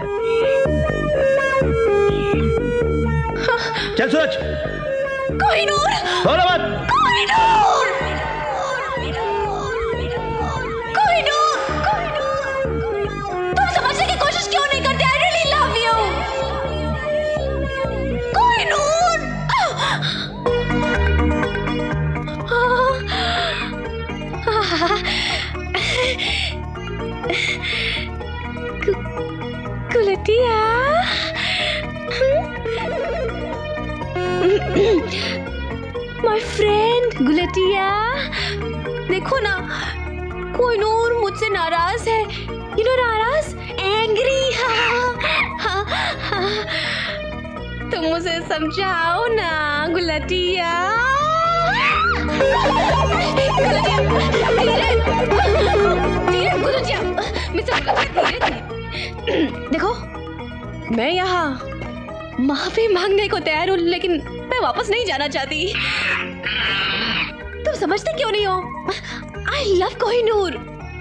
चल सूरज।
कोहिनूर।
बोलो मत।
कोहिनूर। कोहिनूर। तुम समझने की कोशिश क्यों नहीं करते? I really love you. Kohinoor. Gultiya. My friend Gultiya, देखो ना, कोहिनूर मुझसे नाराज है। यू नो नाराज, एंग्री। तुम मुझे समझाओ ना गुलटिया। गुलटिया, देखो, मैं यहाँ माफी मांगने को तैयार हूँ, लेकिन मैं वापस नहीं जाना चाहती। तुम समझते क्यों नहीं हो? I love Kohinoor.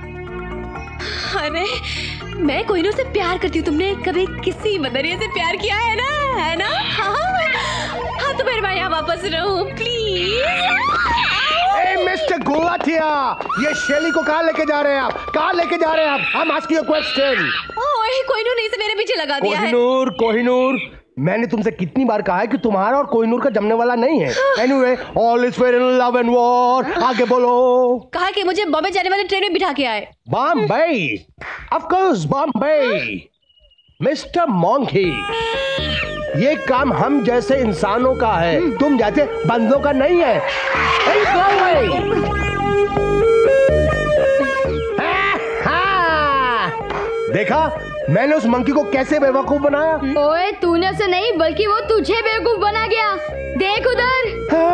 अरे मैं कोहिनूर से प्यार करती हूँ। तुमने कभी किसी बंदरिये से प्यार किया है ना? है ना? हाँ तो फिर मैं यहाँ वापस रहूँ प्लीज।
मिस्टर गुलाटिया, ये शेली को कहाँ लेके जा रहे हैं आप? कहाँ लेके जा रहे हैं आप? I'm asking you a question.
ओए, कोहिनूर ने इसे मेरे पीछे लगा दिया है।
कोहिनूर, मैंने तुमसे कितनी बार कहा है कि तुम्हारा और कोहिनूर का जमने वाला नहीं है। Anyway, all is fair in love and war. आगे बोलो।
कहा कि मुझे बॉम्बे जाने वाले ट्रेन में बिठा के आए।
Bombay? Of course, Bombay. Mister monkey, ये काम हम जैसे इंसानों का है, तुम जैसे बंदों का नहीं है। देखा मैंने उस मंकी को कैसे बेवकूफ बनाया?
ओए, तूने उसे नहीं बल्कि वो तुझे बेवकूफ बना गया। देख उधर।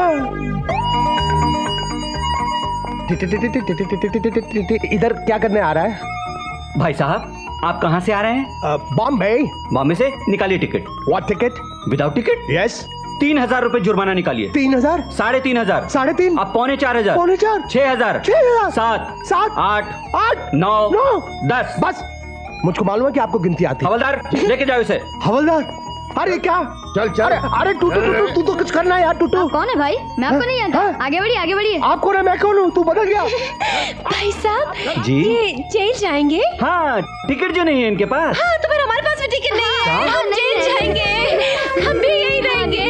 इधर क्या करने आ रहा है?
भाई साहब, आप कहाँ से आ रहे हैं?
बॉम्बे।
बॉम्बे से? निकालिए ticket.
What ticket?
Without ticket?
Yes.
3,000 रुपए जुर्माना निकालिए।
3,000?
3,500।
3,500?
अब 4,500।
4,500?
6,000।
6,000?
7, 8, 9, 10।
बस मुझको मालूम है कि आपको गिनती आती है।
हवलदार, लेके जाओ इसे।
हवलदार? अरे क्या? चल चल। अरे टूटू, तू तो कुछ करना है यार। टूटू
कौन है भाई? मैं आपको नहीं जानता। आगे बढ़िए, आगे बढ़िए।
आप कौन है? मैं कौन हूँ? तू बदल गया।
भाई साहब
जी,
ये जेल जाएंगे?
हाँ, टिकट जो नहीं है इनके पास।
हाँ तो फिर हमारे पास भी टिकट नहीं है। हम जेल जाएंगे, हम भी यहीं रहेंगे।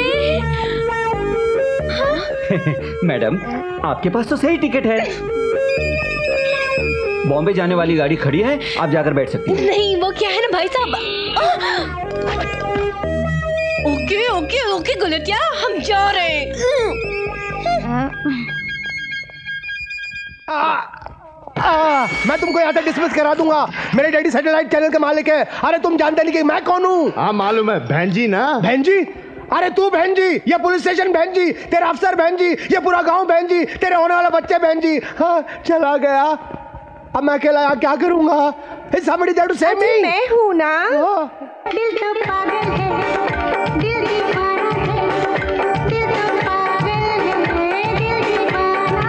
मैडम, आपके पास तो सही टिकट है। बॉम्बे जाने वाली गाड़ी खड़ी है, आप जाकर बैठ सकती हैं।
नहीं, वो क्या है ना भाई साहब। ओके ओके ओके गुलटिया, हम जा रहे हैं।
मैं तुमको यहाँ से डिसमिस करा दूंगा। मेरे डैडी सैटेलाइट चैनल के मालिक है। अरे तुम जानते नहीं कि मैं कौन हूँ?
हाँ मालूम है, बहन जी ना।
बहन जी? अरे तू बहन जी, ये पुलिस स्टेशन बहन जी, तेरा अफसर बहन जी, ये पूरा गांव बहन जी, तेरे होने वाला बच्चे बहन जी। हाँ, चला गया। अब मैं अकेला यहाँ क्या करूंगा? somebody there to save me?
मैं हूँ ना। दिल तो पागल है, दिल दीवाना है, दिल तो पागल है, दिल दीवाना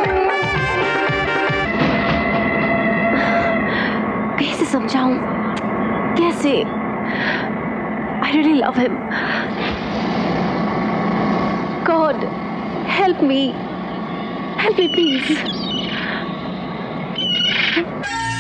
है। कैसे समझाऊं? कैसे? I really love him. God, help me. Help me, please.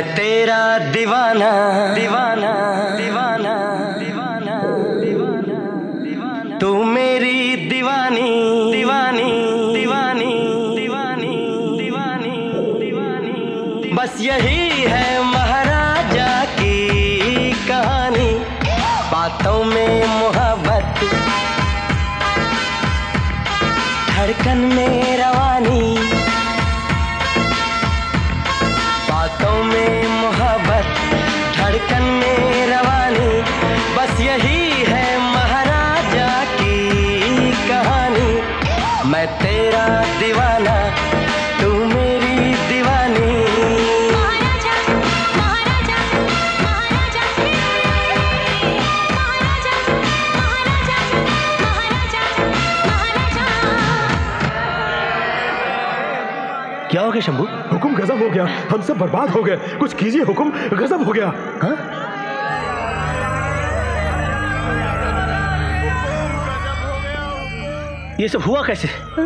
मैं तेरा दीवाना दीवाना दीवाना दीवाना दीवाना, तू मेरी दीवानी दीवानी दीवानी दीवानी दीवानी दीवानी, बस यही है महाराजा की कहानी, बातों में मोहब्बत, धड़कन में रवानी, बातों में मोहब्बत, धड़कन में रवानी, बस यही है महाराजा की कहानी, मैं तेरा दीवाना तू मेरी दीवानी। महाराजा महाराजा महाराजा महाराजा महाराजा महाराजा महाराजा।
क्या हो गया शंभू?
हुकुम गजब हो गया, हम सब बर्बाद हो गए, कुछ कीजिए हुकुम, गजब हो गया। हाँ?
ये सब हुआ कैसे?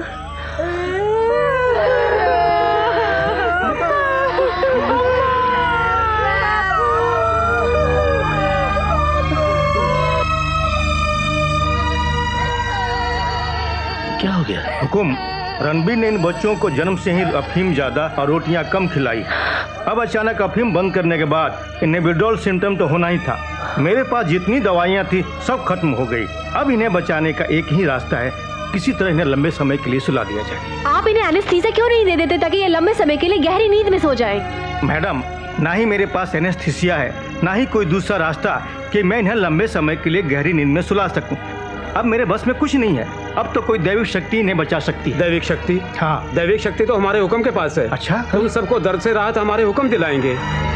क्या हो गया?
हुकुम, रणबीर ने इन बच्चों को जन्म से ही अफीम ज्यादा और रोटियां कम खिलाई। अब अचानक अफीम बंद करने के बाद इन्हें विड्रॉल सिम्टम तो होना ही था। मेरे पास जितनी दवाइयां थी सब खत्म हो गई। अब इन्हें बचाने का एक ही रास्ता है, किसी तरह इन्हें लंबे समय के लिए सुला दिया जाए।
आप इन्हें एनेस्थीसिया क्यों नहीं दे देते ताकि ये लंबे समय के लिए गहरी नींद में सो जाएं?
मैडम, ना ही मेरे पास एनेस्थीसिया है, ना ही कोई दूसरा रास्ता कि मैं इन्हें लंबे समय के लिए गहरी नींद में सुला सकूं। अब मेरे बस में कुछ नहीं है। अब तो कोई दैविक शक्ति इन्हें बचा सकती है।
दैविक शक्ति?
हाँ,
दैविक शक्ति तो हमारे हुक्म के पास है।
अच्छा,
तुम सबको दर्द से राहत हमारे हुक्म दिलाएंगे।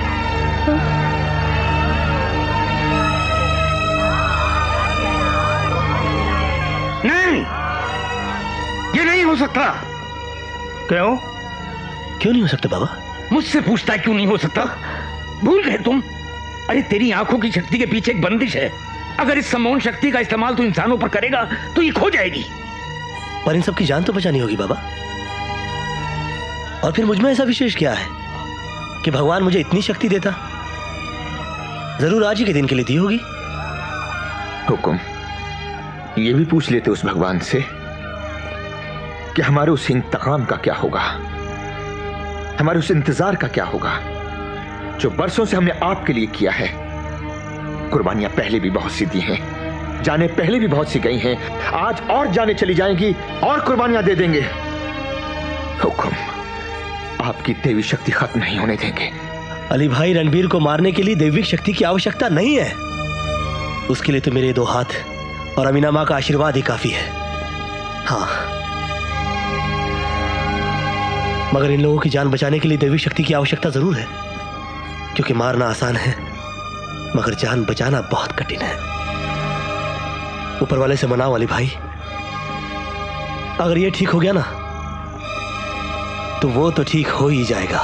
नहीं, ये नहीं हो सकता।
क्यों?
क्यों नहीं हो सकता बाबा?
मुझसे पूछता है क्यों नहीं हो सकता? भूल गए तुम? अरे तेरी आंखों की शक्ति के पीछे एक बंदिश है। अगर इस सम्मोहन शक्ति का इस्तेमाल तू इंसानों पर करेगा तो ये खो जाएगी।
पर इन सब की जान तो बचानी होगी बाबा। और फिर मुझ में ऐसा विशेष क्या है कि भगवान मुझे इतनी शक्ति देता? जरूर आज ही के दिन के लिए दी होगी।
हुकुम, ये भी पूछ लेते उस भगवान से कि हमारे उस इंतकाम का क्या होगा, हमारे उस इंतजार का क्या होगा जो बरसों से हमने आपके लिए किया है। कुर्बानियां पहले भी बहुत सी दी हैं, जाने पहले भी बहुत सी गई हैं, आज और जाने चली जाएंगी और कुर्बानियां दे देंगे। हुकुम, आपकी देवी शक्ति खत्म नहीं होने देंगे।
अली भाई, रणबीर को मारने के लिए दैविक शक्ति की आवश्यकता नहीं है। उसके लिए तो मेरे 2 हाथ और अमीना माँ का आशीर्वाद ही काफी है। हाँ, मगर इन लोगों की जान बचाने के लिए दैविक शक्ति की आवश्यकता जरूर है, क्योंकि मारना आसान है मगर जान बचाना बहुत कठिन है। ऊपर वाले से मनाओ अली भाई, अगर ये ठीक हो गया ना तो वो तो ठीक हो ही जाएगा।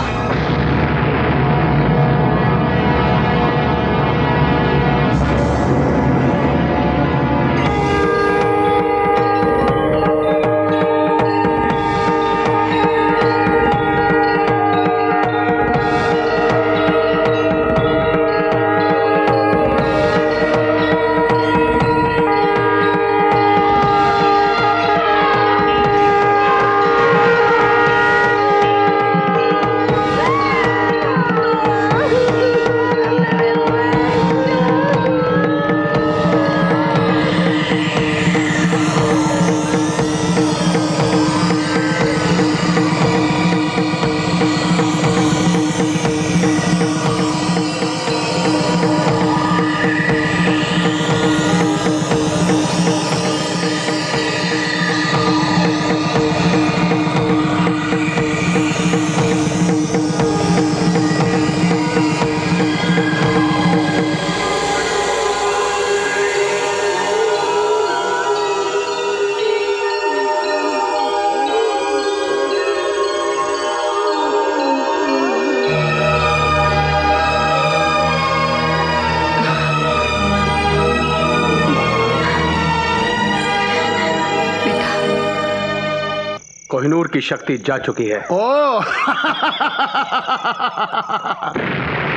कोहिनूर की शक्ति जा चुकी है।
ओह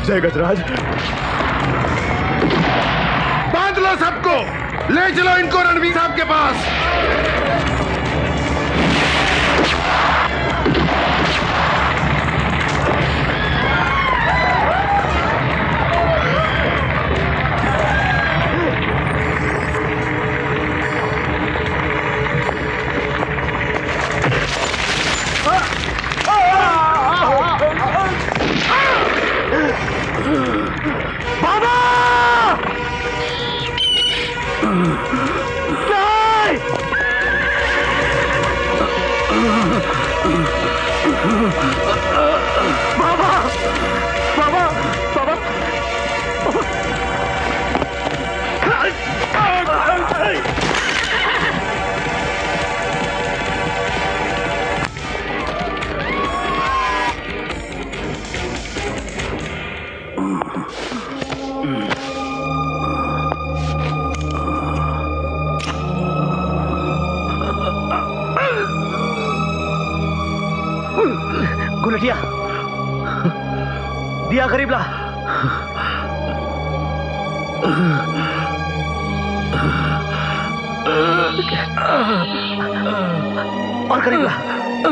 जय गजराज।
बांध लो सबको, ले चलो इनको रणवीर साहब के पास।
गुलटिया, दिया करीब ला। और करीब ला।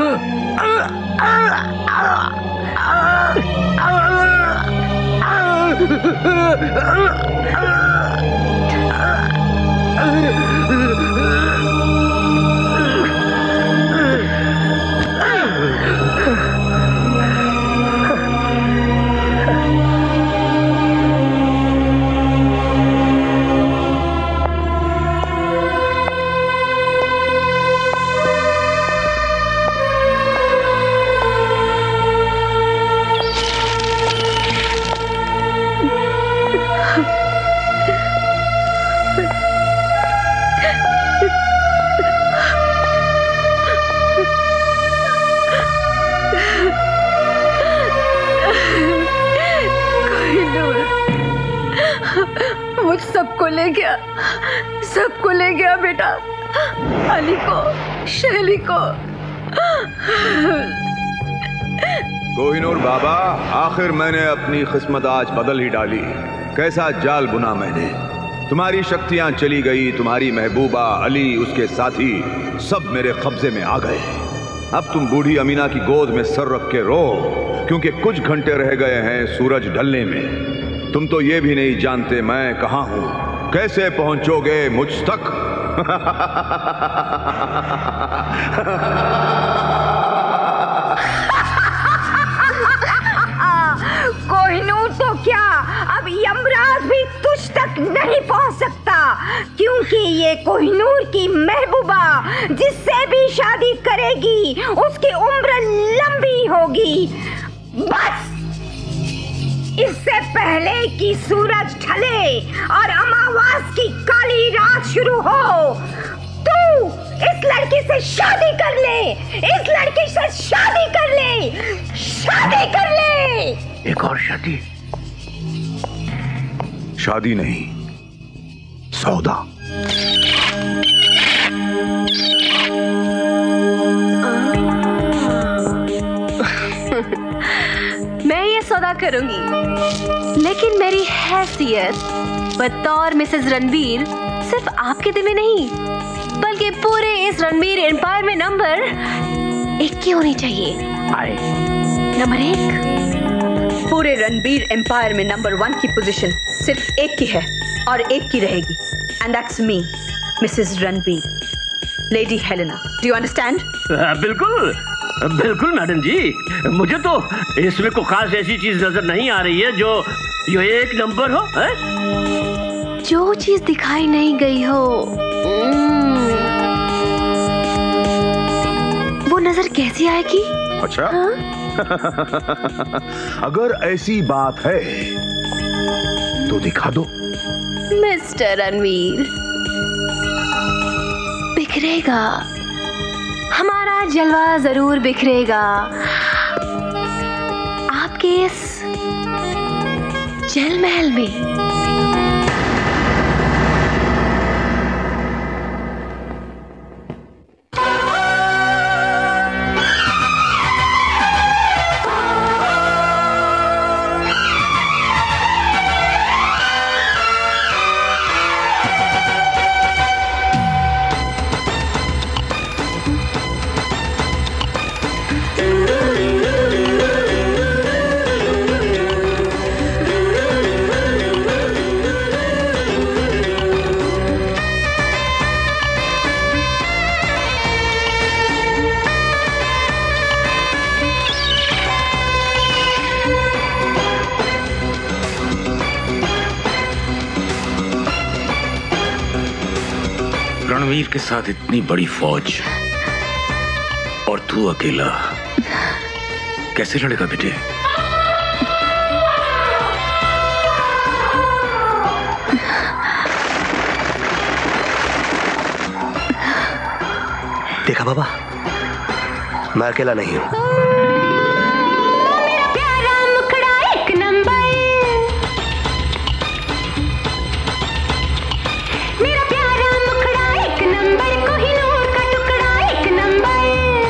सबको ले गया बेटा, अली को, शैली को।
कोहिनूर बाबा, आखिर मैंने अपनी किस्मत आज बदल ही डाली। कैसा जाल बुना मैंने। तुम्हारी शक्तियां चली गई, तुम्हारी महबूबा, अली, उसके साथी सब मेरे कब्जे में आ गए। अब तुम बूढ़ी अमीना की गोद में सर रख के रो, क्योंकि कुछ घंटे रह गए हैं सूरज ढलने में। तुम तो ये भी नहीं जानते मैं कहां हूं, कैसे पहुंचोगे मुझ तक।
कोहिनूर तो क्या, अब यमराज भी तुझ तक नहीं पहुंच सकता, क्योंकि ये कोहिनूर की महबूबा जिससे भी शादी करेगी उसकी उम्र लंबी होगी। बस इससे पहले कि सूरज ढले और अमावास की काली रात शुरू हो, तू इस लड़की से शादी कर ले, इस लड़की से शादी कर ले, शादी कर ले।
एक और शादी? शादी नहीं, सौदा।
मैं ये सौदा करूंगी, लेकिन मेरी हैसियत बतौर मिसेस रणवीर सिर्फ आपके दिल में नहीं, बल्कि पूरे इस रणवीर एम्पायर में नंबर 1 की होनी चाहिए।
नंबर 1? पूरे रणवीर एम्पायर में नंबर 1 की पोजीशन सिर्फ 1 की है और 1 की रहेगी, and that's me, Mrs Ranveer, lady Helena. Do you understand?
बिल्कुल बिल्कुल मैडम जी, मुझे तो इसमें कोई खास ऐसी चीज नजर नहीं आ रही है जो 1 नंबर हो। है?
जो चीज दिखाई नहीं गई हो वो नजर कैसी आएगी?
अच्छा, अगर ऐसी बात है तो दिखा दो।
मिस्टर रणवीर, बिखरेगा, हमारा जलवा जरूर बिखरेगा आपके इस जल महल में।
रणवीर के साथ इतनी बड़ी फौज और तू अकेला कैसे लड़ेगा बेटे?
देखा बाबा, मैं अकेला नहीं हूं।
मेरा प्यारा मुखड़ा एक नंबर, मेरा प्यारा मुखड़ा एक नंबर, कोहिनूर का टुकड़ा एक नंबर,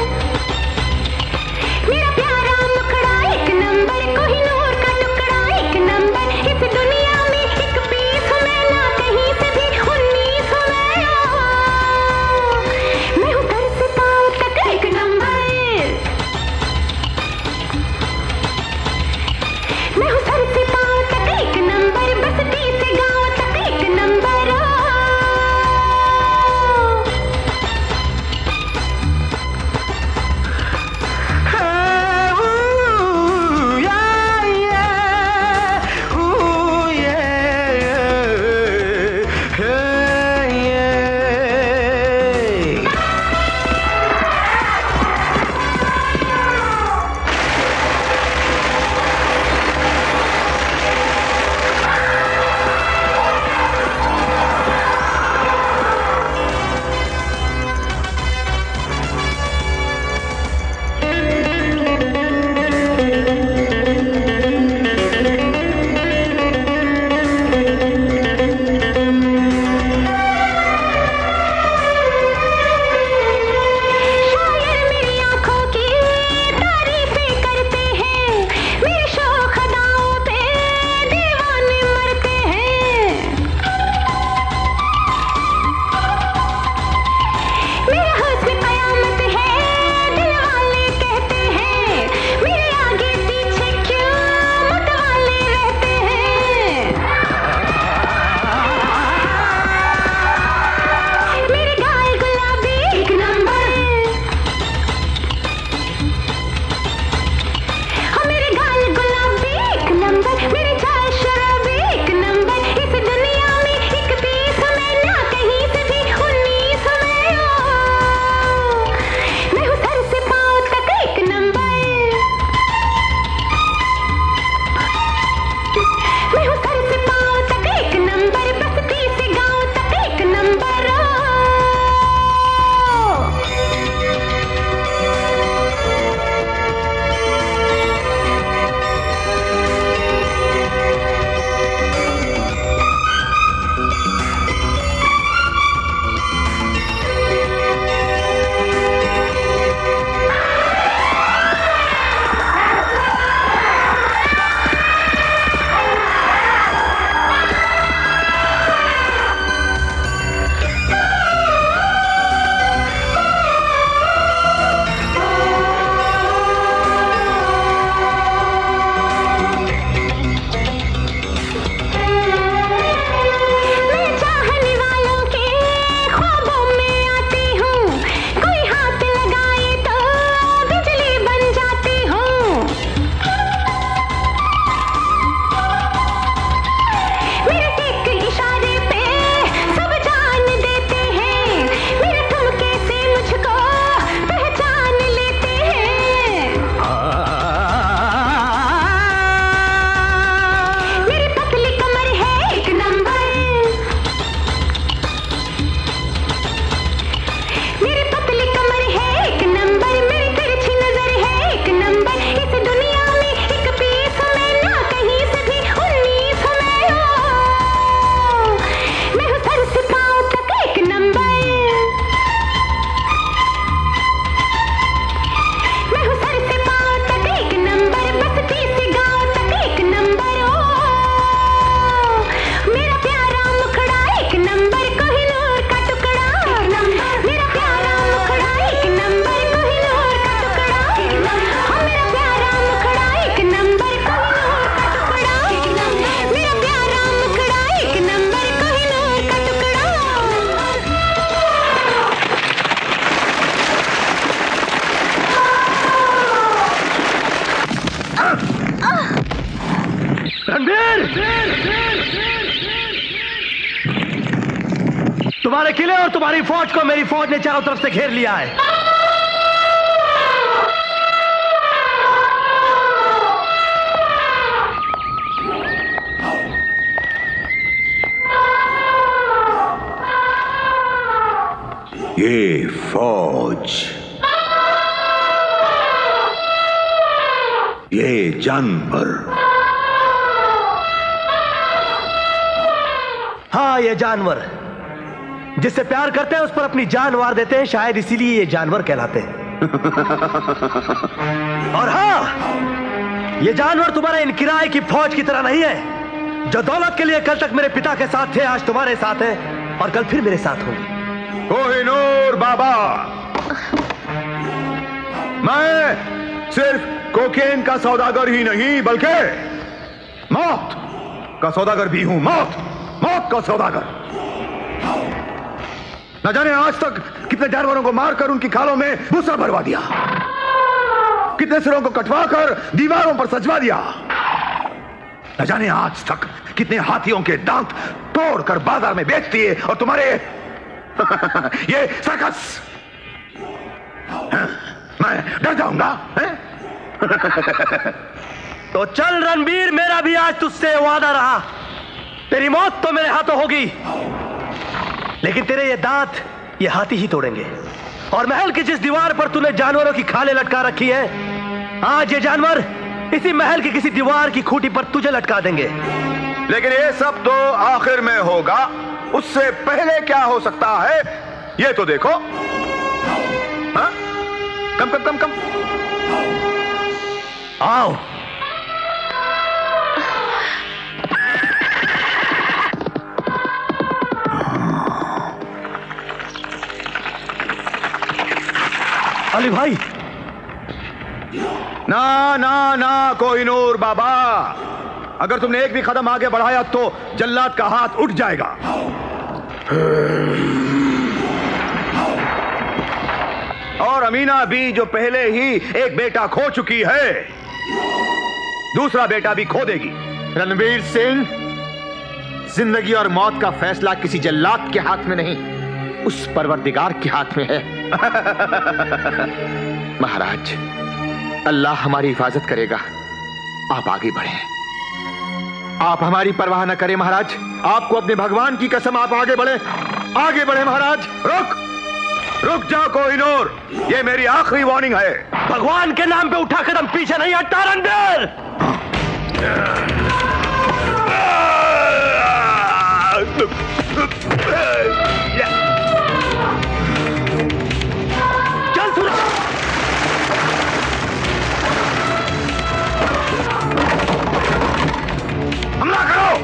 मेरा प्यारा मुखड़ा एक नंबर, कोहिनूर का टुकड़ा एक नंबर। इस दुनिया में एक पीस हूं मैं, ना कहीं से भी 19 हूं मैं हूं सर से पांव तक एक नंबर।
तुम्हारे किले और तुम्हारी फौज को मेरी फौज ने चारों तरफ से घेर लिया है।
ये फौज, ये जानवर,
हाँ ये जानवर जिससे प्यार करते हैं उस पर अपनी जान वार देते हैं, शायद इसीलिए ये जानवर कहलाते हैं। और हाँ, ये जानवर तुम्हारे इन किराए की फौज की तरह नहीं है जो दौलत के लिए कल तक मेरे पिता के साथ थे, आज तुम्हारे साथ है और कल फिर मेरे साथ होंगे।
कोहिनूर बाबा, मैं सिर्फ कोकेन का सौदागर ही नहीं बल्कि मौत का सौदागर भी हूं। मौत का सौदागर। न जाने आज तक कितने जानवरों को मारकर उनकी खालों में भूसा भरवा दिया, कितने सिरों को कटवाकर दीवारों पर सजवा दिया, न जाने आज तक कितने हाथियों के दांत तोड़कर बाजार में बेच दिए। और तुम्हारे ये सर्कस, मैं डर जाऊंगा?
तो चल रणबीर, मेरा भी आज तुझसे वादा रहा। तेरी मौत तो मेरे हाथों होगी, लेकिन तेरे ये दांत ये हाथी ही तोड़ेंगे। और महल की जिस दीवार पर तूने जानवरों की खालें लटका रखी है, आज ये जानवर इसी महल की किसी दीवार की खूंटी पर तुझे लटका देंगे।
लेकिन ये सब तो आखिर में होगा, उससे पहले क्या हो सकता है ये तो देखो। हा? कम
आओ। अली भाई।
ना कोहिनूर बाबा, अगर तुमने एक भी कदम आगे बढ़ाया तो जल्लाद का हाथ उठ जाएगा। और अमीना भी जो पहले ही एक बेटा खो चुकी है, दूसरा बेटा भी खो देगी।
रणबीर सिंह, जिंदगी और मौत का फैसला किसी जल्लाद के हाथ में नहीं, उस परवरदिगार के हाथ में है।
महाराज, अल्लाह हमारी हिफाजत करेगा, आप आगे बढ़े।
आप हमारी परवाह न करें महाराज, आपको अपने भगवान की कसम, आप आगे बढ़े महाराज।
रुक जाओ कोहिनूर, ये मेरी आखिरी वार्निंग है।
भगवान के नाम पे उठा कदम पीछे नहीं हटता रणबीर। चल सुना,
हमला करो।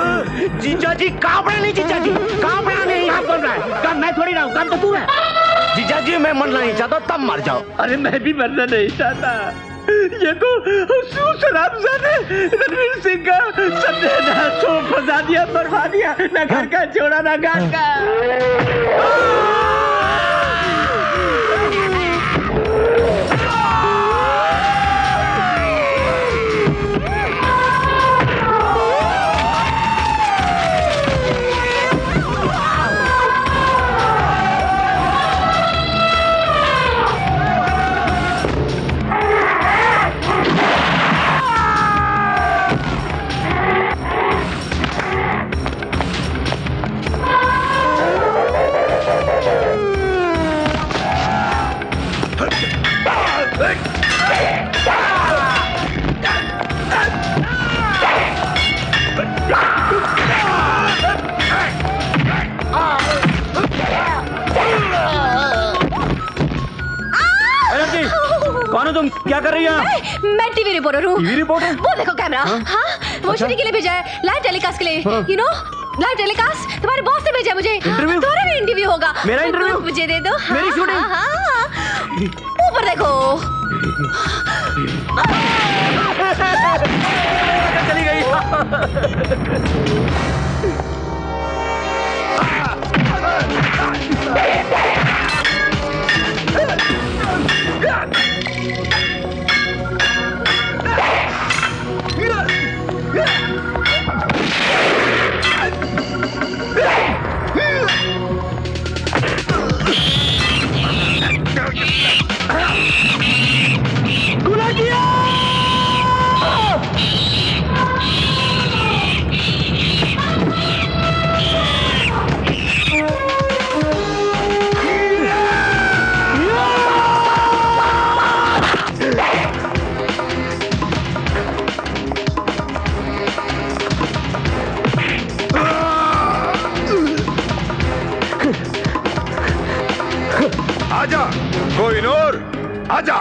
जीजा जी, कांपड़ा नहीं जीजा जी, कांपड़ा नहीं। आप बोल रहा है, काम मैं थोड़ी रहा हूँ, काम तो तू है। जीजा जी मैं मरना नहीं चाहता, तब मर जाओ।
अरे मैं भी मरना नहीं चाहता। ये तो रामजाने रणवीर सिंह का सत्यानाश तो फंसा दिया, बर्बाद दिया, ना घर का छोड़ा ना घाट का। कौन हो तुम? क्या कर रही हो?
मैं टीवी रिपोर्टर हूँ।
TV reporter?
वो देखो कैमरा। हाँ वो शूटिंग के लिए भेजा है, लाइव टेलीकास्ट के लिए। यू नो लाइव टेलीकास्ट तुम्हारे बॉस ने भेजा है मुझे।
इंटरव्यू?
तुम्हारा भी इंटरव्यू होगा।
मेरा इंटरव्यू?
मुझे दे दो।
मेरी शूटिंग?
हाँ ऊपर देखो।
चली गई।
आजा कोहिनूर, आजा।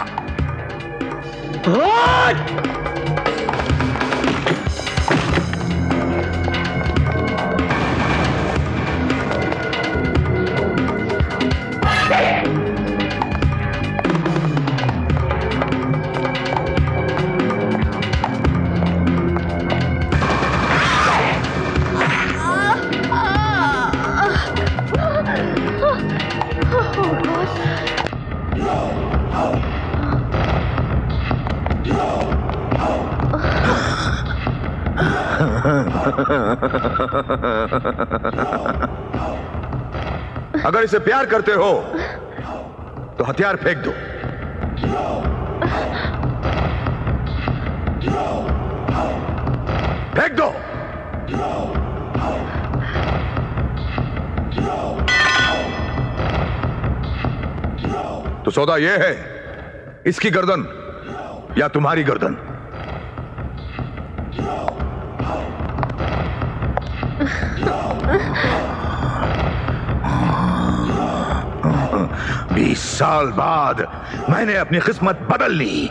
अगर इसे प्यार करते हो तो हथियार फेंक दो। फेंक दो। तो सौदा यह है, इसकी गर्दन या तुम्हारी गर्दन। बीस साल बाद मैंने अपनी किस्मत बदल ली।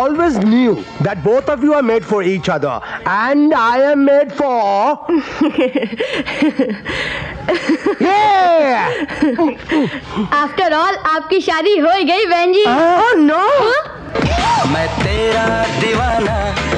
always knew that both of you are made for each other, and I am made for. Yeah.
After all, आपकी शादी हो गई बहन जी।
Oh no! मैं तेरा दीवाना